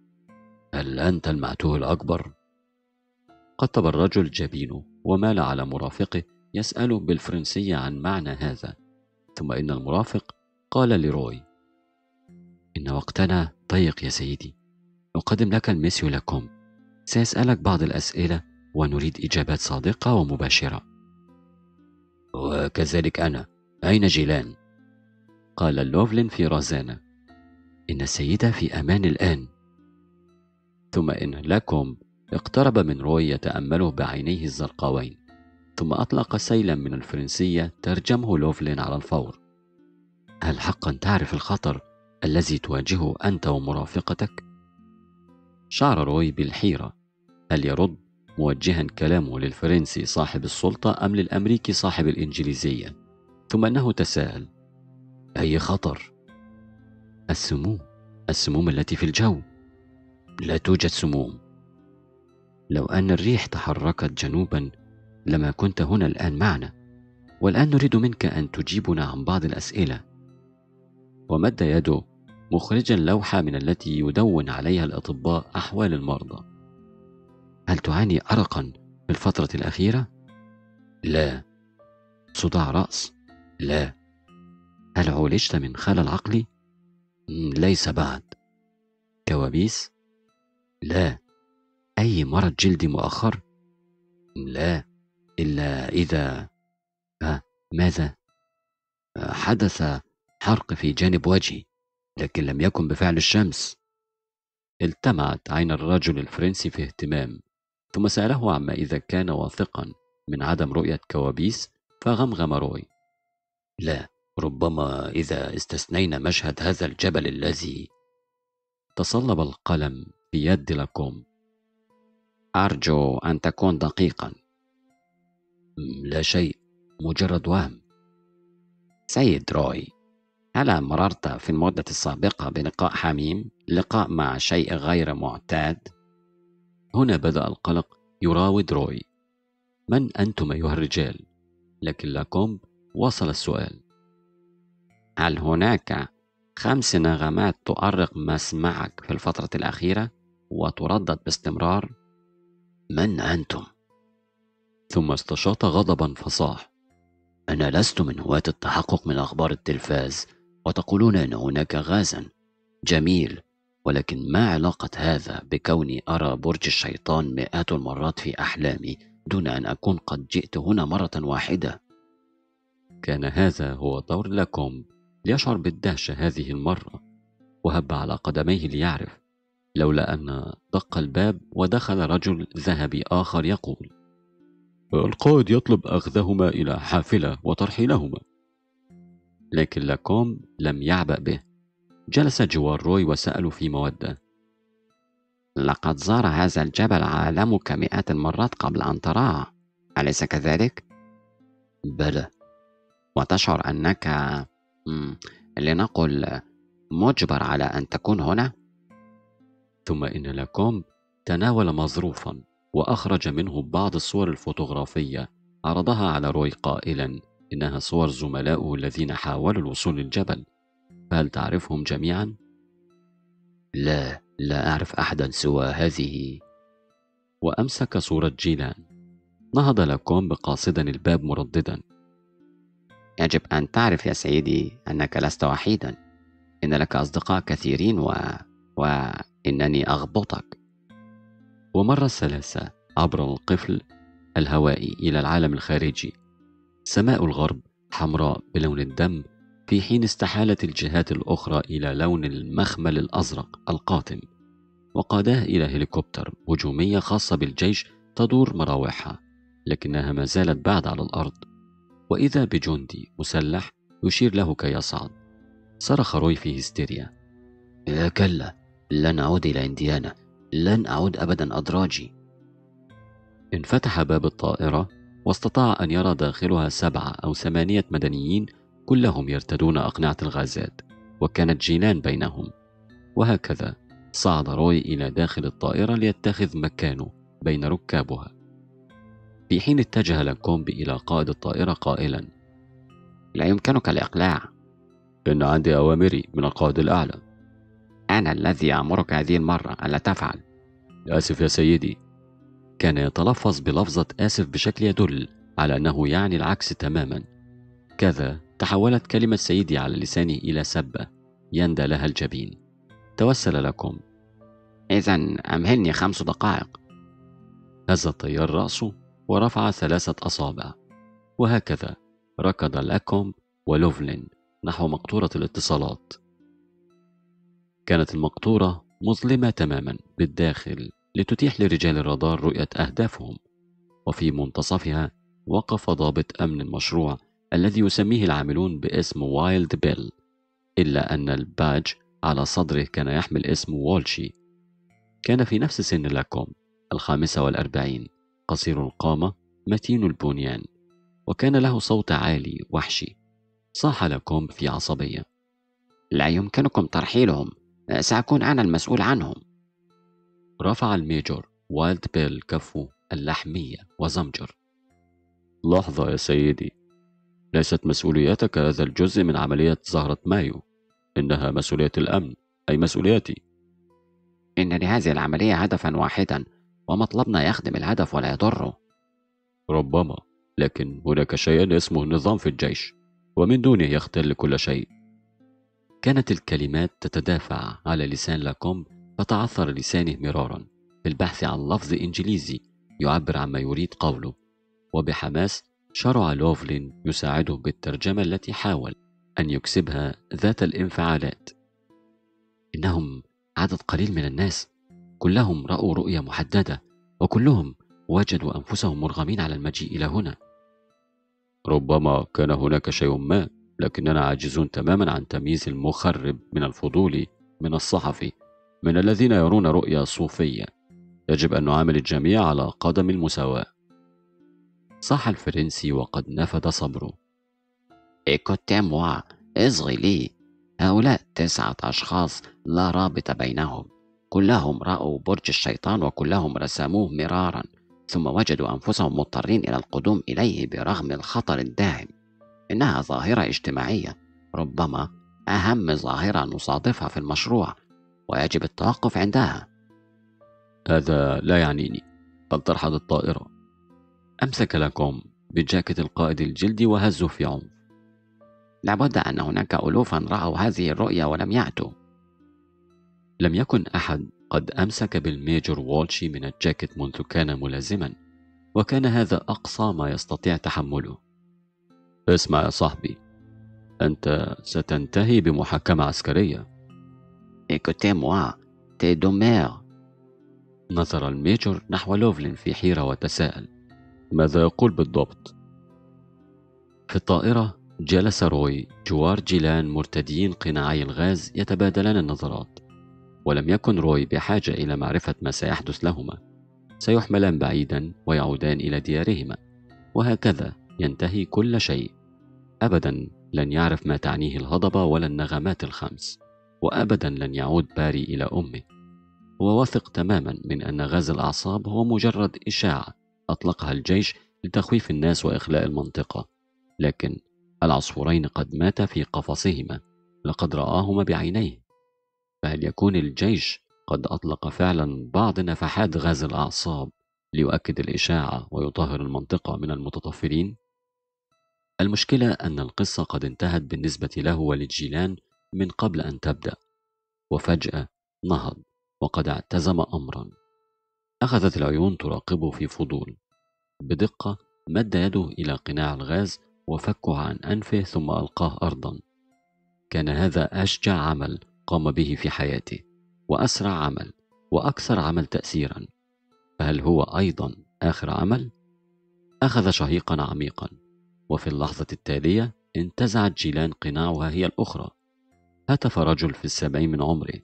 هل أنت المعتوه الأكبر؟ قطب الرجل جبينه ومال على مرافقه يسأله بالفرنسية عن معنى هذا، ثم إن المرافق قال لروي: إن وقتنا ضيق يا سيدي، أقدم لك المسيو لكم، سيسألك بعض الأسئلة ونريد إجابات صادقة ومباشرة. وكذلك أنا، أين جيلان؟ قال لوفلين في رزانة: إن السيدة في أمان الآن. ثم إن لاكوم اقترب من روي يتأمله بعينيه الزرقاوين، ثم أطلق سيلا من الفرنسية ترجمه لوفلين على الفور: هل حقا تعرف الخطر الذي تواجهه أنت ومرافقتك؟ شعر روي بالحيرة، هل يرد موجها كلامه للفرنسي صاحب السلطة أم للأمريكي صاحب الإنجليزية؟ ثم أنه تساءل: أي خطر؟ السموم، السموم التي في الجو. لا توجد سموم. لو أن الريح تحركت جنوبا لما كنت هنا الآن معنا، والآن نريد منك أن تجيبنا عن بعض الأسئلة. ومد يده مخرجا لوحة من التي يدون عليها الأطباء أحوال المرضى. هل تعاني أرقا في الفترة الأخيرة؟ لا. صداع رأس؟ لا. هل عولجت من خلل عقلي؟ ليس بعد. كوابيس؟ لا. أي مرض جلدي مؤخر؟ لا، إلا إذا ها ماذا؟ حدث حرق في جانب وجهي، لكن لم يكن بفعل الشمس. التمعت عين الرجل الفرنسي في اهتمام، ثم سأله عما إذا كان واثقا من عدم رؤية كوابيس، فغمغم روي: لا، ربما إذا استثنينا مشهد هذا الجبل الذي. تصلب القلم في يد لاكوم. أرجو أن تكون دقيقا. لا شيء، مجرد وهم. سيد روي، هل مررت في المدة السابقة بلقاء حميم، لقاء مع شيء غير معتاد؟ هنا بدأ القلق يراود روي. من أنتم أيها الرجال؟ لكن لاكوم وصل السؤال: هل هناك خمس نغمات تؤرق مسمعك في الفترة الأخيرة وتردد باستمرار؟ من أنتم؟ ثم استشاط غضبا فصاح: أنا لست من هواة التحقق من أخبار التلفاز، وتقولون أن هناك غازا. جميل، ولكن ما علاقة هذا بكوني أرى برج الشيطان مئات المرات في أحلامي دون أن أكون قد جئت هنا مرة واحدة؟ كان هذا هو دور لاكوم ليشعر بالدهشة هذه المرة، وهب على قدميه ليعرف، لولا أن دق الباب ودخل رجل ذهبي آخر يقول: القائد يطلب أخذهما إلى حافلة وترحيلهما. لكن لاكوم لم يعبأ به. جلس جوار روي وسأله في مودة: لقد زار هذا الجبل عالمك مئات المرات قبل أن تراه، أليس كذلك؟ بلى. وتشعر أنك لنقل مجبر على أن تكون هنا؟ ثم إن لاكوم تناول مظروفا وأخرج منه بعض الصور الفوتوغرافية، عرضها على روي قائلا إنها صور زملائه الذين حاولوا الوصول للجبل. فهل تعرفهم جميعا؟ لا، لا أعرف أحدا سوى هذه. وأمسك صورة جيلان. نهض لاكوم بقاصدا الباب مرددا: يجب أن تعرف يا سيدي أنك لست وحيدا، إن لك أصدقاء كثيرين و... وإنني أغبطك. ومر الثلاثة عبر القفل الهوائي إلى العالم الخارجي. سماء الغرب حمراء بلون الدم، في حين استحالت الجهات الأخرى إلى لون المخمل الأزرق القاتم، وقاداه إلى هليكوبتر هجومية خاصة بالجيش تدور مراوحها، لكنها ما زالت بعد على الأرض. وإذا بجندي مسلح يشير له كي يصعد. صرخ روي في هستيريا: لا كلا، لن أعود إلى إنديانا، لن أعود أبدا أدراجي. انفتح باب الطائرة واستطاع أن يرى داخلها سبعة أو ثمانية مدنيين كلهم يرتدون أقنعة الغازات، وكانت جيلان بينهم. وهكذا صعد روي إلى داخل الطائرة ليتخذ مكانه بين ركابها، في حين اتجه لاكومب إلى قائد الطائرة قائلا: لا يمكنك الإقلاع. إن عندي أوامري من القائد الأعلى. أنا الذي أمرك هذه المرة ألا تفعل. آسف يا سيدي. كان يتلفظ بلفظة آسف بشكل يدل على أنه يعني العكس تماما. كذا تحولت كلمة سيدي على لسانه إلى سبة يندى لها الجبين. توسل لكم: إذن أمهلني خمس دقائق. هز الطيار رأسه ورفع ثلاثة أصابع، وهكذا ركض لاكوم ولوفلين نحو مقطورة الاتصالات. كانت المقطورة مظلمة تماما بالداخل لتتيح لرجال الرادار رؤية أهدافهم، وفي منتصفها وقف ضابط أمن المشروع الذي يسميه العاملون باسم وايلد بيل، إلا أن الباج على صدره كان يحمل اسم وولشي. كان في نفس سن لاكوم، الخامسة والأربعين، قصير القامة، متين البنيان، وكان له صوت عالي وحشي. صاح لاكوم في عصبية: لا يمكنكم ترحيلهم، سأكون أنا المسؤول عنهم. رفع الميجور وايلد بيل كفه اللحمية وزمجر: لحظة يا سيدي، ليست مسؤوليتك هذا الجزء من عملية زهرة مايو، إنها مسؤولية الأمن، أي مسؤوليتي. إن لهذه العملية هدفا واحدا، ومطلبنا يخدم الهدف ولا يضره. ربما، لكن هناك شيء اسمه النظام في الجيش، ومن دونه يختل كل شيء. كانت الكلمات تتدافع على لسان لاكوم، فتعثر لسانه مرارا في البحث عن لفظ إنجليزي يعبر عما يريد قوله، وبحماس شرع لوفلين يساعده بالترجمة التي حاول أن يكسبها ذات الانفعالات. إنهم عدد قليل من الناس، كلهم رأوا رؤية محددة، وكلهم وجدوا أنفسهم مرغمين على المجيء إلى هنا. ربما كان هناك شيء ما، لكننا عاجزون تماما عن تمييز المخرب من الفضولي، من الصحفي، من الذين يرون رؤية صوفية. يجب أن نعامل الجميع على قدم المساواة. صاح الفرنسي وقد نفد صبره: إيكوتي موا، اصغي لي، هؤلاء تسعة أشخاص لا رابط بينهم، كلهم رأوا برج الشيطان وكلهم رسموه مرارا، ثم وجدوا أنفسهم مضطرين إلى القدوم إليه برغم الخطر الداهم. إنها ظاهرة اجتماعية، ربما أهم ظاهرة نصادفها في المشروع، ويجب التوقف عندها. هذا لا يعنيني، فلترحل الطائرة. أمسك لاكوم بجاكيت القائد الجلدي وهزه في عنف. لابد أن هناك ألوفا رأوا هذه الرؤية ولم يأتوا. لم يكن أحد قد أمسك بالميجور وولشي من الجاكيت منذ كان ملازما، وكان هذا أقصى ما يستطيع تحمله. اسمع يا صاحبي، أنت ستنتهي بمحاكمة عسكرية. إيكوتي موا، تي دومير. نظر الميجور نحو لوفلين في حيرة وتساءل: ماذا يقول بالضبط؟ في الطائرة جلس روي جوار جيلان مرتديين قناعي الغاز يتبادلان النظرات، ولم يكن روي بحاجة إلى معرفة ما سيحدث لهما. سيحملان بعيدا ويعودان إلى ديارهما، وهكذا ينتهي كل شيء. أبدا لن يعرف ما تعنيه الهضبة ولا النغمات الخمس، وأبدا لن يعود باري إلى أمه. هو واثق تماما من أن غاز الأعصاب هو مجرد إشاعة أطلقها الجيش لتخويف الناس وإخلاء المنطقة، لكن العصفورين قد ماتا في قفصهما، لقد رآهما بعينيه. فهل يكون الجيش قد أطلق فعلا بعض نفحات غاز الأعصاب ليؤكد الإشاعة ويطهر المنطقة من المتطفلين؟ المشكلة أن القصة قد انتهت بالنسبة له وللجيلان من قبل أن تبدأ، وفجأة نهض وقد اعتزم أمرا. أخذت العيون تراقبه في فضول. بدقة مد يده إلى قناع الغاز وفكه عن أنفه ثم ألقاه أرضا. كان هذا أشجع عمل قام به في حياته، وأسرع عمل، وأكثر عمل تأثيرا. فهل هو أيضا آخر عمل؟ أخذ شهيقا عميقا، وفي اللحظة التالية انتزعت جيلان قناعها هي الأخرى. هتف رجل في السبعين من عمره: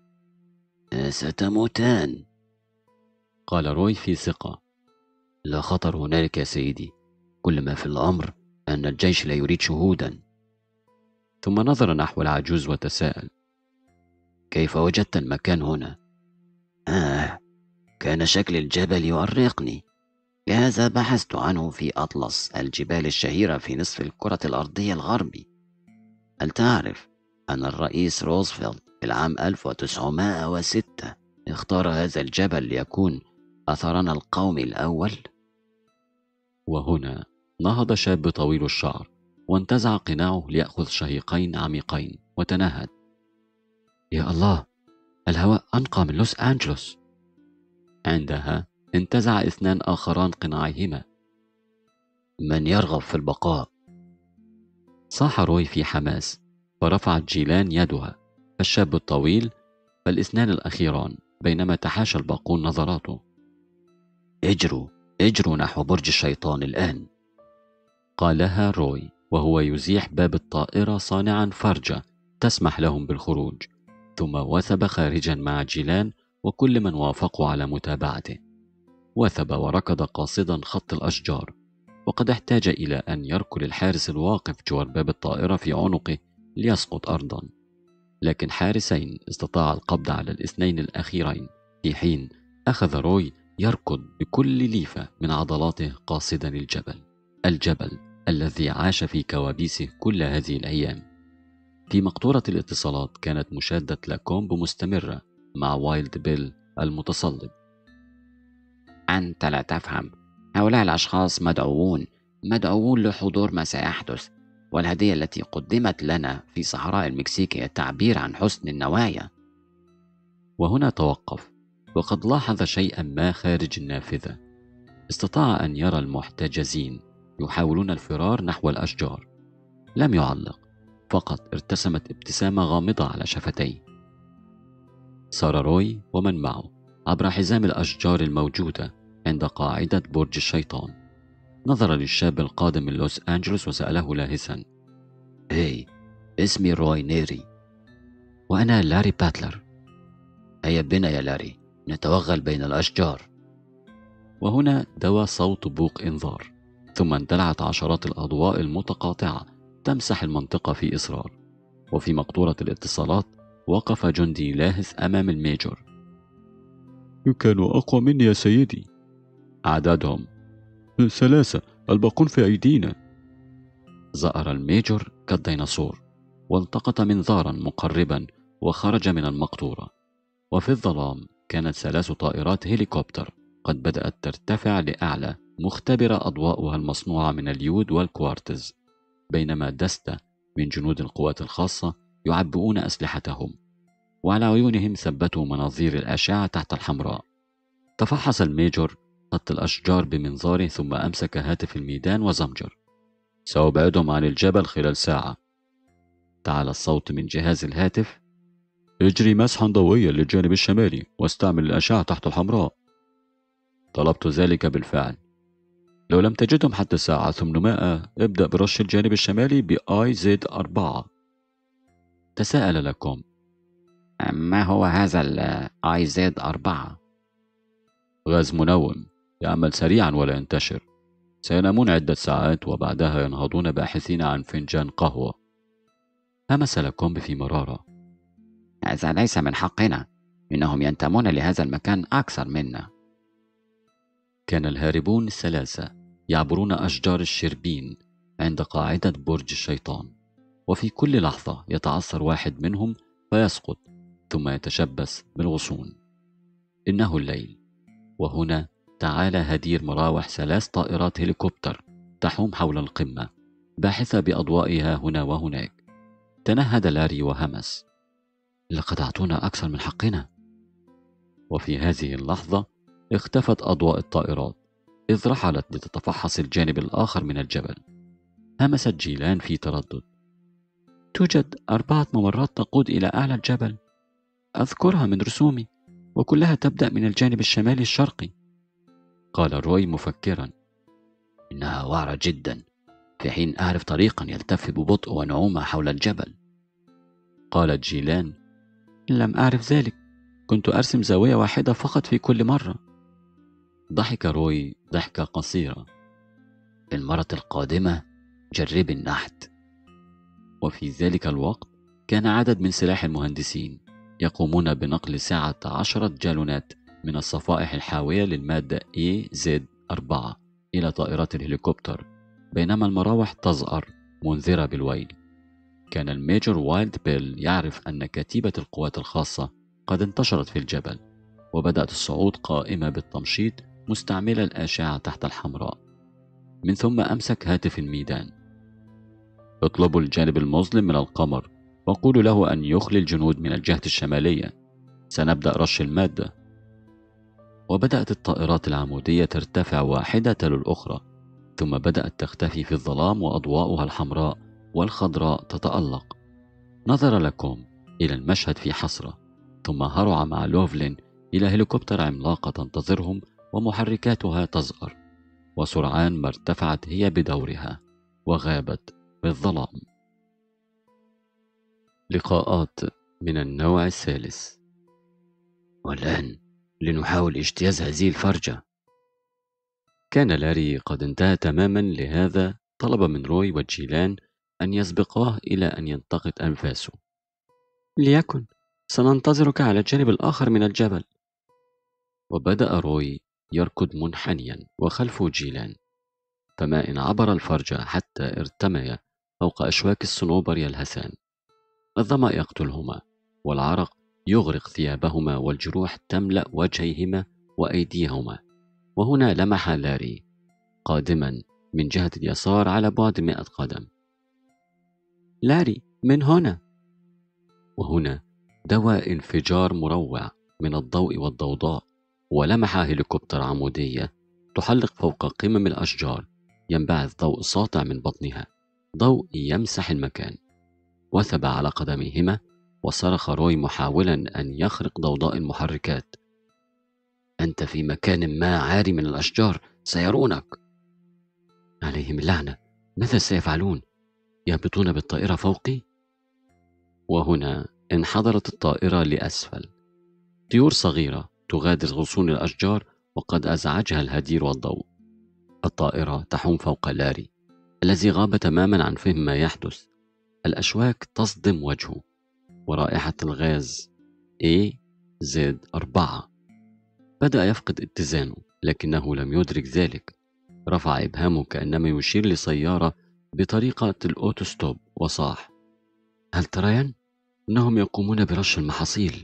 ستموتان. قال روي في ثقة: لا خطر هنالك يا سيدي، كل ما في الأمر أن الجيش لا يريد شهودا. ثم نظر نحو العجوز وتساءل: كيف وجدت المكان هنا؟ آه، كان شكل الجبل يؤرقني، لهذا بحثت عنه في أطلس الجبال الشهيرة في نصف الكرة الأرضية الغربي. هل تعرف أن الرئيس روزفلت في العام ألف وتسعمائة وستة اختار هذا الجبل ليكون أثرنا القومي الأول؟ وهنا نهض شاب طويل الشعر وانتزع قناعه ليأخذ شهيقين عميقين وتنهد: يا الله، الهواء أنقى من لوس أنجلوس. عندها انتزع اثنان آخران قناعيهما. من يرغب في البقاء؟ صاح روي في حماس: فرفعت جيلان يدها، فالشاب الطويل فالاثنان الأخيران، بينما تحاشى الباقون نظراته. اجروا اجروا نحو برج الشيطان الآن، قالها روي وهو يزيح باب الطائرة صانعا فرجة تسمح لهم بالخروج، ثم وثب خارجا مع جيلان وكل من وافقوا على متابعته. وثب وركض قاصدا خط الأشجار، وقد احتاج إلى أن يركل الحارس الواقف جوار باب الطائرة في عنقه ليسقط أرضا، لكن حارسين استطاع القبض على الاثنين الأخيرين، في حين أخذ روي يركض بكل ليفة من عضلاته قاصدا الجبل الجبل الذي عاش في كوابيسه كل هذه الأيام. في مقطورة الاتصالات كانت مشادة لاكومب مستمرة مع وايلد بيل المتصلب. أنت لا تفهم، هؤلاء الأشخاص مدعوون مدعوون لحضور ما سيحدث، والهدية التي قدمت لنا في صحراء المكسيك هي التعبير عن حسن النوايا. وهنا توقف، وقد لاحظ شيئا ما خارج النافذة. استطاع أن يرى المحتجزين يحاولون الفرار نحو الأشجار. لم يعلق، فقط ارتسمت ابتسامة غامضة على شفتيه. سار روي ومن معه عبر حزام الأشجار الموجودة عند قاعدة برج الشيطان. نظر للشاب القادم من لوس أنجلوس وسأله لاهسا: هي اسمي روي نيري. وأنا لاري باتلر. هيا بنا يا لاري نتوغل بين الأشجار. وهنا دوى صوت بوق إنذار، ثم اندلعت عشرات الأضواء المتقاطعة تمسح المنطقة في إصرار. وفي مقطورة الاتصالات وقف جندي لاهث أمام الميجور. كانوا أقوى مني يا سيدي. أعدادهم ثلاثة، الباقون في أيدينا. زأر الميجور كالديناصور، والتقط منظارا مقربا وخرج من المقطورة. وفي الظلام كانت ثلاث طائرات هليكوبتر قد بدأت ترتفع لأعلى، مختبرة أضواءها المصنوعة من اليود والكوارتز، بينما دستة من جنود القوات الخاصة يعبئون أسلحتهم، وعلى عيونهم ثبتوا مناظير الأشعة تحت الحمراء. تفحص الميجور خط الأشجار بمنظاره، ثم أمسك هاتف الميدان وزمجر: سأبعدهم عن الجبل خلال ساعة. تعالى الصوت من جهاز الهاتف: اجري مسحا ضوئيا للجانب الشمالي واستعمل الأشعة تحت الحمراء. طلبت ذلك بالفعل. لو لم تجدهم حتى الساعة ثمانمائة ابدأ برش الجانب الشمالي بآي زد أربعة. تساءل لكم: ما هو هذا الآي زد أربعة؟ غاز منوم يعمل سريعا ولا ينتشر. سينامون عدة ساعات وبعدها ينهضون باحثين عن فنجان قهوة. همس لكم في مرارة: هذا ليس من حقنا، إنهم ينتمون لهذا المكان أكثر منا. كان الهاربون الثلاثة يعبرون أشجار الشربين عند قاعدة برج الشيطان، وفي كل لحظة يتعثر واحد منهم فيسقط، ثم يتشبث بالغصون. إنه الليل، وهنا تعالى هدير مراوح ثلاث طائرات هليكوبتر تحوم حول القمة باحثة بأضوائها هنا وهناك. تنهد لاري وهمس: لقد أعطونا أكثر من حقنا. وفي هذه اللحظة اختفت أضواء الطائرات، إذ رحلت لتتفحص الجانب الآخر من الجبل. همست جيلان في تردد: توجد أربعة ممرات تقود إلى أعلى الجبل، أذكرها من رسومي، وكلها تبدأ من الجانب الشمالي الشرقي. قال روي مفكرا: إنها وعرة جدا، في حين أعرف طريقا يلتف ببطء ونعومة حول الجبل. قالت جيلان: لم أعرف ذلك، كنت أرسم زاوية واحدة فقط في كل مرة. ضحك روي ضحكة قصيرة: في المرة القادمة جرب النحت. وفي ذلك الوقت كان عدد من سلاح المهندسين يقومون بنقل سعة عشرة جالونات من الصفائح الحاوية للمادة إي زد أربعة إلى طائرات الهليكوبتر، بينما المراوح تزأر منذرة بالويل. كان الميجور وايلد بيل يعرف أن كتيبة القوات الخاصة قد انتشرت في الجبل، وبدأت الصعود قائمة بالتمشيط مستعملة الأشعة تحت الحمراء. من ثم أمسك هاتف الميدان: اطلبوا الجانب المظلم من القمر وقولوا له أن يخلي الجنود من الجهة الشمالية، سنبدأ رش المادة. وبدأت الطائرات العمودية ترتفع واحدة تلو الأخرى، ثم بدأت تختفي في الظلام وأضواؤها الحمراء والخضراء تتألق. نظر لاكوم إلى المشهد في حسرة، ثم هرع مع لوفلين إلى هليكوبتر عملاقة تنتظرهم ومحركاتها تصغر، وسرعان ما ارتفعت هي بدورها وغابت بالظلام. لقاءات من النوع الثالث. والآن لنحاول اجتياز هذه الفرجة. كان لاري قد انتهى تماما، لهذا طلب من روي وجيلان أن يسبقاه إلى أن ينتقط أنفاسه. ليكن، سننتظرك على الجانب الآخر من الجبل. وبدأ روي يركض منحنيا وخلفه جيلان، فما إن عبر الفرج حتى ارتمي فوق أشواك الصنوبر يلهثان. الظمأ يقتلهما، والعرق يغرق ثيابهما، والجروح تملأ وجهيهما وأيديهما. وهنا لمح لاري قادما من جهة اليسار على بعد مئة قدم. لاري، من هنا! وهنا دوى انفجار مروع من الضوء والضوضاء، ولمح هليكوبتر عمودية تحلق فوق قمم الأشجار، ينبعث ضوء ساطع من بطنها، ضوء يمسح المكان. وثب على قدميهما، وصرخ روي محاولا أن يخرق ضوضاء المحركات. أنت في مكان ما عاري من الأشجار، سيرونك. عليهم اللعنة، ماذا سيفعلون؟ يهبطون بالطائرة فوقي؟ وهنا انحدرت الطائرة لأسفل. طيور صغيرة تغادر غصون الأشجار، وقد أزعجها الهدير والضوء. الطائرة تحوم فوق لاري الذي غاب تماما عن فهم ما يحدث. الأشواك تصدم وجهه، ورائحة الغاز إيه زد أربعة. بدأ يفقد اتزانه، لكنه لم يدرك ذلك. رفع إبهامه كأنما يشير لسيارة بطريقة الأوتوستوب وصاح: هل ترين؟ إنهم يقومون برش المحاصيل.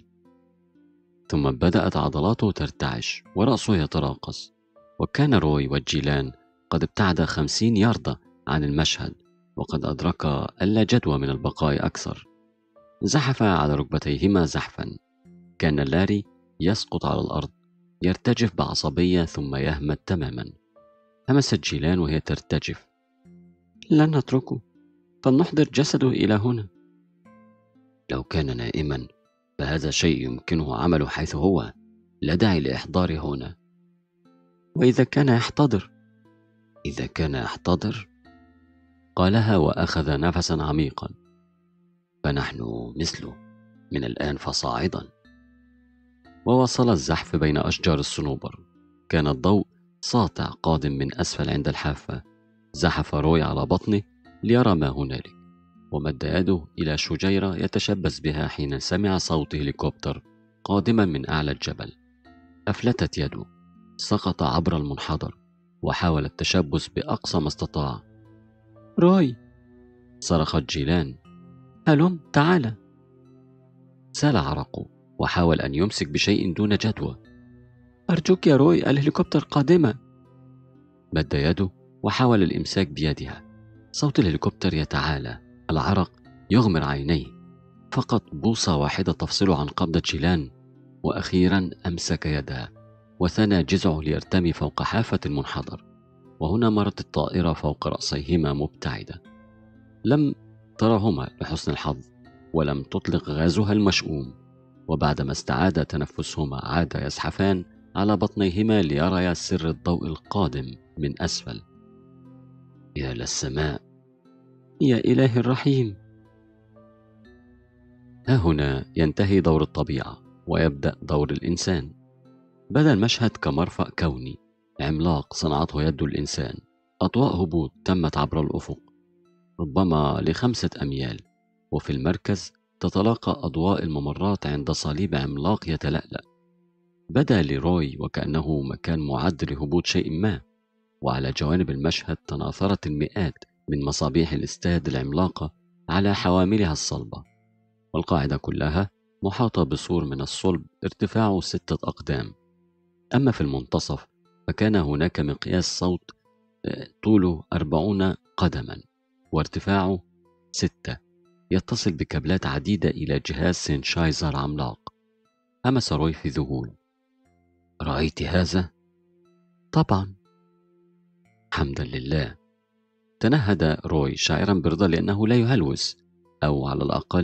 ثم بدأت عضلاته ترتعش ورأسه يتراقص، وكان روي والجيلان قد ابتعد خمسين ياردة عن المشهد، وقد أدرك ألا جدوى من البقاء أكثر. زحف على ركبتيهما زحفا. كان لاري يسقط على الأرض، يرتجف بعصبية ثم يهمد تماما. همست جيلان وهي ترتجف: لن نتركه، فلنحضر جسده إلى هنا. لو كان نائما فهذا شيء يمكنه عمله حيث هو، لا داعي لإحضاره هنا. وإذا كان يحتضر؟ إذا كان يحتضر، قالها وأخذ نفسا عميقا. فنحن مثله من الآن فصاعدا. ووصل الزحف بين أشجار الصنوبر. كان الضوء ساطع قادم من أسفل عند الحافة. زحف روي على بطنه ليرى ما هنالك، ومد يده إلى شجيرة يتشبث بها حين سمع صوت هليكوبتر قادما من أعلى الجبل. أفلتت يده، سقط عبر المنحدر، وحاول التشبث بأقصى ما استطاع. روي! صرخت جيلان: هلم، تعال! سال عرقه وحاول أن يمسك بشيء دون جدوى. أرجوك يا روي، الهليكوبتر قادمة. مد يده وحاول الإمساك بيدها. صوت الهليكوبتر يتعالى، العرق يغمر عينيه. فقط بوصة واحدة تفصله عن قبضة جيلان، وأخيرا أمسك يدها وثنى جذعه ليرتمي فوق حافة المنحدر. وهنا مرت الطائرة فوق رأسيهما مبتعدة. لم ترهما لحسن الحظ، ولم تطلق غازها المشؤوم. وبعدما استعاد تنفسهما عادا يزحفان على بطنيهما ليريا سر الضوء القادم من أسفل. يا للسماء، يا إله الرحيم! ها هنا ينتهي دور الطبيعة ويبدأ دور الإنسان. بدا المشهد كمرفأ كوني عملاق صنعته يد الإنسان. أضواء هبوط تمت عبر الأفق، ربما لخمسة أميال، وفي المركز تتلاقى أضواء الممرات عند صليب عملاق يتلألأ. بدا لروي وكأنه مكان معد لهبوط شيء ما، وعلى جوانب المشهد تناثرت المئات من مصابيح الاستاد العملاقة على حواملها الصلبة، والقاعدة كلها محاطة بسور من الصلب ارتفاعه ستة أقدام. أما في المنتصف فكان هناك مقياس صوت طوله أربعون قدما وارتفاعه ستة، يتصل بكابلات عديدة إلى جهاز سينشايزر عملاق. همس روي في ذهول: رأيت هذا؟ طبعا. حمدا لله. تنهد روي شاعرا برضا لأنه لا يهلوس، أو على الأقل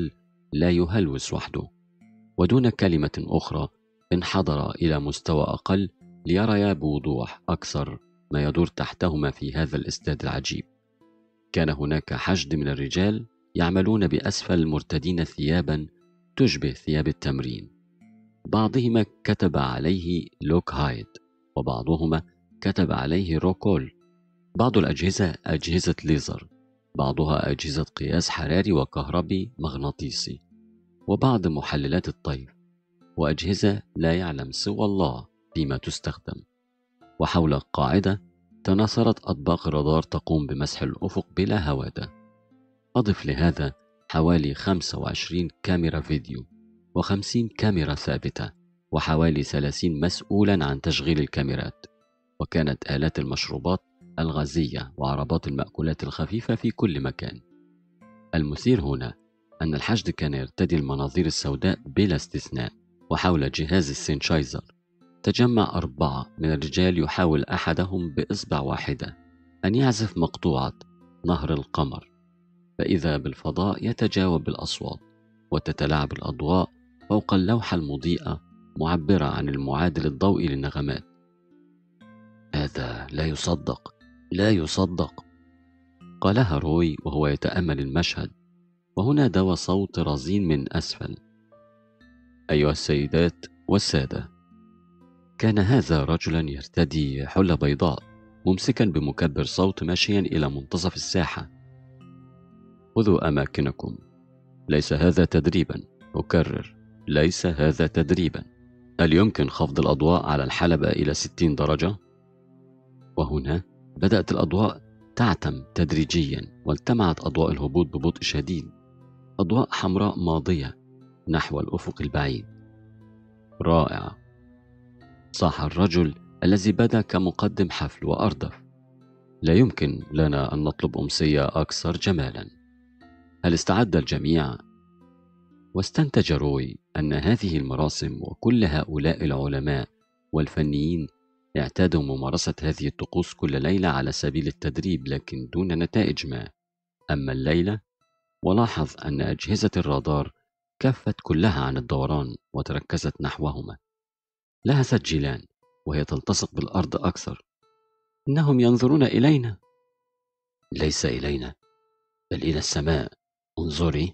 لا يهلوس وحده، ودون كلمة أخرى انحدر إلى مستوى أقل ليريا بوضوح أكثر ما يدور تحتهما في هذا الاستاد العجيب. كان هناك حشد من الرجال يعملون بأسفل المرتدين ثيابا تشبه ثياب التمرين، بعضهما كتب عليه لوك هايد وبعضهما كتب عليه روكول. بعض الأجهزة أجهزة ليزر، بعضها أجهزة قياس حراري وكهربي مغناطيسي، وبعض محللات الطيف، وأجهزة لا يعلم سوى الله فيما تستخدم. وحول القاعدة تناثرت أطباق رادار تقوم بمسح الأفق بلا هوادة. أضف لهذا حوالي خمسة وعشرين كاميرا فيديو وخمسين كاميرا ثابتة وحوالي ثلاثين مسؤولا عن تشغيل الكاميرات. وكانت آلات المشروبات الغازية وعربات المأكولات الخفيفة في كل مكان. المثير هنا أن الحشد كان يرتدي المناظير السوداء بلا استثناء. وحول جهاز السينشايزر تجمع أربعة من الرجال يحاول أحدهم بإصبع واحدة أن يعزف مقطوعة نهر القمر، فإذا بالفضاء يتجاوب بالأصوات وتتلاعب الأضواء فوق اللوحة المضيئة معبرة عن المعادل الضوئي للنغمات. هذا لا يصدق، لا يصدق، قالها روي وهو يتأمل المشهد. وهنا دوى صوت رزين من أسفل: أيها السيدات والسادة. كان هذا رجلا يرتدي حلة بيضاء ممسكا بمكبر صوت ماشيا إلى منتصف الساحة. خذوا أماكنكم، ليس هذا تدريبا، أكرر ليس هذا تدريبا. هل يمكن خفض الأضواء على الحلبة إلى ستين درجة؟ وهنا بدأت الأضواء تعتم تدريجيا، والتمعت أضواء الهبوط ببطء شديد، أضواء حمراء ماضية نحو الأفق البعيد. رائع، صاح الرجل الذي بدا كمقدم حفل وأردف: لا يمكن لنا أن نطلب أمسية أكثر جمالا. هل استعد الجميع؟ واستنتج روي أن هذه المراسم وكل هؤلاء العلماء والفنيين اعتادوا ممارسة هذه الطقوس كل ليلة على سبيل التدريب، لكن دون نتائج ما. أما الليلة، ولاحظ أن أجهزة الرادار كفت كلها عن الدوران وتركزت نحوهما. لهست جيلان وهي تلتصق بالأرض أكثر: إنهم ينظرون إلينا. ليس إلينا، بل إلى السماء، انظري.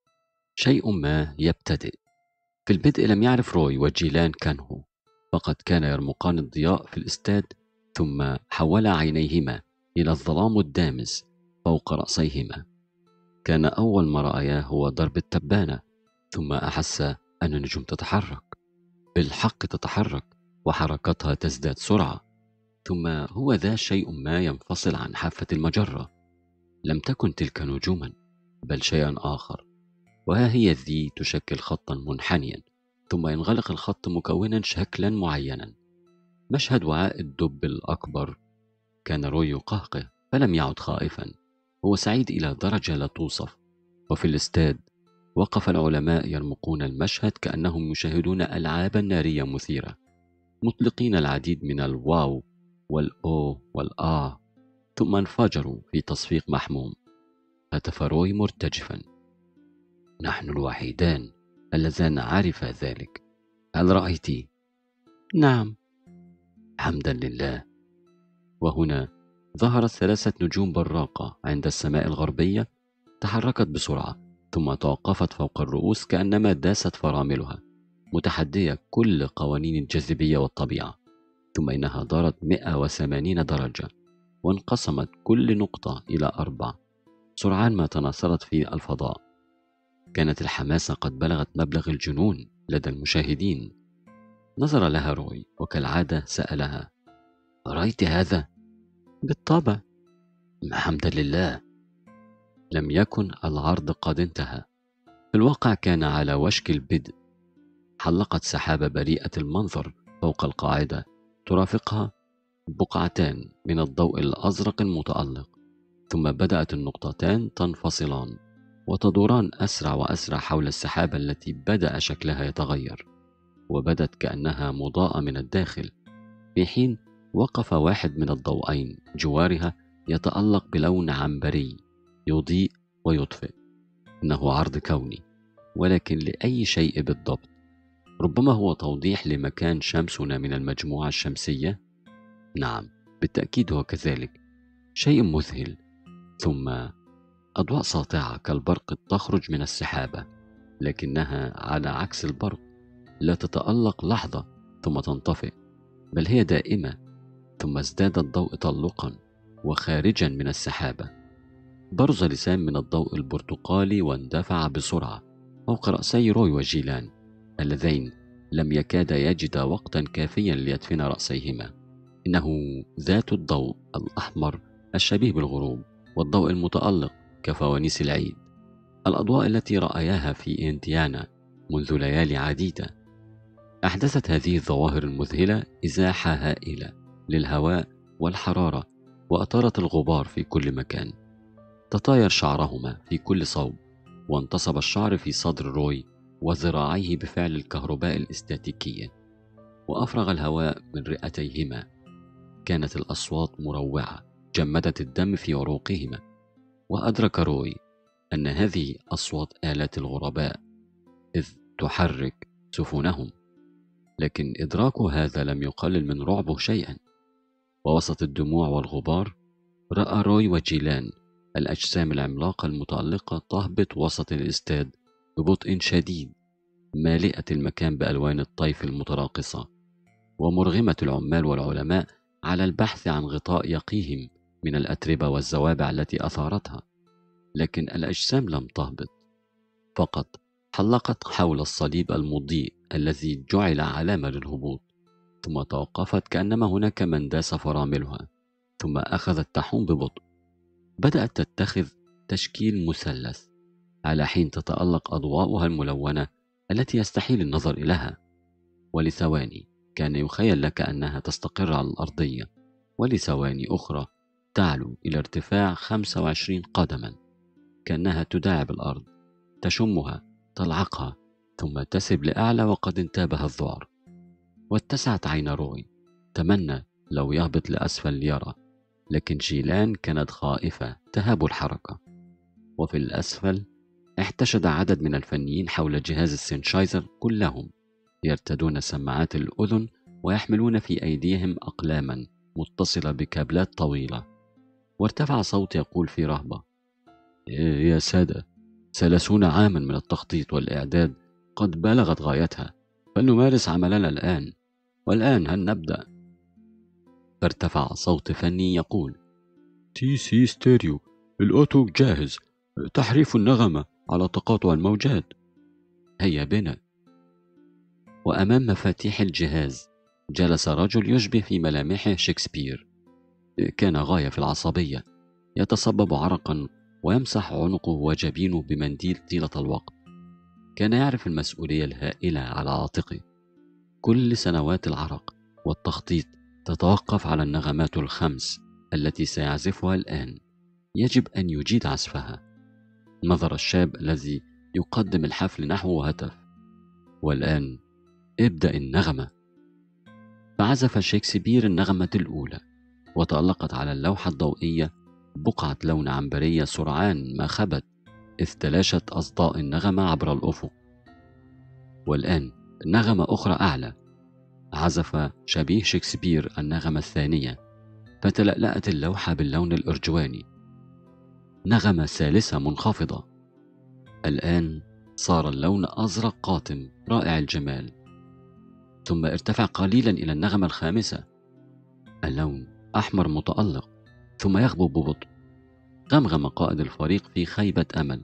شيء ما يبتدئ. في البدء لم يعرف روي وجيلان كانهو، فقد كان يرمقان الضياء في الاستاد، ثم حولا عينيهما إلى الظلام الدامس فوق رأسيهما. كان أول ما رأياه هو ضرب التبانة، ثم أحس أن النجوم تتحرك، بالحق تتحرك، وحركتها تزداد سرعة. ثم هو ذا شيء ما ينفصل عن حافة المجرة. لم تكن تلك نجوما، بل شيئا آخر، وها هي ذي تشكل خطا منحنيا، ثم ينغلق الخط مكونا شكلا معينا. مشهد وعاء الدب الأكبر. كان روي يقهقه فلم يعد خائفا، هو سعيد إلى درجة لا توصف. وفي الاستاد وقف العلماء يرمقون المشهد كأنهم يشاهدون ألعابا نارية مثيرة، مطلقين العديد من الواو والأو والآ، ثم انفجروا في تصفيق محموم. هتف روي مرتجفا: نحن الوحيدان اللذان عرفا ذلك. هل رأيت؟ نعم، حمدا لله. وهنا ظهرت ثلاثة نجوم براقة عند السماء الغربية، تحركت بسرعة ثم توقفت فوق الرؤوس كأنما داست فراملها، متحدية كل قوانين الجاذبية والطبيعة. ثم إنها دارت مئة وثمانين درجة، وانقسمت كل نقطة إلى أربع سرعان ما تناثرت في الفضاء. كانت الحماسة قد بلغت مبلغ الجنون لدى المشاهدين. نظر لها روي وكالعادة سألها: رأيت هذا؟ بالطبع. حمدا لله. لم يكن العرض قد انتهى، في الواقع كان على وشك البدء. حلقت سحابة بريئة المنظر فوق القاعدة، ترافقها بقعتان من الضوء الأزرق المتألق، ثم بدأت النقطتان تنفصلان وتدوران أسرع وأسرع حول السحابة التي بدأ شكلها يتغير، وبدت كأنها مضاءة من الداخل، في حين وقف واحد من الضوئين جوارها يتألق بلون عنبري يضيء ويطفئ. إنه عرض كوني، ولكن لأي شيء بالضبط؟ ربما هو توضيح لمكان شمسنا من المجموعة الشمسية؟ نعم، بالتأكيد هو كذلك. شيء مذهل. ثم أضواء ساطعة كالبرق تخرج من السحابة، لكنها على عكس البرق لا تتألق لحظة ثم تنطفئ، بل هي دائمة. ثم ازداد الضوء تألقا وخارجا من السحابة. برز لسان من الضوء البرتقالي واندفع بسرعة فوق رأسي روي وجيلان، اللذين لم يكادا يجدا وقتا كافيا ليدفن رأسيهما. إنه ذات الضوء الأحمر الشبيه بالغروب، والضوء المتألق كفوانيس العيد، الأضواء التي رأياها في إنديانا منذ ليالي عديدة. أحدثت هذه الظواهر المذهلة إزاحة هائلة للهواء والحرارة، وأثارت الغبار في كل مكان. تطاير شعرهما في كل صوب، وانتصب الشعر في صدر روي وذراعيه بفعل الكهرباء الاستاتيكية، وأفرغ الهواء من رئتيهما. كانت الأصوات مروعة جمدت الدم في عروقهما، وأدرك روي أن هذه أصوات آلات الغرباء إذ تحرك سفنهم. لكن إدراك هذا لم يقلل من رعبه شيئا. ووسط الدموع والغبار رأى روي وجيلان الأجسام العملاقة المتألقة تهبط وسط الاستاد ببطء شديد، مالئة المكان بألوان الطيف المتراقصة، ومرغمة العمال والعلماء على البحث عن غطاء يقيهم من الأتربة والزوابع التي أثارتها. لكن الأجسام لم تهبط، فقط حلقت حول الصليب المضيء الذي جعل علامة للهبوط، ثم توقفت كأنما هناك من داس فراملها، ثم أخذت تحوم ببطء. بدأت تتخذ تشكيل مثلث، على حين تتألق أضواؤها الملونة التي يستحيل النظر إليها. ولثواني كان يخيل لك أنها تستقر على الأرضية، ولثواني أخرى تعلو إلى ارتفاع خمسة وعشرين قدما، كأنها تداعب الأرض، تشمها، تلعقها، ثم تسب لأعلى وقد انتابها الذعر. واتسعت عين روي، تمنى لو يهبط لأسفل ليرى، لكن جيلان كانت خائفة تهاب الحركة. وفي الأسفل احتشد عدد من الفنيين حول جهاز السينشايزر، كلهم يرتدون سماعات الأذن ويحملون في أيديهم أقلاما متصلة بكابلات طويلة. وارتفع صوت يقول في رهبة: يا سادة، ثلاثون عاما من التخطيط والإعداد قد بلغت غايتها، فلنمارس عملنا الآن. والآن هل نبدأ؟ فارتفع صوت فني يقول: تي سي ستيريو، الأوتو جاهز، تحريف النغمة على تقاطع الموجات. هيا بنا. وأمام مفاتيح الجهاز جلس رجل يشبه في ملامحه شكسبير. كان غاية في العصبية، يتصبب عرقا ويمسح عنقه وجبينه بمنديل طيلة الوقت. كان يعرف المسؤولية الهائلة على عاتقه. كل سنوات العرق والتخطيط تتوقف على النغمات الخمس التي سيعزفها الآن. يجب أن يجيد عزفها. نظر الشاب الذي يقدم الحفل نحوه وهتف: والآن ابدأ النغمة. فعزف شكسبير النغمة الأولى، وتألقت على اللوحة الضوئية بقعة لون عنبرية سرعان ما خبت، إذ تلاشت أصداء النغمة عبر الأفق. والآن نغمة أخرى أعلى. عزف شبيه شكسبير النغمة الثانية، فتلألأت اللوحة باللون الأرجواني. نغمة ثالثة منخفضة. الآن صار اللون أزرق قاتم رائع الجمال. ثم ارتفع قليلا إلى النغمة الخامسة. اللون أحمر متألق، ثم يغبو ببطء. غمغم قائد الفريق في خيبة أمل: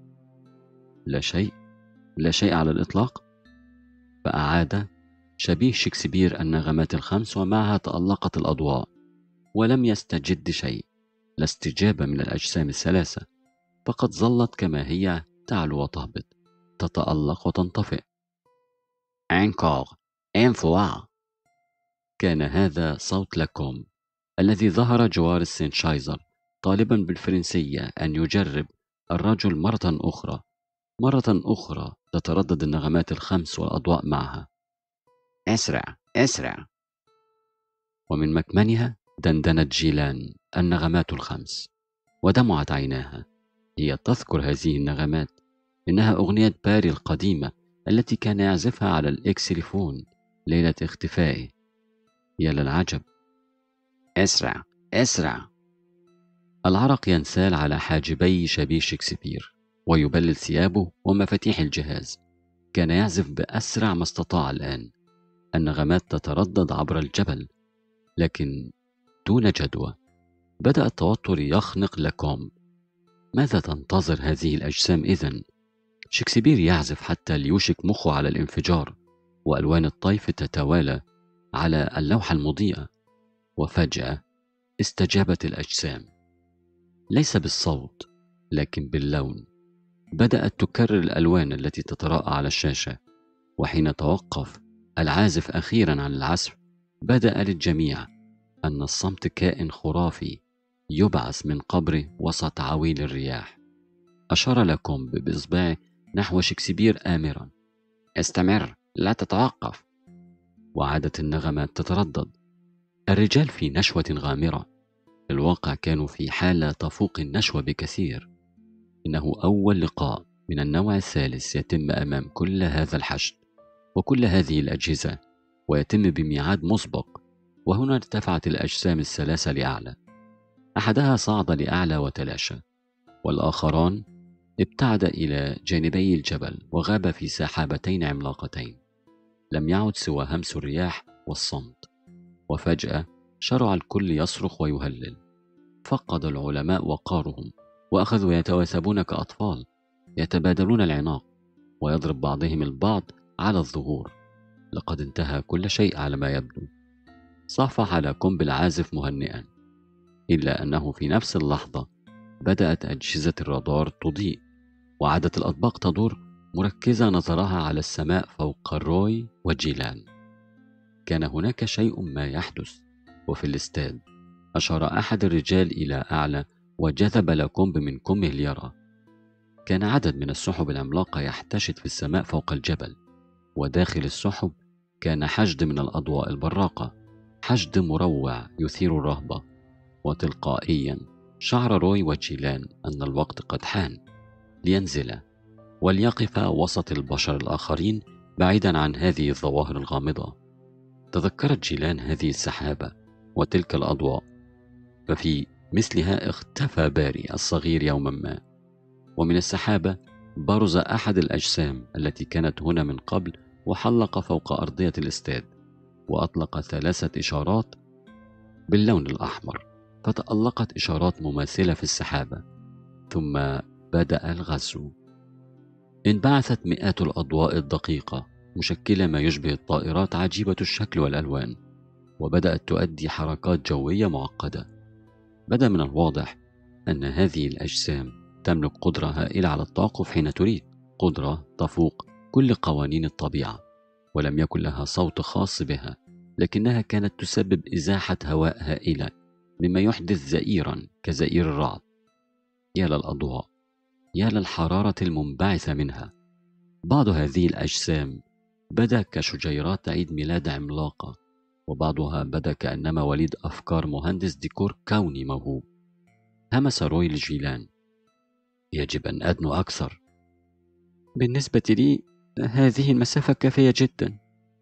لا شيء، لا شيء على الإطلاق. فأعاد شبيه شكسبير النغمات الخمس، ومعها تألقت الأضواء، ولم يستجد شيء. لا استجابة من الأجسام الثلاثة، فقد ظلت كما هي، تعلو وتهبط، تتألق وتنطفئ. انكور انفوا. كان هذا صوت لاكوم الذي ظهر جوار السينشايزر طالبا بالفرنسية أن يجرب الرجل مرة أخرى. مرة أخرى تتردد النغمات الخمس والأضواء معها. اسرع اسرع. ومن مكمنها دندنت جيلان النغمات الخمس، ودمعت عيناها. هي تذكر هذه النغمات، إنها أغنية باري القديمة التي كان يعزفها على الإكسليفون ليلة اختفائه. يا للعجب! اسرع اسرع! العرق ينسال على حاجبي شبيه شكسبير ويبلل ثيابه ومفاتيح الجهاز. كان يعزف بأسرع ما استطاع الآن. النغمات تتردد عبر الجبل لكن دون جدوى. بدأ التوتر يخنق لاكومب. ماذا تنتظر هذه الأجسام إذن؟ شكسبير يعزف حتى ليوشك مخه على الانفجار، وألوان الطيف تتوالى على اللوحة المضيئة. وفجأة استجابت الأجسام، ليس بالصوت لكن باللون. بدأت تكرر الألوان التي تتراءى على الشاشة. وحين توقف العازف أخيرا عن العزف بدأ للجميع أن الصمت كائن خرافي يبعث من قبره وسط عويل الرياح. أشار لاكومب بإصبعه نحو شكسبير آمرا: استمر، لا تتوقف. وعادت النغمات تتردد. الرجال في نشوة غامرة. في الواقع كانوا في حالة تفوق النشوة بكثير. إنه أول لقاء من النوع الثالث يتم أمام كل هذا الحشد وكل هذه الأجهزة، ويتم بميعاد مسبق. وهنا ارتفعت الأجسام الثلاثة لأعلى. أحدها صعد لأعلى وتلاشى، والآخران ابتعد إلى جانبي الجبل وغاب في سحابتين عملاقتين. لم يعد سوى همس الرياح والصمت. وفجأة شرع الكل يصرخ ويهلل. فقد العلماء وقارهم وأخذوا يتواثبون كأطفال، يتبادلون العناق ويضرب بعضهم البعض على الظهور. لقد انتهى كل شيء على ما يبدو. صافح لاكومب العازف مهنئا، إلا أنه في نفس اللحظة بدأت أجهزة الرادار تضيء، وعادت الأطباق تدور مركزة نظرها على السماء فوق روي وجيلان. كان هناك شيء ما يحدث. وفي الاستاد أشار أحد الرجال إلى أعلى وجذب لاكومب من كمه ليرى. كان عدد من السحب العملاقة يحتشد في السماء فوق الجبل، وداخل السحب كان حشد من الأضواء البراقة، حشد مروع يثير الرهبة. وتلقائيا شعر روي وجيلان أن الوقت قد حان لينزل وليقف وسط البشر الآخرين بعيدا عن هذه الظواهر الغامضة. تذكرت جيلان هذه السحابة وتلك الأضواء، ففي مثلها اختفى باري الصغير يوما ما. ومن السحابة برز أحد الأجسام التي كانت هنا من قبل وحلق فوق أرضية الاستاد، وأطلق ثلاثة إشارات باللون الأحمر، فتألقت إشارات مماثلة في السحابة. ثم بدأ الغزو. انبعثت مئات الأضواء الدقيقة مشكلة ما يشبه الطائرات عجيبة الشكل والألوان، وبدأت تؤدي حركات جوية معقدة. بدا من الواضح أن هذه الأجسام تملك قدرة هائلة على التوقف حين تريد، قدرة تفوق كل قوانين الطبيعة. ولم يكن لها صوت خاص بها، لكنها كانت تسبب إزاحة هواء هائلة مما يحدث زئيرا كزئير الرعد. يا للأضواء، يا للحرارة المنبعثة منها. بعض هذه الأجسام بدا كشجيرات عيد ميلاد عملاقة، وبعضها بدا كأنما وليد أفكار مهندس ديكور كوني موهوب. همس روي لجيلان: يجب أن أدنو أكثر. بالنسبة لي هذه المسافة كافية جدا.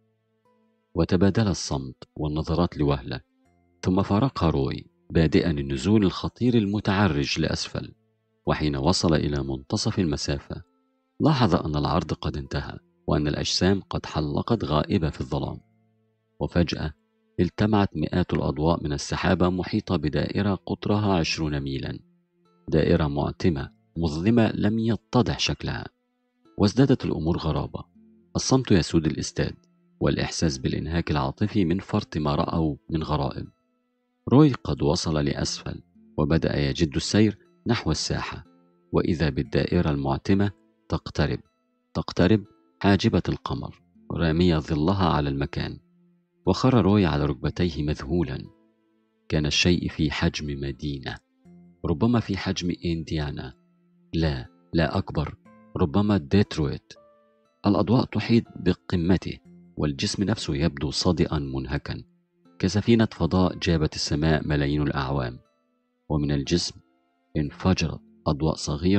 وتبادل الصمت والنظرات لوهلة، ثم فارقها روي بادئا النزول الخطير المتعرج لأسفل. وحين وصل إلى منتصف المسافة لاحظ أن العرض قد انتهى وأن الأجسام قد حلقت غائبة في الظلام. وفجأة التمعت مئات الأضواء من السحابة محيطة بدائرة قطرها عشرون ميلا، دائرة معتمة مظلمة لم يتضح شكلها. وازدادت الأمور غرابة. الصمت يسود الاستاد، والإحساس بالإنهاك العاطفي من فرط ما رأوا من غرائب. روي قد وصل لأسفل وبدأ يجد السير نحو الساحة، وإذا بالدائرة المعتمة تقترب تقترب حاجبة القمر رامية ظلها على المكان. وخر روي على ركبتيه مذهولا. كان الشيء في حجم مدينة، ربما في حجم إنديانا، لا لا أكبر، ربما ديترويت. الأضواء تحيط بقمته، والجسم نفسه يبدو صادئا منهكا كسفينة فضاء جابت السماء ملايين الأعوام. ومن الجسم انفجرت أضواء صغيرة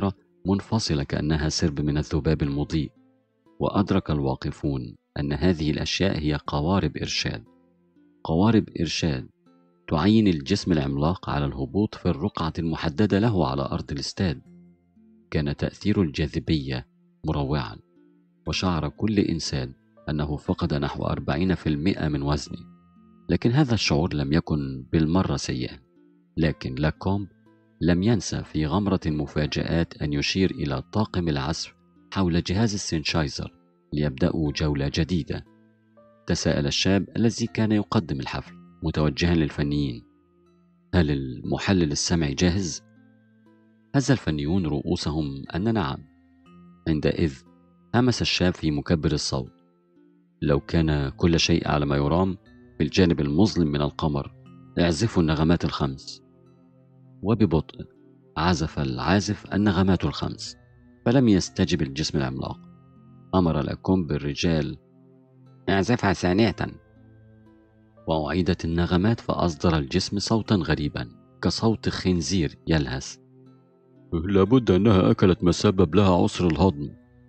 منفصلة كأنها سرب من الذباب المضيء. وأدرك الواقفون أن هذه الأشياء هي قوارب إرشاد، قوارب إرشاد تعين الجسم العملاق على الهبوط في الرقعة المحددة له على أرض الاستاد. كان تأثير الجاذبية مروعا، وشعر كل إنسان أنه فقد نحو أربعين بالمئة من وزنه. لكن هذا الشعور لم يكن بالمرة سيئا. لكن لاكومب لم ينسى في غمرة المفاجآت أن يشير إلى طاقم العزف حول جهاز السينشايزر ليبدأوا جولة جديدة. تساءل الشاب الذي كان يقدم الحفل متوجها للفنيين: هل المحلل السمعي جاهز؟ هز الفنيون رؤوسهم أن نعم. عندئذ همس الشاب في مكبر الصوت: لو كان كل شيء على ما يرام في الجانب المظلم من القمر، اعزفوا النغمات الخمس. وببطء عزف العازف النغمات الخمس، فلم يستجب الجسم العملاق. أمر لاكومب بالرجال: اعزفها ثانية. وأعيدت النغمات، فأصدر الجسم صوتا غريبا كصوت خنزير يلهث. لابد أنها أكلت ما سبب لها عسر الهضم،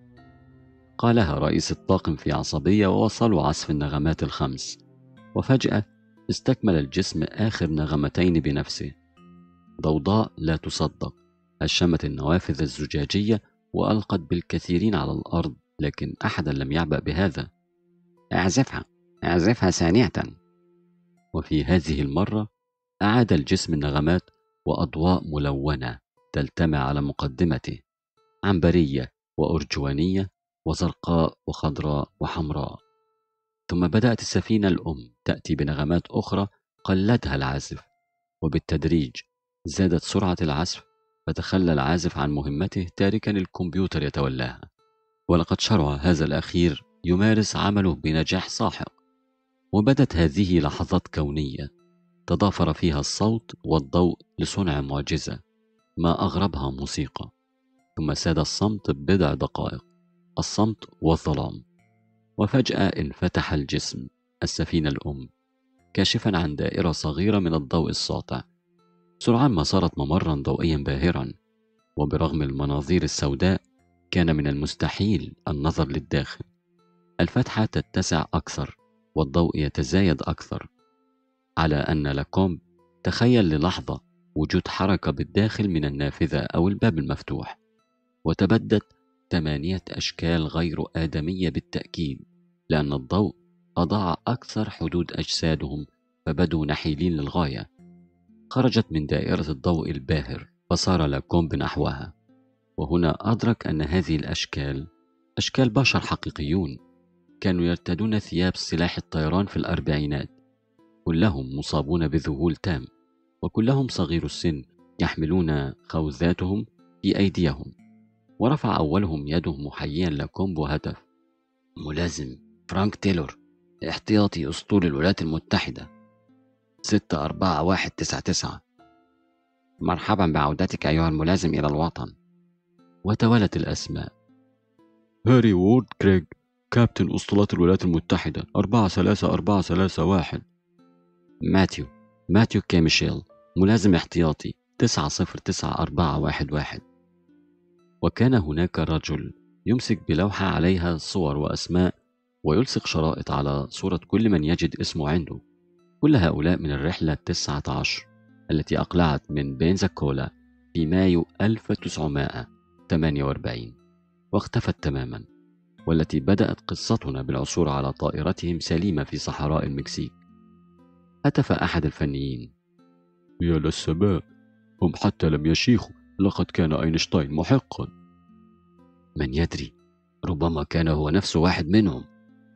قالها رئيس الطاقم في عصبية، ووصلوا عزف النغمات الخمس. وفجأة استكمل الجسم آخر نغمتين بنفسه. ضوضاء لا تصدق هشمت النوافذ الزجاجية وألقت بالكثيرين على الأرض، لكن أحدا لم يعبأ بهذا. اعزفها اعزفها ثانية. وفي هذه المرة أعاد الجسم النغمات، وأضواء ملونة تلتمع على مقدمته، عنبرية وأرجوانية وزرقاء وخضراء وحمراء. ثم بدأت السفينة الأم تأتي بنغمات أخرى قلدها العازف، وبالتدريج زادت سرعة العزف، فتخلى العازف عن مهمته تاركا الكمبيوتر يتولاها. ولقد شرع هذا الأخير يمارس عمله بنجاح ساحق. وبدت هذه لحظات كونية تضافر فيها الصوت والضوء لصنع معجزة ما أغربها موسيقى. ثم ساد الصمت بضع دقائق، الصمت والظلام. وفجأة انفتح الجسم السفينة الأم كاشفا عن دائرة صغيرة من الضوء الساطع. سرعان ما صارت ممرا ضوئيا باهرا، وبرغم المناظير السوداء كان من المستحيل النظر للداخل. الفتحة تتسع أكثر والضوء يتزايد أكثر، على أن لاكومب تخيل للحظة وجود حركة بالداخل من النافذة أو الباب المفتوح. وتبدت ثمانية أشكال غير آدمية بالتأكيد، لأن الضوء أضاع أكثر حدود أجسادهم، فبدوا نحيلين للغاية. خرجت من دائرة الضوء الباهر، فصار لاكومب نحوها. وهنا أدرك أن هذه الأشكال أشكال بشر حقيقيون، كانوا يرتدون ثياب سلاح الطيران في الأربعينات. كلهم مصابون بذهول تام، وكلهم صغير السن، يحملون خوذاتهم في أيديهم. ورفع أولهم يده محييا لاكومب وهتف: ملازم فرانك تايلور، احتياطي أسطول الولايات المتحدة، ستة أربعة واحد تسعة تسعة. مرحبا بعودتك أيها الملازم إلى الوطن. وتوالت الأسماء: هاري وورد كريغ، كابتن أسطولات الولايات المتحدة، أربعة ثلاثة أربعة ثلاثة واحد. ماتيو ماتيو كيميشيل، ملازم احتياطي، تسعة صفر تسعة أربعة واحد واحد. وكان هناك رجل يمسك بلوحة عليها صور وأسماء، ويلصق شرائط على صورة كل من يجد اسمه عنده. كل هؤلاء من الرحلة التاسعة عشر التي أقلعت من بنزاكولا في مايو ألف وتسعمائة وثمانية وأربعين واختفت تماما، والتي بدأت قصتنا بالعثور على طائرتهم سليمة في صحراء المكسيك. هتف أحد الفنيين: يا للسماء، هم حتى لم يشيخوا، لقد كان أينشتاين محقا. من يدري، ربما كان هو نفسه واحد منهم.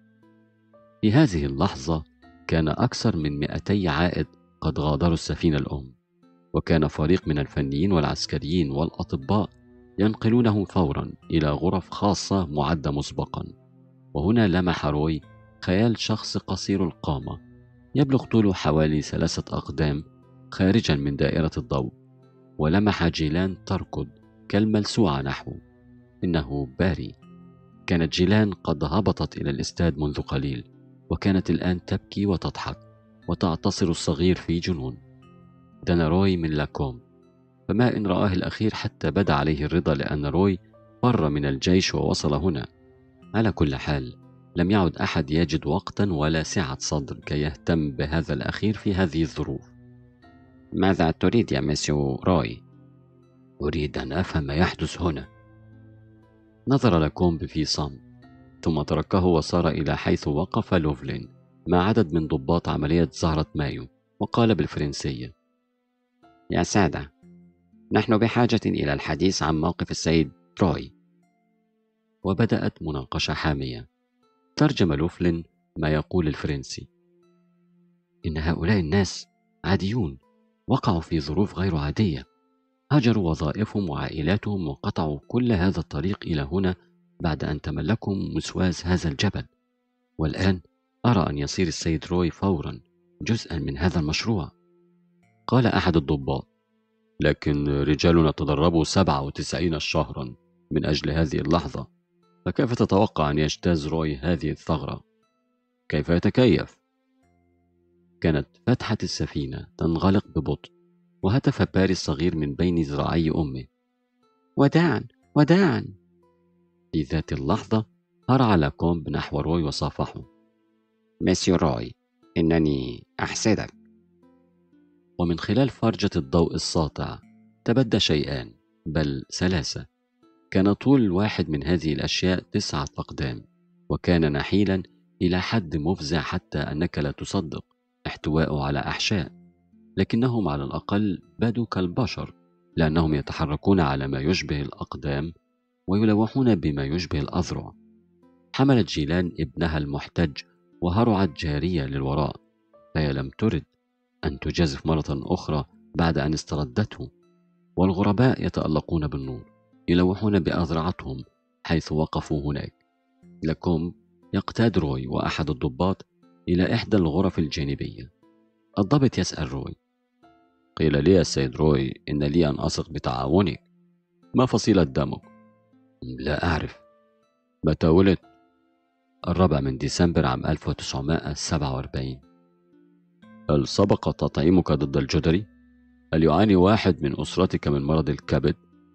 في هذه اللحظة كان أكثر من مئتي عائد قد غادروا السفينة الأم، وكان فريق من الفنيين والعسكريين والأطباء ينقلونهم فورا إلى غرف خاصة معدة مسبقا. وهنا لمح روي خيال شخص قصير القامة يبلغ طوله حوالي ثلاثة أقدام خارجا من دائرة الضوء، ولمح جيلان تركض كالملسوعة نحوه. إنه باري. كانت جيلان قد هبطت إلى الاستاد منذ قليل، وكانت الآن تبكي وتضحك وتعتصر الصغير في جنون. دنا روي من لاكومب: فما إن رآه الأخير حتى بدا عليه الرضا لأن روي فر من الجيش ووصل هنا. على كل حال لم يعد أحد يجد وقتا ولا سعة صدر كي يهتم بهذا الأخير في هذه الظروف. ماذا تريد يا مسيو روي؟ أريد أن أفهم ما يحدث هنا. نظر لاكومب في صمت، ثم تركه وصار إلى حيث وقف لوفلين مع عدد من ضباط عملية زهرة مايو، وقال بالفرنسية: يا سادة، نحن بحاجة إلى الحديث عن موقف السيد روي. وبدأت مناقشة حامية. ترجم لوفلين ما يقول الفرنسي: إن هؤلاء الناس عاديون، وقعوا في ظروف غير عادية، هجروا وظائفهم وعائلاتهم وقطعوا كل هذا الطريق إلى هنا بعد أن تملكوا مسواس هذا الجبل، والآن أرى أن يصير السيد روي فورا جزءا من هذا المشروع. قال أحد الضباط: لكن رجالنا تدربوا سبعة وتسعين شهرا من أجل هذه اللحظة، فكيف تتوقع أن يجتاز روي هذه الثغرة؟ كيف يتكيف؟ كانت فتحة السفينة تنغلق ببطء، وهتف باري الصغير من بين ذراعي أمه: وداعا وداعا. في ذات اللحظة هرع لاكومب نحو روي وصافحه: مسيو روي، إنني أحسدك. ومن خلال فرجة الضوء الساطع تبدى شيئان، بل ثلاثة. كان طول واحد من هذه الأشياء تسعة أقدام، وكان نحيلا إلى حد مفزع حتى أنك لا تصدق احتواءه على أحشاء، لكنهم على الأقل بدوا كالبشر، لأنهم يتحركون على ما يشبه الأقدام ويلوحون بما يشبه الأذرع. حملت جيلان ابنها المحتج وهرعت جارية للوراء، فهي لم ترد أن تجازف مرة أخرى بعد أن استردته. والغرباء يتألقون بالنور، يلوحون بأذرعتهم حيث وقفوا هناك. لاكومب يقتاد روي وأحد الضباط إلى إحدى الغرف الجانبية. الضابط يسأل روي: قيل لي السيد روي إن لي أن أثق بتعاونك، ما فصيلة دمك؟ لا أعرف. متى ولدت؟ الرابع من ديسمبر عام ألف وتسعمائة وسبعة وأربعين. هل سبق تطعيمك ضد الجدري؟ هل يعاني واحد من أسرتك من مرض الكبد؟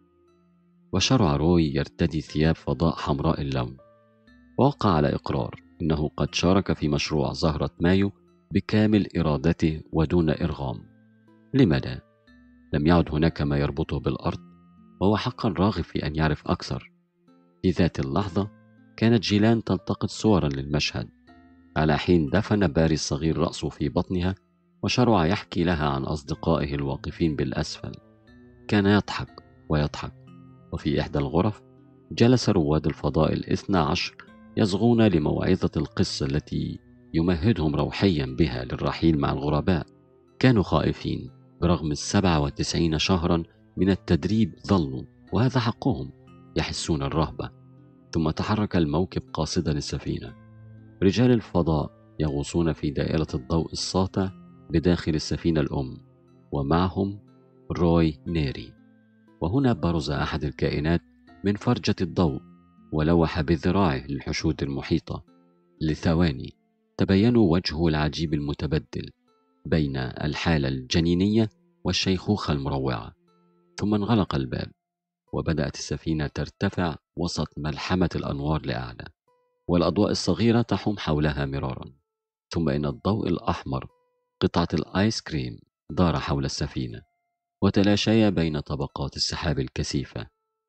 وشرع روي يرتدي ثياب فضاء حمراء اللون، ووقع على إقرار إنه قد شارك في مشروع زهرة مايو بكامل إرادته ودون إرغام. لم لا؟ لم يعد هناك ما يربطه بالأرض، وهو حقا راغب في أن يعرف أكثر. في ذات اللحظة كانت جيلان تلتقط صورا للمشهد، على حين دفن باري الصغير رأسه في بطنها وشرع يحكي لها عن أصدقائه الواقفين بالأسفل. كان يضحك ويضحك. وفي إحدى الغرف جلس رواد الفضاء الاثنى عشر يصغون لموعظة القصة التي يمهدهم روحيا بها للرحيل مع الغرباء. كانوا خائفين برغم السبع وتسعين شهرا من التدريب، ظلوا، وهذا حقهم، يحسون الرهبة. ثم تحرك الموكب قاصدا السفينة. رجال الفضاء يغوصون في دائرة الضوء الساطع بداخل السفينة الأم، ومعهم روي نيري. وهنا برز أحد الكائنات من فرجة الضوء ولوح بذراعه للحشود المحيطة. لثواني تبينوا وجهه العجيب المتبدل بين الحالة الجنينية والشيخوخة المروعة. ثم انغلق الباب وبدأت السفينة ترتفع وسط ملحمة الأنوار لأعلى، والأضواء الصغيرة تحوم حولها مرارا. ثم إن الضوء الأحمر، قطعة الآيس كريم، دار حول السفينة وتلاشيا بين طبقات السحاب الكثيفة.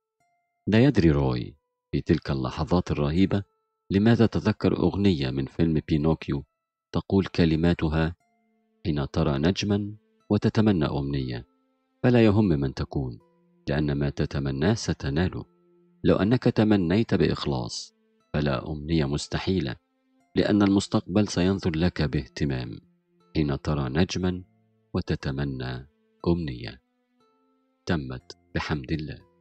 لا يدري روي في تلك اللحظات الرهيبة لماذا تذكر أغنية من فيلم بينوكيو تقول كلماتها: حين ترى نجما وتتمنى أمنية فلا يهم من تكون، لأن ما تتمناه ستناله. لو أنك تمنيت بإخلاص فلا أمنية مستحيلة، لأن المستقبل سينظر لك باهتمام حين ترى نجما وتتمنى أمنية. تمت بحمد الله.